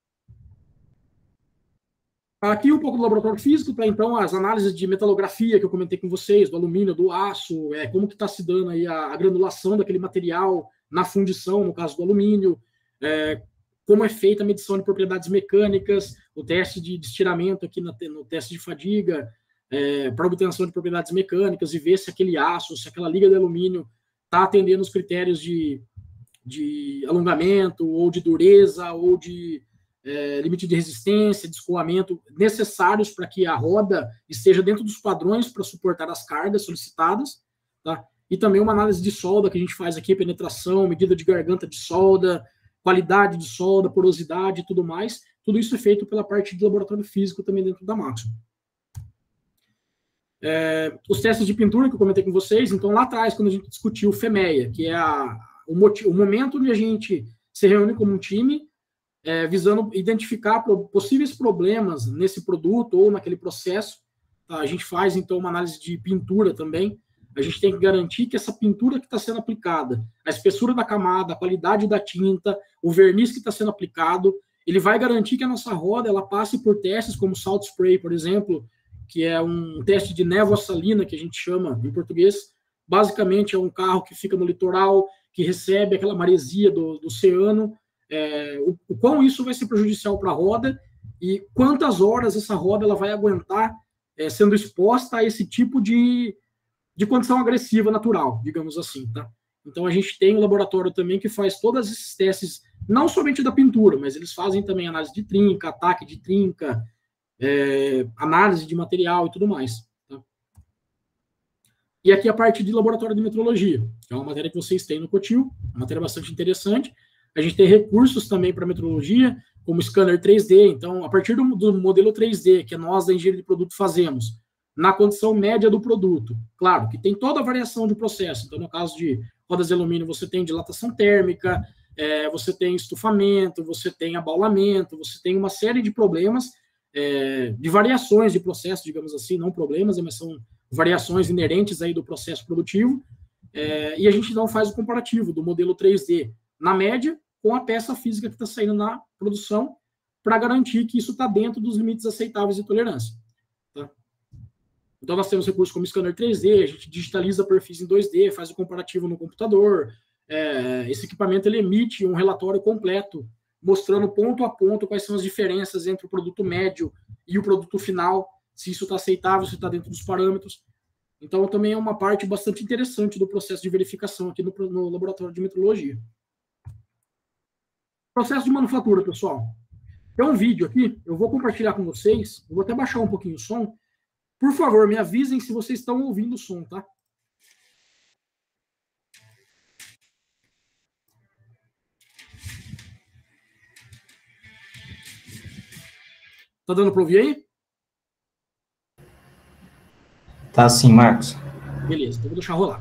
Aqui um pouco do laboratório físico, tá? Então, as análises de metalografia que eu comentei com vocês, do alumínio, do aço, é, como que está se dando aí a, a granulação daquele material na fundição, no caso do alumínio, é, como é feita a medição de propriedades mecânicas, o teste de, de estiramento aqui na, no teste de fadiga, é, para obtenção de propriedades mecânicas e ver se aquele aço, se aquela liga de alumínio está atendendo os critérios de, de alongamento, ou de dureza, ou de é, limite de resistência, de escoamento, necessários para que a roda esteja dentro dos padrões para suportar as cargas solicitadas. Tá? E também uma análise de solda que a gente faz aqui, penetração, medida de garganta de solda, qualidade de solda, porosidade e tudo mais. Tudo isso é feito pela parte de laboratório físico também dentro da Maxon. É, os testes de pintura que eu comentei com vocês, então lá atrás, quando a gente discutiu o FEMEA, que é a, o, motivo, o momento onde a gente se reúne como um time, é, visando identificar possíveis problemas nesse produto ou naquele processo, tá? A gente faz, então, uma análise de pintura também. A gente tem que garantir que essa pintura que está sendo aplicada, a espessura da camada, a qualidade da tinta, o verniz que está sendo aplicado, ele vai garantir que a nossa roda ela passe por testes como salt spray, por exemplo, que é um teste de névoa salina, que a gente chama em português. Basicamente, é um carro que fica no litoral, que recebe aquela maresia do, do oceano. É, o, o quão isso vai ser prejudicial para a roda e quantas horas essa roda ela vai aguentar é, sendo exposta a esse tipo de, de condição agressiva natural, digamos assim. Tá? Então, a gente tem um laboratório também que faz todos esses testes, não somente da pintura, mas eles fazem também análise de trinca, ataque de trinca, É, análise de material e tudo mais. Tá? E aqui a parte de laboratório de metrologia, que é uma matéria que vocês têm no Cotil, uma matéria bastante interessante. A gente tem recursos também para metrologia, como scanner três D. Então, a partir do, do modelo três D, que nós da engenharia de produto fazemos, na condição média do produto, claro, que tem toda a variação de processo. Então, no caso de rodas de alumínio, você tem dilatação térmica, é, você tem estufamento, você tem abaulamento, você tem uma série de problemas É, de variações de processo, digamos assim, não problemas, mas são variações inerentes aí do processo produtivo, é, e a gente então faz o comparativo do modelo três D na média com a peça física que está saindo na produção, para garantir que isso está dentro dos limites aceitáveis de tolerância. Tá? Então, nós temos recursos como scanner três D, a gente digitaliza perfis em dois D, faz o comparativo no computador. É, esse equipamento ele emite um relatório completo, mostrando ponto a ponto quais são as diferenças entre o produto médio e o produto final, se isso está aceitável, se está dentro dos parâmetros. Então, também é uma parte bastante interessante do processo de verificação aqui no, no laboratório de metrologia. Processo de manufatura, pessoal. Tem um vídeo aqui, eu vou compartilhar com vocês, eu vou até baixar um pouquinho o som. Por favor, me avisem se vocês estão ouvindo o som, tá? Tá dando para ouvir aí? Tá sim, Marcos. Beleza, então vou deixar rolar.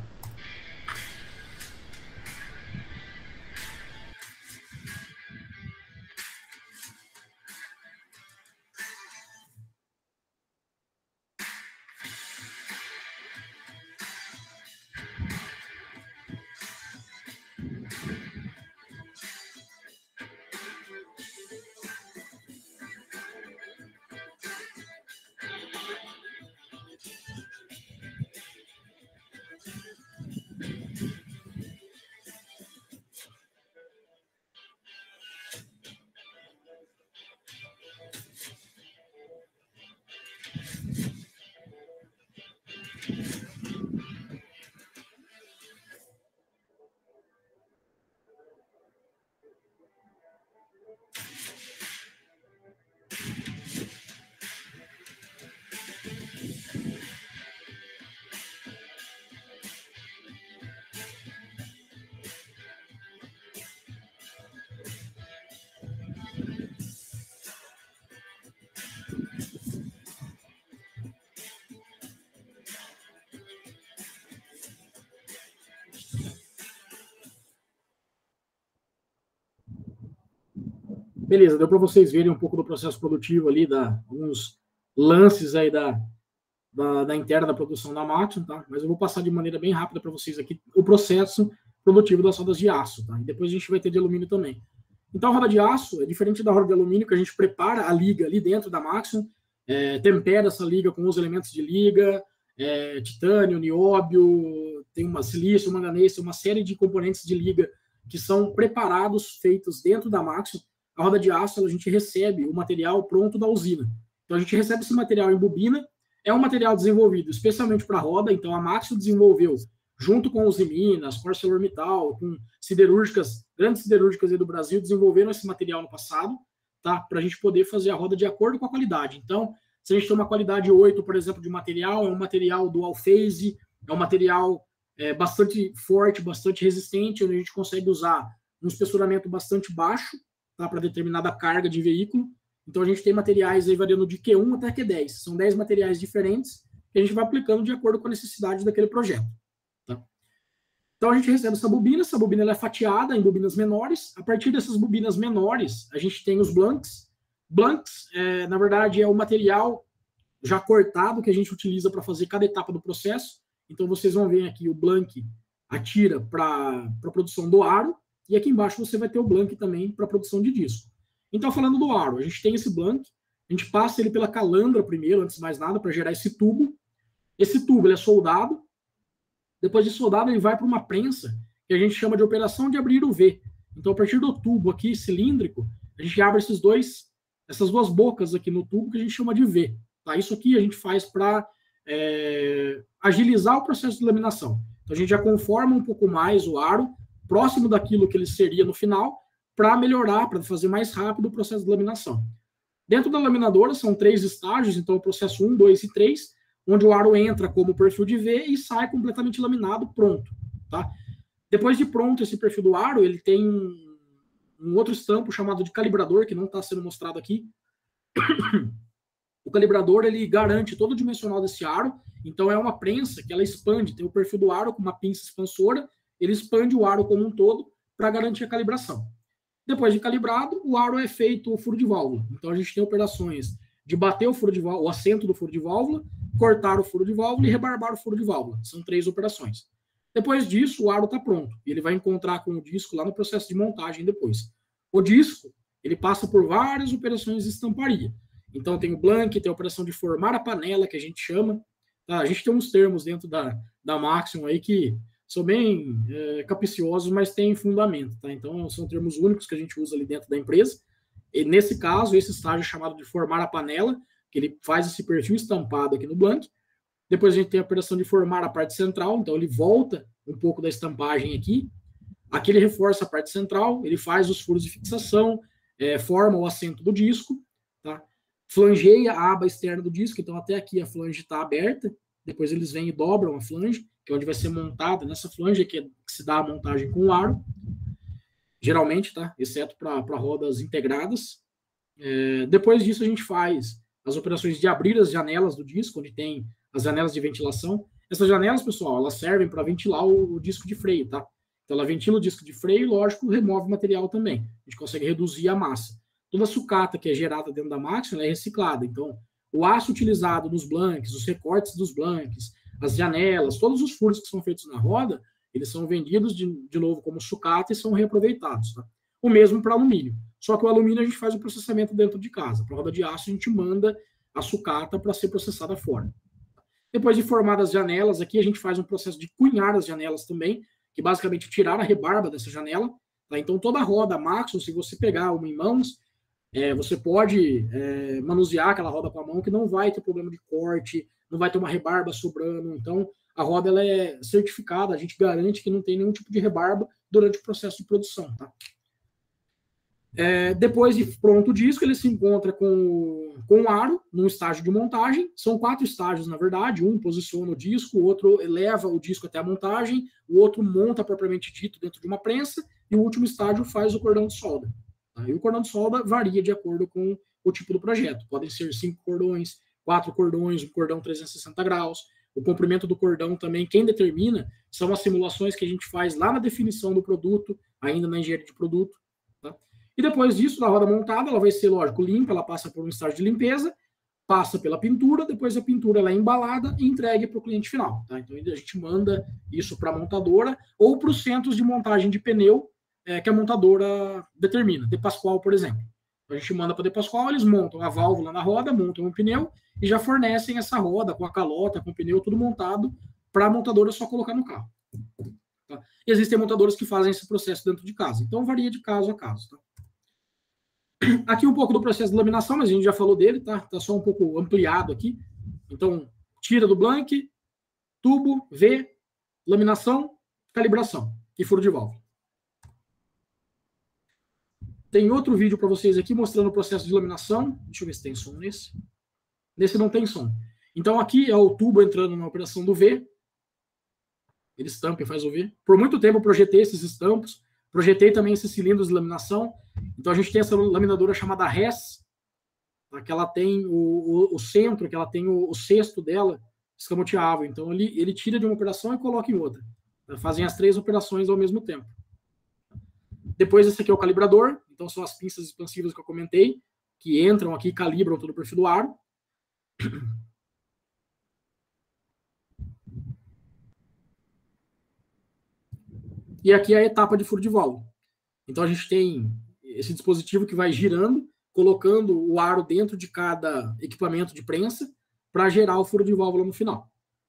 Beleza, deu para vocês verem um pouco do processo produtivo ali, da, alguns lances aí da, da, da interna da produção da máquina, tá? Mas eu vou passar de maneira bem rápida para vocês aqui o processo produtivo das rodas de aço, tá? E depois a gente vai ter de alumínio também. Então, a roda de aço é diferente da roda de alumínio, que a gente prepara a liga ali dentro da máquina, é, tempera essa liga com os elementos de liga, é, titânio, nióbio, tem uma silício, manganês, uma série de componentes de liga que são preparados, feitos dentro da máquina. A roda de aço, a gente recebe o material pronto da usina. Então, a gente recebe esse material em bobina, é um material desenvolvido especialmente para a roda, então a Maxo desenvolveu, junto com os Minas, com a ArcelorMittal, com siderúrgicas, grandes siderúrgicas aí do Brasil, desenvolveram esse material no passado, tá? Para a gente poder fazer a roda de acordo com a qualidade. Então, se a gente tem uma qualidade oito, por exemplo, de material, é um material dual phase, é um material é, bastante forte, bastante resistente, onde a gente consegue usar um espessuramento bastante baixo, tá, para determinada carga de veículo. Então, a gente tem materiais aí variando de Q um até Q dez. São dez materiais diferentes que a gente vai aplicando de acordo com a necessidade daquele projeto. Tá? Então, a gente recebe essa bobina. Essa bobina ela é fatiada em bobinas menores. A partir dessas bobinas menores, a gente tem os blanks. Blanks, é, na verdade, é o material já cortado que a gente utiliza para fazer cada etapa do processo. Então, vocês vão ver aqui o blank, a tira para a produção do aro. E aqui embaixo você vai ter o blank também para a produção de disco. Então, falando do aro, a gente tem esse blank, a gente passa ele pela calandra primeiro, antes de mais nada, para gerar esse tubo. Esse tubo ele é soldado. Depois de soldado, ele vai para uma prensa, que a gente chama de operação de abrir o V. Então, a partir do tubo aqui, cilíndrico, a gente abre esses dois, essas duas bocas aqui no tubo, que a gente chama de V. Tá? Isso aqui a gente faz para é, agilizar o processo de laminação. Então, a gente já conforma um pouco mais o aro, próximo daquilo que ele seria no final, para melhorar, para fazer mais rápido o processo de laminação. Dentro da laminadora são três estágios, então o processo um, dois e três, onde o aro entra como perfil de V e sai completamente laminado, pronto. Tá? Depois de pronto esse perfil do aro, ele tem um, um outro estampo chamado de calibrador, que não está sendo mostrado aqui. O calibrador, ele garante todo o dimensional desse aro, então é uma prensa que ela expande, tem o perfil do aro com uma pinça expansora, ele expande o aro como um todo para garantir a calibração. Depois de calibrado, o aro é feito o furo de válvula. Então, a gente tem operações de bater o furo de válvula, o assento do furo de válvula, cortar o furo de válvula e rebarbar o furo de válvula. São três operações. Depois disso, o aro está pronto. E ele vai encontrar com o disco lá no processo de montagem depois. O disco, ele passa por várias operações de estamparia. Então, tem o blank, tem a operação de formar a panela, que a gente chama. Tá? A gente tem uns termos dentro da, da Maxion aí que são bem é, capciosos, mas têm fundamento. Tá? Então, são termos únicos que a gente usa ali dentro da empresa. E, nesse caso, esse estágio é chamado de formar a panela, que ele faz esse perfil estampado aqui no blank. Depois a gente tem a operação de formar a parte central, então ele volta um pouco da estampagem aqui. Aqui ele reforça a parte central, ele faz os furos de fixação, é, forma o assento do disco, tá? Flangeia a aba externa do disco, então até aqui a flange está aberta. Depois eles vêm e dobram a flange, que é onde vai ser montada. Nessa flange que, é, que se dá a montagem com o aro, geralmente, tá? Exceto para rodas integradas. É, depois disso a gente faz as operações de abrir as janelas do disco, onde tem as janelas de ventilação. Essas janelas, pessoal, elas servem para ventilar o, o disco de freio, tá? Então ela ventila o disco de freio e, lógico, remove material também. A gente consegue reduzir a massa. Toda a sucata que é gerada dentro da Maxion é reciclada. Então, o aço utilizado nos blanks, os recortes dos blanks, as janelas, todos os furos que são feitos na roda, eles são vendidos de, de novo como sucata e são reaproveitados, tá? O mesmo para alumínio. Só que o alumínio a gente faz o processamento dentro de casa. Para a roda de aço a gente manda a sucata para ser processada fora. Depois de formadas as janelas, aqui a gente faz um processo de cunhar as janelas também, que basicamente tirar a rebarba dessa janela. Tá? Então toda a roda Maxion, se você pegar uma em mãos, é, você pode é, manusear aquela roda com a mão, que não vai ter problema de corte, não vai ter uma rebarba sobrando. Então a roda ela é certificada, a gente garante que não tem nenhum tipo de rebarba durante o processo de produção. Tá? É, depois de pronto o disco, ele se encontra com, com o aro, num estágio de montagem. São quatro estágios, na verdade. Um posiciona o disco, o outro leva o disco até a montagem, o outro monta propriamente dito dentro de uma prensa, e o último estágio faz o cordão de solda. Tá? E o cordão de solda varia de acordo com o tipo do projeto. Podem ser cinco cordões, quatro cordões, um cordão trezentos e sessenta graus. O comprimento do cordão também, quem determina, são as simulações que a gente faz lá na definição do produto, ainda na engenharia de produto. Tá? E depois disso, na roda montada, ela vai ser, lógico, limpa, ela passa por um estágio de limpeza, passa pela pintura, depois a pintura ela é embalada e entregue para o cliente final. Tá? Então a gente manda isso para a montadora ou para os centros de montagem de pneu é, que a montadora determina. De Pascoal, por exemplo. A gente manda para De Pascoal, eles montam a válvula na roda, montam o pneu e já fornecem essa roda com a calota, com o pneu, tudo montado para a montadora só colocar no carro. Tá? E existem montadoras que fazem esse processo dentro de casa. Então varia de caso a caso. Tá? Aqui um pouco do processo de laminação, mas a gente já falou dele, tá? Tá só um pouco ampliado aqui. Então, tira do blank, tubo, V, laminação, calibração e furo de válvula. Tem outro vídeo para vocês aqui mostrando o processo de laminação. Deixa eu ver se tem som nesse. Nesse não tem som. Então, aqui é o tubo entrando na operação do V. Ele estampa e faz o V. Por muito tempo eu projetei esses estampos. Projetei também esses cilindros de laminação. Então, a gente tem essa laminadora chamada R E S, tá? Que ela tem o, o, o centro, que ela tem o, o cesto dela escamoteável. Então, ele, ele tira de uma operação e coloca em outra. Tá? Fazem as três operações ao mesmo tempo. Depois, esse aqui é o calibrador. Então, são as pinças expansivas que eu comentei, que entram aqui e calibram todo o perfil do aro. E aqui é a etapa de furo de válvula. Então, a gente tem esse dispositivo que vai girando, colocando o aro dentro de cada equipamento de prensa para gerar o furo de válvula no final.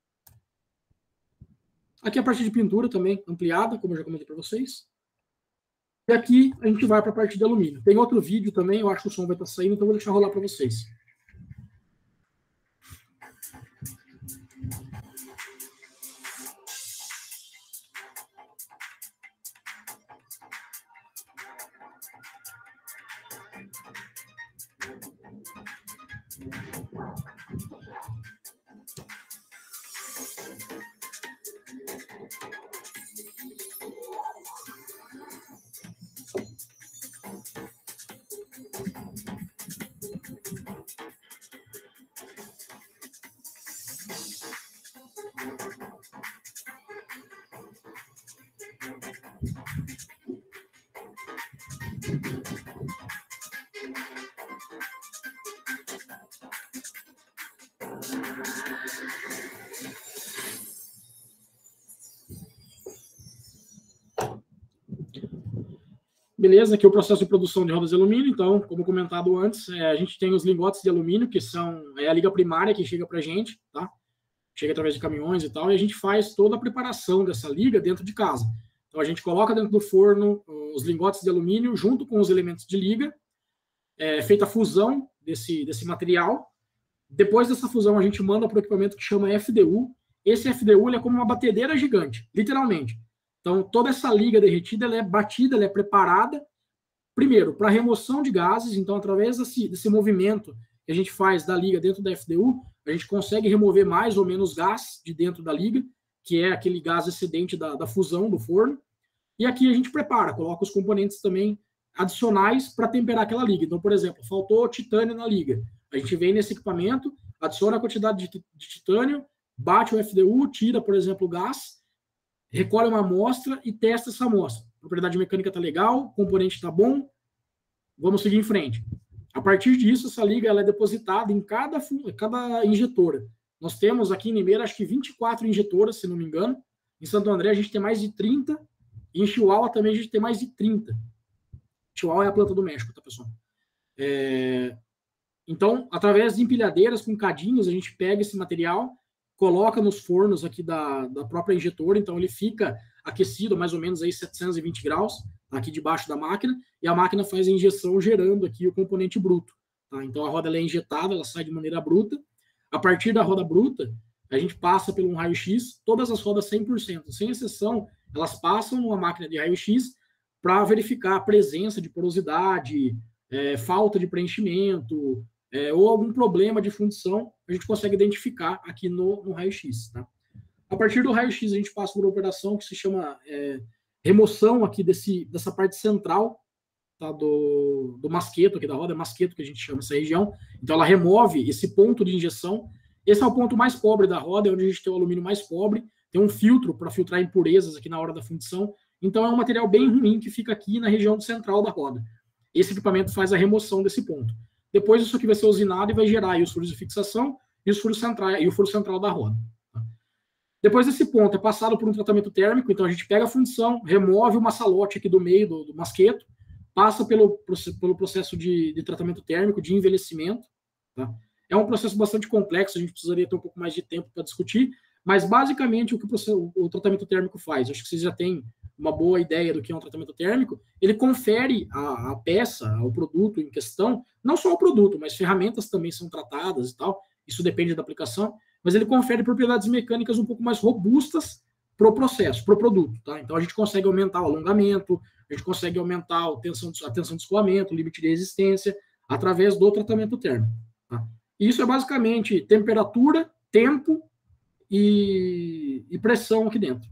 Aqui a parte de pintura também ampliada, como eu já comentei para vocês. E aqui a gente vai para a parte de alumínio. Tem outro vídeo também, eu acho que o som vai estar saindo, então eu vou deixar rolar para vocês. Beleza, aqui é o processo de produção de rodas de alumínio. Então, como comentado antes, é, a gente tem os lingotes de alumínio, que são é a liga primária que chega para a gente, tá? Chega através de caminhões e tal, e a gente faz toda a preparação dessa liga dentro de casa. Então, a gente coloca dentro do forno os lingotes de alumínio junto com os elementos de liga, é feita a fusão desse, desse material. Depois dessa fusão, a gente manda para o equipamento que chama F D U. Esse F D U ele é como uma batedeira gigante, literalmente. Então, toda essa liga derretida, ela é batida, ela é preparada, primeiro, para remoção de gases. Então, através desse, desse movimento que a gente faz da liga dentro da F D U, a gente consegue remover mais ou menos gás de dentro da liga, que é aquele gás excedente da, da fusão do forno. E aqui a gente prepara, coloca os componentes também adicionais para temperar aquela liga. Então, por exemplo, faltou titânio na liga. A gente vem nesse equipamento, adiciona a quantidade de, de titânio, bate o F D U, tira, por exemplo, o gás, recolhe uma amostra e testa essa amostra. A propriedade mecânica está legal, o componente está bom, vamos seguir em frente. A partir disso, essa liga ela é depositada em cada, cada injetora. Nós temos aqui em Limeira, acho que vinte e quatro injetoras, se não me engano. Em Santo André, a gente tem mais de trinta. E em Chihuahua também a gente tem mais de trinta. Chihuahua é a planta do México, tá, pessoal? É... Então, através de empilhadeiras com cadinhos, a gente pega esse material, coloca nos fornos aqui da, da própria injetora, então ele fica aquecido mais ou menos aí setecentos e vinte graus, aqui debaixo da máquina, e a máquina faz a injeção gerando aqui o componente bruto. Tá? Então a roda ela é injetada, ela sai de maneira bruta. A partir da roda bruta, a gente passa por um raio-x, todas as rodas cem por cento, sem exceção, elas passam numa máquina de raio-x para verificar a presença de porosidade, é, falta de preenchimento, É, ou algum problema de fundição, a gente consegue identificar aqui no, no raio-x. Tá? A partir do raio-x, a gente passa por uma operação que se chama é, remoção aqui desse, dessa parte central, tá, do, do masqueto, aqui da roda, é masqueto que a gente chama essa região. Então, ela remove esse ponto de injeção. Esse é o ponto mais pobre da roda, é onde a gente tem o alumínio mais pobre. Tem um filtro para filtrar impurezas aqui na hora da fundição. Então, é um material bem ruim que fica aqui na região central da roda. Esse equipamento faz a remoção desse ponto. Depois isso aqui vai ser usinado e vai gerar aí os furos de fixação e, os furos centrais, e o furo central da roda. Tá? Depois desse ponto é passado por um tratamento térmico, então a gente pega a fundição, remove o maçalote aqui do meio do, do masqueto, passa pelo, pelo processo de, de tratamento térmico, de envelhecimento. Tá? É um processo bastante complexo, a gente precisaria ter um pouco mais de tempo para discutir, mas basicamente o que o, processo, o tratamento térmico faz, acho que vocês já têm uma boa ideia do que é um tratamento térmico, ele confere a, a peça, ao produto em questão, não só o produto, mas ferramentas também são tratadas e tal, isso depende da aplicação, mas ele confere propriedades mecânicas um pouco mais robustas para o processo, para o produto. Tá? Então a gente consegue aumentar o alongamento, a gente consegue aumentar a tensão, a tensão de escoamento, o limite de resistência, através do tratamento térmico. Tá? E isso é basicamente temperatura, tempo e, e pressão aqui dentro.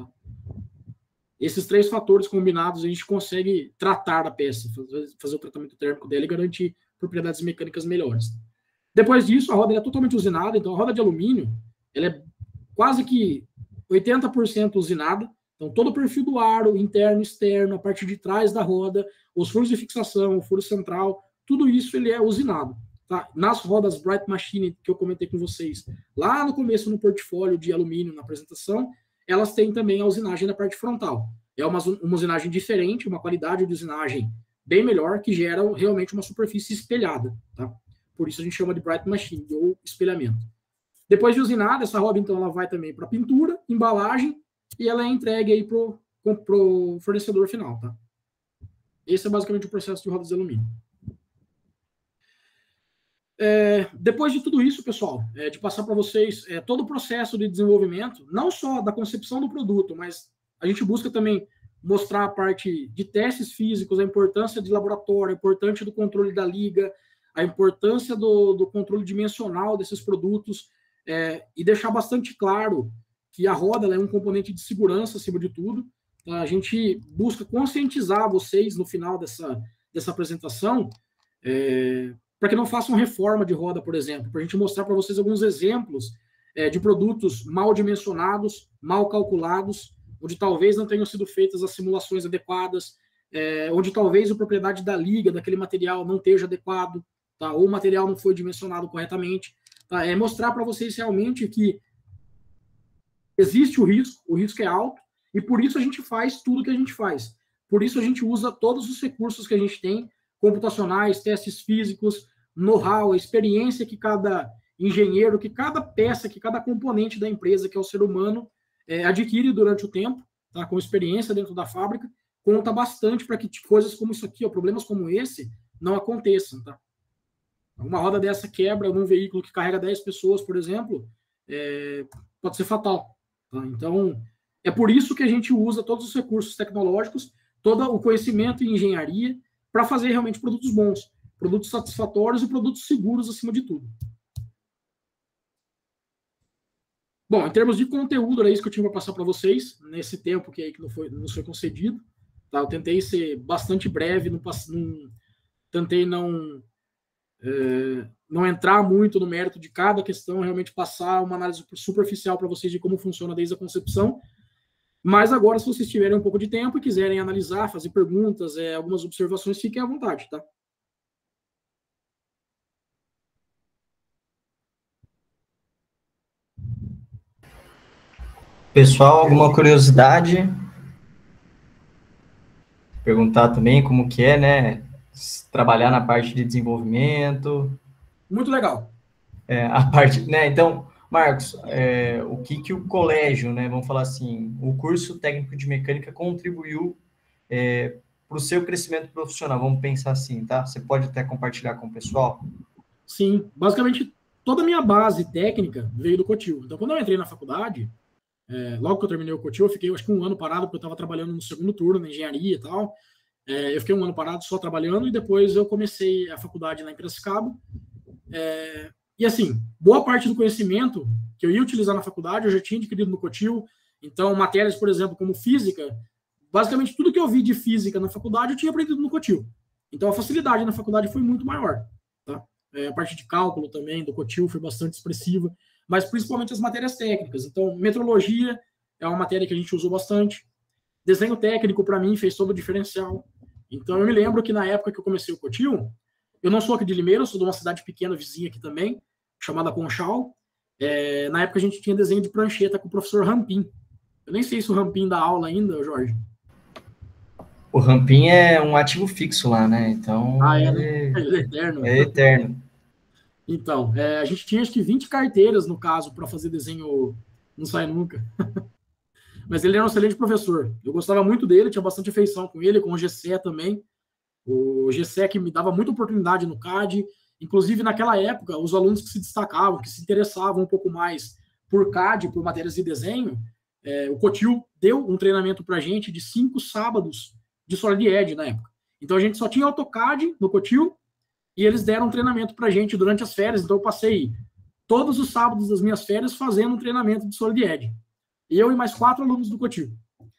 Esses três fatores combinados, a gente consegue tratar a peça, fazer, fazer o tratamento térmico dela e garantir propriedades mecânicas melhores. Depois disso, a roda é totalmente usinada, então a roda de alumínio ela é quase que oitenta por cento usinada, então todo o perfil do aro, interno, externo, a parte de trás da roda, os furos de fixação, o furo central, tudo isso ele é usinado. Tá? Nas rodas Bright Machine, que eu comentei com vocês, lá no começo no portfólio de alumínio, na apresentação, elas têm também a usinagem na parte frontal. É uma, uma usinagem diferente, uma qualidade de usinagem bem melhor, que gera realmente uma superfície espelhada. Tá? Por isso a gente chama de Bright Machine, ou espelhamento. Depois de usinada, essa roda, então, ela vai também para pintura, embalagem, e ela é entregue aí para o fornecedor final. Tá? Esse é basicamente o processo de rodas de alumínio. É, depois de tudo isso, pessoal, é, de passar para vocês é, todo o processo de desenvolvimento, não só da concepção do produto, mas a gente busca também mostrar a parte de testes físicos, a importância de laboratório, a importância do controle da liga, a importância do, do controle dimensional desses produtos, é, e deixar bastante claro que a roda ela é um componente de segurança, acima de tudo. Tá? A gente busca conscientizar vocês no final dessa, dessa apresentação, é, para que não façam reforma de roda, por exemplo, para a gente mostrar para vocês alguns exemplos é, de produtos mal dimensionados, mal calculados, onde talvez não tenham sido feitas as simulações adequadas, é, onde talvez a propriedade da liga, daquele material, não esteja adequado, tá? Ou o material não foi dimensionado corretamente. Tá? É mostrar para vocês realmente que existe o risco, o risco é alto, e por isso a gente faz tudo que a gente faz. Por isso a gente usa todos os recursos que a gente tem, computacionais, testes físicos, know-how, a experiência que cada engenheiro, que cada peça, que cada componente da empresa, que é o ser humano, é, adquire durante o tempo, tá, com experiência dentro da fábrica, conta bastante para que coisas como isso aqui, ó, problemas como esse, não aconteçam. Tá? Uma roda dessa quebra num veículo que carrega dez pessoas, por exemplo, é, pode ser fatal. Tá? Então, é por isso que a gente usa todos os recursos tecnológicos, todo o conhecimento em engenharia, para fazer realmente produtos bons, produtos satisfatórios e produtos seguros acima de tudo. Bom, em termos de conteúdo, era isso que eu tinha para passar para vocês, nesse tempo que, aí que não, foi, não foi concedido. Tá? Eu tentei ser bastante breve, não, não, tentei não, é, não entrar muito no mérito de cada questão, realmente passar uma análise superficial para vocês de como funciona desde a concepção. Mas agora, se vocês tiverem um pouco de tempo e quiserem analisar, fazer perguntas, é, algumas observações, fiquem à vontade, tá? Pessoal, alguma curiosidade? Perguntar também como que é, né? Trabalhar na parte de desenvolvimento. Muito legal. É, a parte, né? Então, Marcos, é, o que que o colégio, né? Vamos falar assim, o curso técnico de mecânica contribuiu é, para o seu crescimento profissional? Vamos pensar assim, tá? Você pode até compartilhar com o pessoal? Sim, basicamente toda a minha base técnica veio do Cotil. Então, quando eu entrei na faculdade, é, logo que eu terminei o Cotil, eu fiquei acho que um ano parado, porque eu estava trabalhando no segundo turno, na engenharia e tal. É, eu fiquei um ano parado só trabalhando e depois eu comecei a faculdade lá em Piracicaba. É, e assim, boa parte do conhecimento que eu ia utilizar na faculdade eu já tinha adquirido no Cotil. Então, matérias, por exemplo, como física, basicamente tudo que eu vi de física na faculdade eu tinha aprendido no Cotil. Então, a facilidade na faculdade foi muito maior. Tá? É, a parte de cálculo também do Cotil foi bastante expressiva, mas principalmente as matérias técnicas. Então, metrologia é uma matéria que a gente usou bastante. Desenho técnico, para mim, fez todo o diferencial. Então, eu me lembro que na época que eu comecei o Cotil, eu não sou aqui de Limeira, eu sou de uma cidade pequena, vizinha aqui também, chamada Conchal. É, na época a gente tinha desenho de prancheta com o professor Rampim. Eu nem sei se o Rampim dá aula ainda, Jorge. O Rampim é um ativo fixo lá, né? Então, ah, é, ele... ele é eterno. É eterno. Então, é, a gente tinha acho que vinte carteiras, no caso, para fazer desenho, não sai nunca. Mas ele era um excelente professor. Eu gostava muito dele, tinha bastante afeição com ele, com o G C também. O G C que me dava muita oportunidade no C A D. Inclusive, naquela época, os alunos que se destacavam, que se interessavam um pouco mais por C A D, por matérias de desenho, é, o Cotil deu um treinamento para a gente de cinco sábados de SolidEdge na época. Então, a gente só tinha AutoCAD no Cotil e eles deram um treinamento para a gente durante as férias. Então, eu passei todos os sábados das minhas férias fazendo um treinamento de SolidEdge. Eu e mais quatro alunos do Cotil.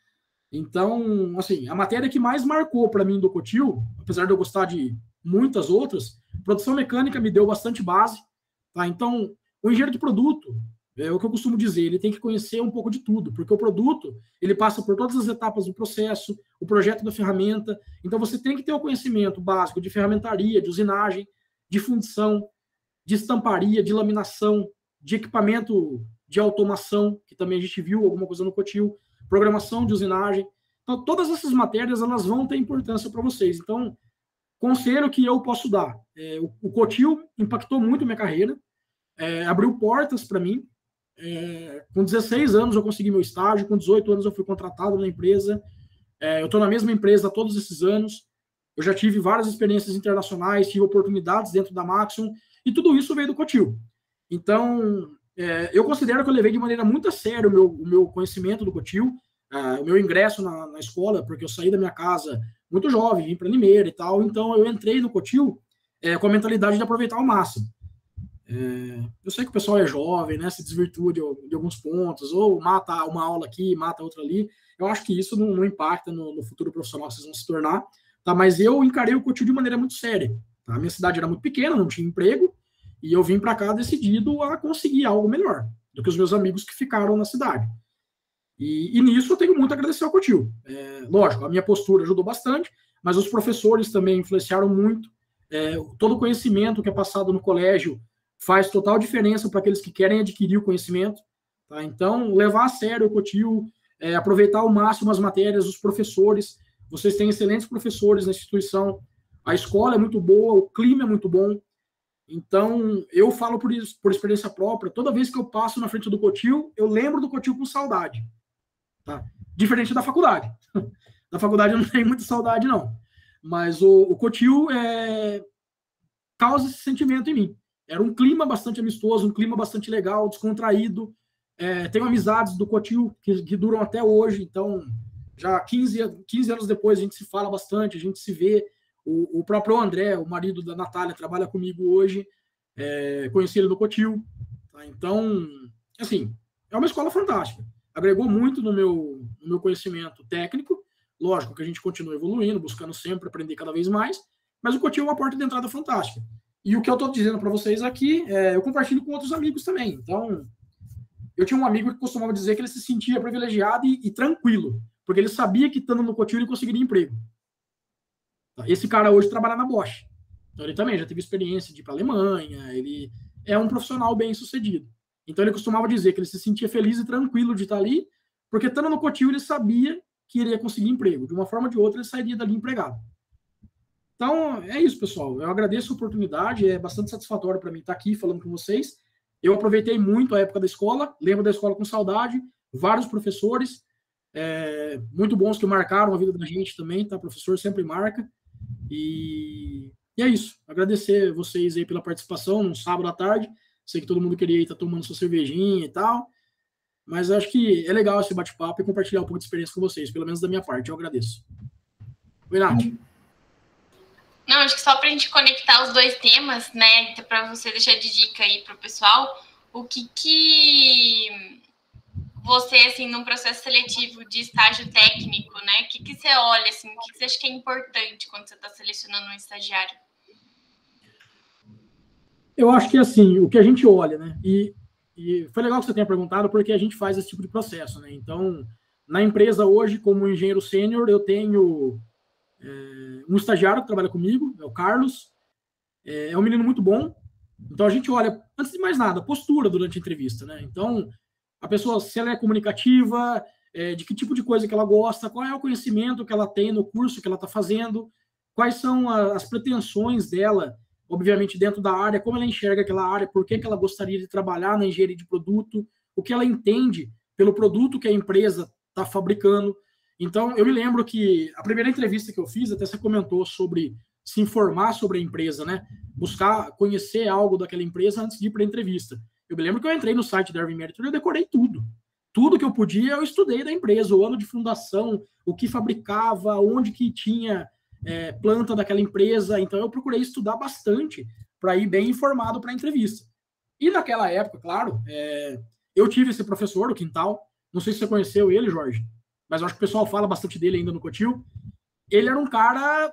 Então, assim, a matéria que mais marcou para mim do Cotil, apesar de eu gostar de muitas outras, produção mecânica me deu bastante base. Tá? Então, o engenheiro de produto, é o que eu costumo dizer, ele tem que conhecer um pouco de tudo, porque o produto, ele passa por todas as etapas do processo, o projeto da ferramenta. Então, você tem que ter o conhecimento básico de ferramentaria, de usinagem, de fundição, de estamparia, de laminação, de equipamento de automação, que também a gente viu alguma coisa no Cotil, programação de usinagem. Então, todas essas matérias, elas vão ter importância para vocês. Então, conselho que eu posso dar. É, o, o Cotil impactou muito minha carreira, é, abriu portas para mim. É, com dezesseis anos eu consegui meu estágio, com dezoito anos eu fui contratado na empresa. É, eu estou na mesma empresa há todos esses anos. Eu já tive várias experiências internacionais, tive oportunidades dentro da Maxion, e tudo isso veio do Cotil. Então, é, eu considero que eu levei de maneira muito a sério o meu, o meu conhecimento do Cotil, uh, o meu ingresso na, na escola, porque eu saí da minha casa muito jovem, vim para Limeira e tal, então eu entrei no Cotil é, com a mentalidade de aproveitar ao máximo. É, eu sei que o pessoal é jovem, né, se desvirtua de, de alguns pontos, ou mata uma aula aqui, mata outra ali. Eu acho que isso não, não impacta no, no futuro profissional que vocês vão se tornar, tá? Mas eu encarei o Cotil de maneira muito séria. Tá? A minha cidade era muito pequena, não tinha emprego, e eu vim para cá decidido a conseguir algo melhor do que os meus amigos que ficaram na cidade. E, e nisso eu tenho muito a agradecer ao Cotil. É, lógico, a minha postura ajudou bastante, mas os professores também influenciaram muito. É, todo o conhecimento que é passado no colégio faz total diferença para aqueles que querem adquirir o conhecimento. Tá? Então, levar a sério o Cotil, é, aproveitar ao máximo as matérias, os professores. vocês têm excelentes professores na instituição, a escola é muito boa, o clima é muito bom. Então, eu falo por isso, por experiência própria, toda vez que eu passo na frente do Cotil, eu lembro do Cotil com saudade. Tá? Diferente da faculdade. Da faculdade eu não tenho muita saudade, não. Mas o, o Cotil é, causa esse sentimento em mim. Era um clima bastante amistoso, um clima bastante legal, descontraído. É, tenho amizades do Cotil que, que duram até hoje, então já quinze, quinze anos depois a gente se fala bastante, a gente se vê. O, o próprio André, o marido da Natália, trabalha comigo hoje, é, conheci ele no Cotil. Tá? Então, assim, é uma escola fantástica. Agregou muito no meu, no meu conhecimento técnico. Lógico que a gente continua evoluindo, buscando sempre aprender cada vez mais, mas o Cotil é uma porta de entrada fantástica. E o que eu estou dizendo para vocês aqui, é, eu compartilho com outros amigos também. Então, eu tinha um amigo que costumava dizer que ele se sentia privilegiado e, e tranquilo, porque ele sabia que estando no Cotil ele conseguiria emprego. Esse cara hoje trabalha na Bosch. Então ele também já teve experiência de ir para a Alemanha, ele é um profissional bem sucedido. Então ele costumava dizer que ele se sentia feliz e tranquilo de estar ali, porque estando no Cotil ele sabia que iria conseguir emprego. De uma forma ou de outra ele sairia dali empregado. Então é isso, pessoal. Eu agradeço a oportunidade, é bastante satisfatório para mim estar aqui falando com vocês. Eu aproveitei muito a época da escola, lembro da escola com saudade, vários professores, é, muito bons que marcaram a vida da gente também, tá? O professor sempre marca. E, e é isso. Agradecer vocês aí pela participação no sábado à tarde. Sei que todo mundo queria estar tomando sua cervejinha e tal, mas acho que é legal esse bate-papo e compartilhar um pouco de experiência com vocês, pelo menos da minha parte. Eu agradeço. Oi, Nath. Não, acho que só para a gente conectar os dois temas, né, para você deixar de dica aí para o pessoal, o que que você, assim, num processo seletivo de estágio técnico, né, o que que você olha, assim, o que que você acha que é importante quando você está selecionando um estagiário? Eu acho que, assim, o que a gente olha, né, e, e foi legal que você tenha perguntado, porque a gente faz esse tipo de processo, né, então, na empresa hoje, como engenheiro sênior, eu tenho é, um estagiário que trabalha comigo, é o Carlos, é, é um menino muito bom, então a gente olha, antes de mais nada, postura durante a entrevista, né, então, a pessoa, se ela é comunicativa, é, de que tipo de coisa que ela gosta, qual é o conhecimento que ela tem no curso que ela está fazendo, quais são a, as pretensões dela, obviamente dentro da área, como ela enxerga aquela área, por que, que ela gostaria de trabalhar na engenharia de produto, o que ela entende pelo produto que a empresa está fabricando. Então, eu me lembro que a primeira entrevista que eu fiz, até você comentou sobre se informar sobre a empresa, né? Buscar conhecer algo daquela empresa antes de ir para a entrevista. Eu me lembro que eu entrei no site da Arvin Meritor e eu decorei tudo. Tudo que eu podia, eu estudei da empresa, o ano de fundação, o que fabricava, onde que tinha é, planta daquela empresa. Então, eu procurei estudar bastante para ir bem informado para a entrevista. E naquela época, claro, é, eu tive esse professor, o Quintal. Não sei se você conheceu ele, Jorge, mas eu acho que o pessoal fala bastante dele ainda no Cotil. Ele era um cara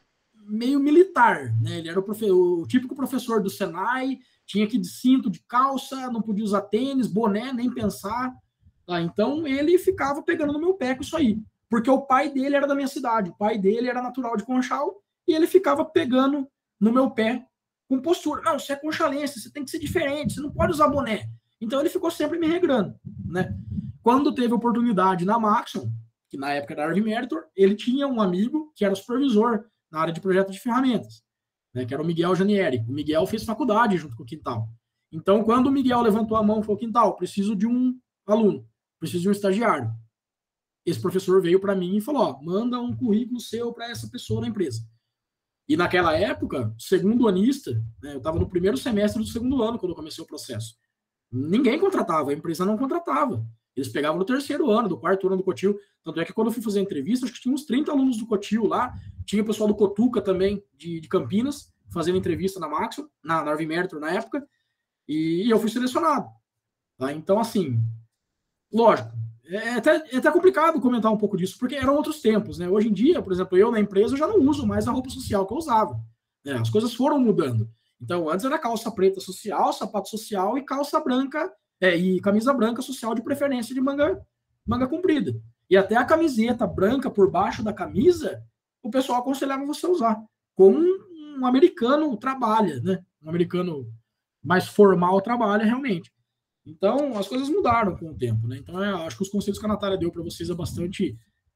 meio militar, né? Ele era o, profe- o típico professor do Senai, tinha que ir de cinto, de calça, não podia usar tênis, boné, nem pensar. Tá? Então, ele ficava pegando no meu pé com isso aí. Porque o pai dele era da minha cidade, o pai dele era natural de Conchal, e ele ficava pegando no meu pé com postura. Não, você é conchalense, você tem que ser diferente, você não pode usar boné. Então, ele ficou sempre me regrando, né? Quando teve oportunidade na Maxon, que na época era Arvin Meritor, ele tinha um amigo que era supervisor na área de projeto de ferramentas, né, que era o Miguel Janieri. O Miguel fez faculdade junto com o Quintal. Então, quando o Miguel levantou a mão e falou, Quintal, preciso de um aluno, preciso de um estagiário. Esse professor veio para mim e falou, ó, manda um currículo seu para essa pessoa na empresa. E naquela época, segundo anista, né, eu estava no primeiro semestre do segundo ano quando eu comecei o processo. Ninguém contratava, a empresa não contratava. Eles pegavam no terceiro ano, do quarto ano do Cotil. Tanto é que quando eu fui fazer a entrevista, acho que tinha uns trinta alunos do Cotil lá. Tinha o pessoal do Cotuca também, de, de Campinas, fazendo entrevista na Maxon, na, na Arvin Meritor na época. E, e eu fui selecionado. Tá? Então, assim, lógico, é até, é até complicado comentar um pouco disso, porque eram outros tempos, né? Hoje em dia, por exemplo, eu na empresa eu já não uso mais a roupa social que eu usava. Né? As coisas foram mudando. Então, antes era calça preta social, sapato social e calça branca, é, e camisa branca social de preferência de manga, manga comprida. E até a camiseta branca por baixo da camisa, o pessoal aconselhava você a usar. Como um, um americano trabalha, né? Um americano mais formal trabalha realmente. Então, as coisas mudaram com o tempo, né? Então, eu acho que os conselhos que a Natália deu para vocês é bastante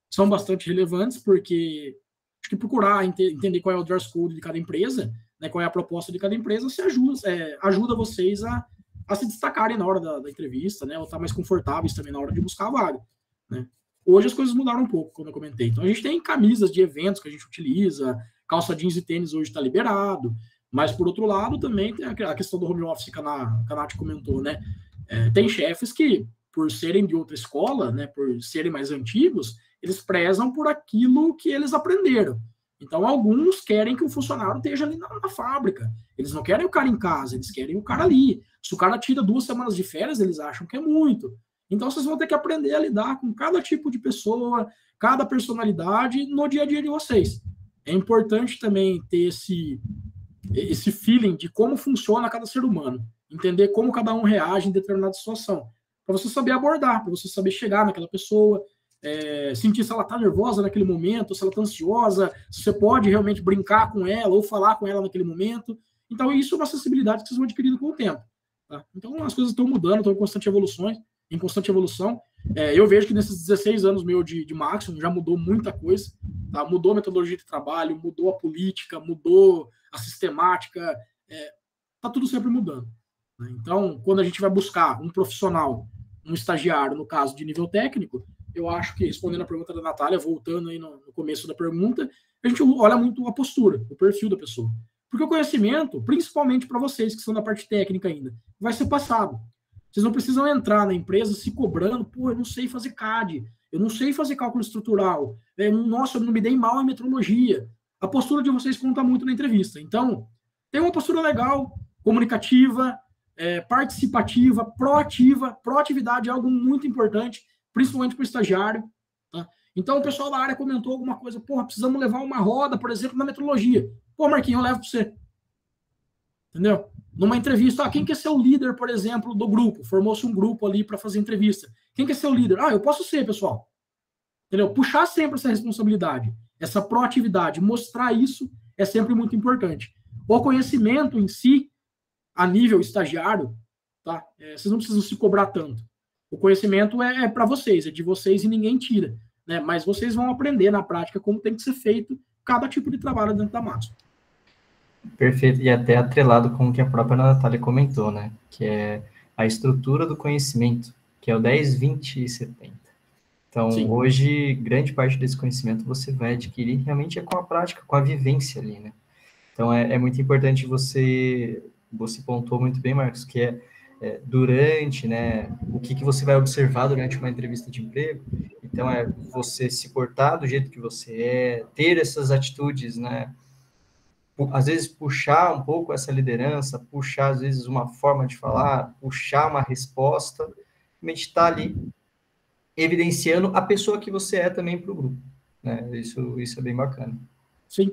são bastante relevantes, porque acho que procurar ente entender qual é o dress code de cada empresa, né, qual é a proposta de cada empresa, se ajuda, é, ajuda vocês a, a se destacarem na hora da, da entrevista, né, ou estar mais confortáveis também na hora de buscar a vaga, né. Hoje as coisas mudaram um pouco, como eu comentei. Então a gente tem camisas de eventos que a gente utiliza, calça jeans e tênis hoje está liberado, mas por outro lado também tem a questão do home office que a, que a Nath comentou, né. É, tem chefes que, por serem de outra escola, né, por serem mais antigos, eles prezam por aquilo que eles aprenderam. Então, alguns querem que o funcionário esteja ali na, na fábrica. Eles não querem o cara em casa, eles querem o cara ali. Se o cara tira duas semanas de férias, eles acham que é muito. Então, vocês vão ter que aprender a lidar com cada tipo de pessoa, cada personalidade no dia a dia de vocês. É importante também ter esse, esse feeling de como funciona cada ser humano. Entender como cada um reage em determinada situação. Para você saber abordar, para você saber chegar naquela pessoa, é, sentir se ela está nervosa naquele momento, se ela está ansiosa, se você pode realmente brincar com ela ou falar com ela naquele momento. Então, isso é uma acessibilidade que vocês vão adquirindo com o tempo. Tá? Então, as coisas estão mudando, estão em constante evolução. Em constante evolução. É, eu vejo que nesses dezesseis anos meu de, de Maximum já mudou muita coisa. Tá? Mudou a metodologia de trabalho, mudou a política, mudou a sistemática. É, tá tudo sempre mudando. Né? Então, quando a gente vai buscar um profissional, um estagiário, no caso de nível técnico, eu acho que, respondendo a pergunta da Natália, voltando aí no, no começo da pergunta, a gente olha muito a postura, o perfil da pessoa. Porque o conhecimento, principalmente para vocês que são da parte técnica ainda, vai ser passado. Vocês não precisam entrar na empresa se cobrando, pô, eu não sei fazer C A D, eu não sei fazer cálculo estrutural, é, nossa, eu não me dei mal em metrologia. A postura de vocês conta muito na entrevista. Então, tem uma postura legal, comunicativa, é, participativa, proativa. Proatividade é algo muito importante, principalmente para o estagiário. Tá? Então, o pessoal da área comentou alguma coisa, porra, precisamos levar uma roda, por exemplo, na metrologia. Pô, Marquinhos, eu levo para você. Entendeu? Numa entrevista, ah, quem quer ser o líder, por exemplo, do grupo? Formou-se um grupo ali para fazer entrevista. Quem quer ser o líder? Ah, eu posso ser, pessoal. Entendeu? Puxar sempre essa responsabilidade, essa proatividade, mostrar isso é sempre muito importante. O conhecimento em si, a nível estagiário, tá? É, vocês não precisam se cobrar tanto. O conhecimento é, é para vocês, é de vocês e ninguém tira. Né? Mas vocês vão aprender na prática como tem que ser feito cada tipo de trabalho dentro da Maximum. Perfeito, e até atrelado com o que a própria Natália comentou, né, que é a estrutura do conhecimento, que é o dez, vinte e setenta. Então, sim, hoje, grande parte desse conhecimento você vai adquirir realmente é com a prática, com a vivência ali, né. Então, é, é muito importante você, você pontuou muito bem, Marcos, que é, é durante, né, o que, que você vai observar durante uma entrevista de emprego. Então, é você se portar do jeito que você é, ter essas atitudes, né, às vezes puxar um pouco essa liderança, puxar às vezes uma forma de falar, puxar uma resposta, realmente está ali evidenciando a pessoa que você é também para o grupo, né? Isso, isso é bem bacana. Sim.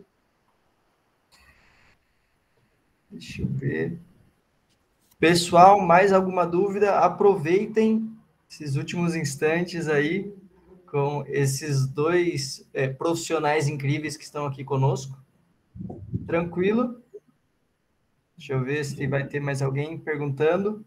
Deixa eu ver. Pessoal, mais alguma dúvida? Aproveitem esses últimos instantes aí com esses dois é, profissionais incríveis que estão aqui conosco. Tranquilo? Deixa eu ver se vai ter mais alguém perguntando.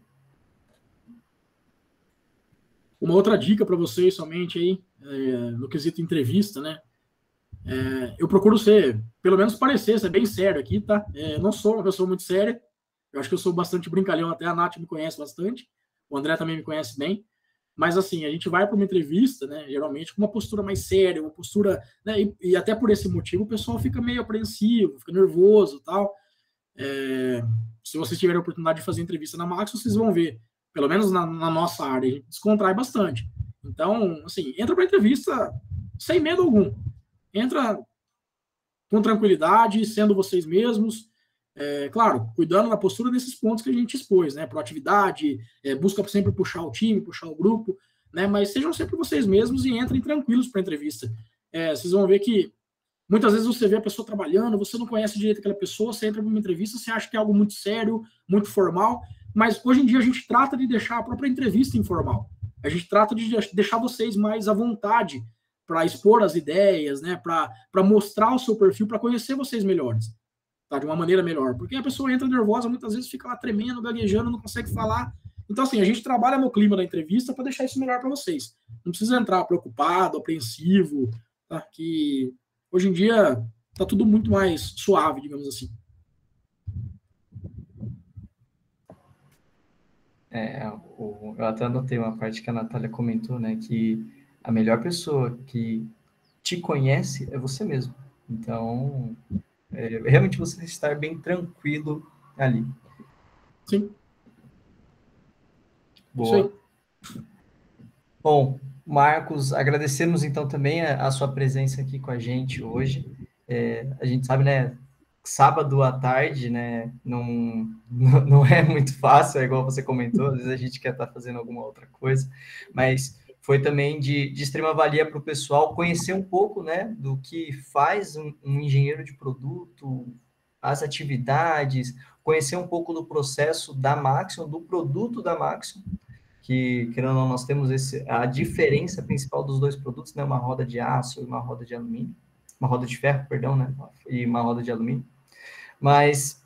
Uma outra dica para vocês somente aí, é, no quesito entrevista, né? É, eu procuro ser, pelo menos parecer, ser bem sério aqui, tá? É, não sou uma pessoa muito séria. Eu acho que eu sou bastante brincalhão, até a Nath me conhece bastante. O André também me conhece bem. Mas, assim, a gente vai para uma entrevista, né, geralmente, com uma postura mais séria, uma postura... Né, e, e até por esse motivo o pessoal fica meio apreensivo, fica nervoso e tal. É, se vocês tiverem a oportunidade de fazer entrevista na Max, vocês vão ver, pelo menos na, na nossa área, a gente descontrai bastante. Então, assim, entra para a entrevista sem medo algum. Entra com tranquilidade, sendo vocês mesmos. É, claro, cuidando da postura nesses pontos que a gente expôs, né? Proatividade, é, busca sempre puxar o time, puxar o grupo, né? Mas sejam sempre vocês mesmos e entrem tranquilos para a entrevista. É, vocês vão ver que muitas vezes você vê a pessoa trabalhando, você não conhece direito aquela pessoa, você entra para uma entrevista, você acha que é algo muito sério, muito formal, mas hoje em dia a gente trata de deixar a própria entrevista informal. A gente trata de deixar vocês mais à vontade para expor as ideias, né? Para mostrar o seu perfil, para conhecer vocês melhores. Tá, de uma maneira melhor, porque a pessoa entra nervosa, muitas vezes fica lá tremendo, gaguejando, não consegue falar, Então, assim, a gente trabalha no clima da entrevista para deixar isso melhor para vocês. Não precisa entrar preocupado, apreensivo, tá? Que hoje em dia tá tudo muito mais suave, digamos assim. É, o, eu até anotei uma parte que a Natália comentou, né, que a melhor pessoa que te conhece é você mesmo. Então, é, realmente você estar bem tranquilo ali. Sim. Boa. Bom, Marcos, agradecemos então também a, a sua presença aqui com a gente hoje. É, a gente sabe, né, sábado à tarde, né, não, não é muito fácil, é igual você comentou, às vezes a gente quer estar fazendo alguma outra coisa, mas foi também de, de extrema valia para o pessoal conhecer um pouco, né, do que faz um, um engenheiro de produto, as atividades, conhecer um pouco do processo da Maxion, do produto da Maxion, que, querendo ou não, nós temos esse, a diferença principal dos dois produtos, né, uma roda de aço e uma roda de alumínio, uma roda de ferro, perdão, né, e uma roda de alumínio. Mas,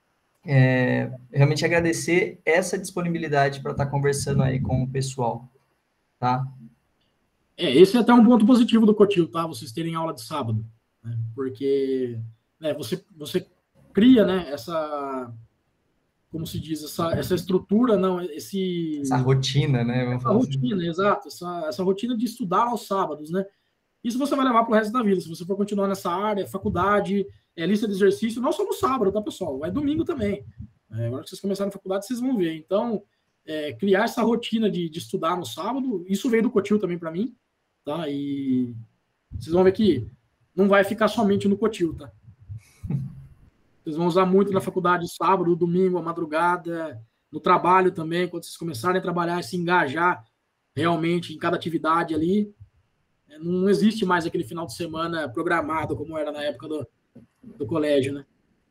é, realmente agradecer essa disponibilidade para estar conversando aí com o pessoal, tá? É, esse é até um ponto positivo do Cotil, tá? Vocês terem aula de sábado, né? Porque, né, você, você cria, né, essa, como se diz, essa, essa estrutura, não, esse... Essa rotina, né? Vamos essa falar rotina, assim. Exato, essa, essa rotina de estudar aos sábados, né? Isso você vai levar para o resto da vida, se você for continuar nessa área, faculdade, é, lista de exercício, não só no sábado, tá, pessoal? Vai domingo também. É, agora que vocês começarem na faculdade, vocês vão ver. Então, é, criar essa rotina de, de estudar no sábado, isso veio do Cotil também para mim, tá? E vocês vão ver que não vai ficar somente no Cotil, tá? Vocês vão usar muito na faculdade sábado, domingo, à madrugada, no trabalho também, quando vocês começarem a trabalhar e se engajar realmente em cada atividade ali. Não existe mais aquele final de semana programado como era na época do, do colégio, né?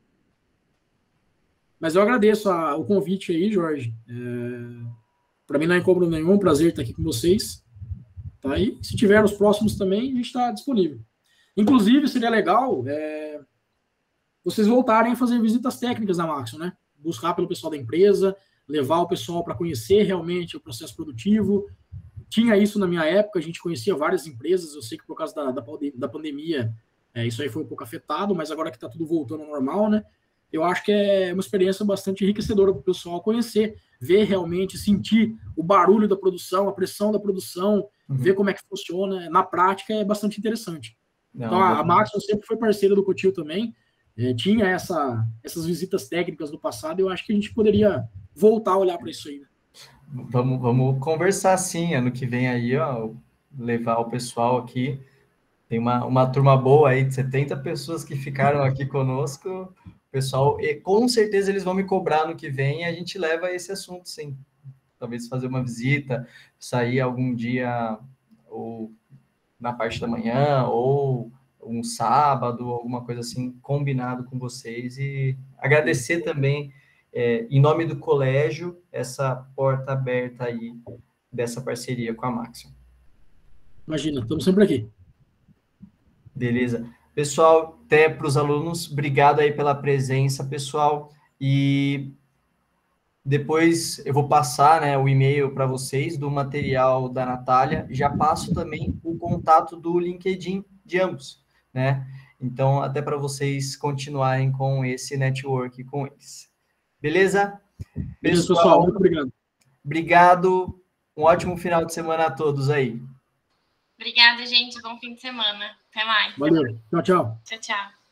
Mas eu agradeço a, o convite aí, Jorge. É, para mim não é incômodo nenhum, prazer estar aqui com vocês. Tá? E se tiver nos próximos também, a gente está disponível. Inclusive, seria legal é, vocês voltarem a fazer visitas técnicas na Maxion, né? Buscar pelo pessoal da empresa, levar o pessoal para conhecer realmente o processo produtivo. Tinha isso na minha época, a gente conhecia várias empresas, eu sei que por causa da, da, da pandemia, é, isso aí foi um pouco afetado, mas agora que está tudo voltando ao normal, né? Eu acho que é uma experiência bastante enriquecedora para o pessoal conhecer, ver realmente, sentir o barulho da produção, a pressão da produção, uhum. ver como é que funciona. Na prática é bastante interessante. Não, então a, a Maxion sempre foi parceira do Cotil também, é, tinha essa, essas visitas técnicas no passado, eu acho que a gente poderia voltar a olhar para isso aí, né? Vamos, vamos conversar sim, ano que vem aí, ó, levar o pessoal aqui. Tem uma, uma turma boa aí de setenta pessoas que ficaram aqui conosco. O pessoal, e com certeza eles vão me cobrar no que vem e a gente leva esse assunto, sim. Talvez fazer uma visita, sair algum dia ou na parte da manhã ou um sábado, alguma coisa assim, combinado com vocês. E agradecer também, é, em nome do colégio, essa porta aberta aí dessa parceria com a Maxion. Imagina, estamos sempre aqui. Beleza. Pessoal, até para os alunos, obrigado aí pela presença, pessoal. E depois eu vou passar, né, o e-mail para vocês do material da Natália. Já passo também o contato do LinkedIn de ambos, né? Então, até para vocês continuarem com esse network com eles. Beleza? Beleza, pessoal, pessoal, muito obrigado. Obrigado. Um ótimo final de semana a todos aí. Obrigada, gente. Bom fim de semana. Até mais. Valeu. Tchau, tchau. Tchau, tchau.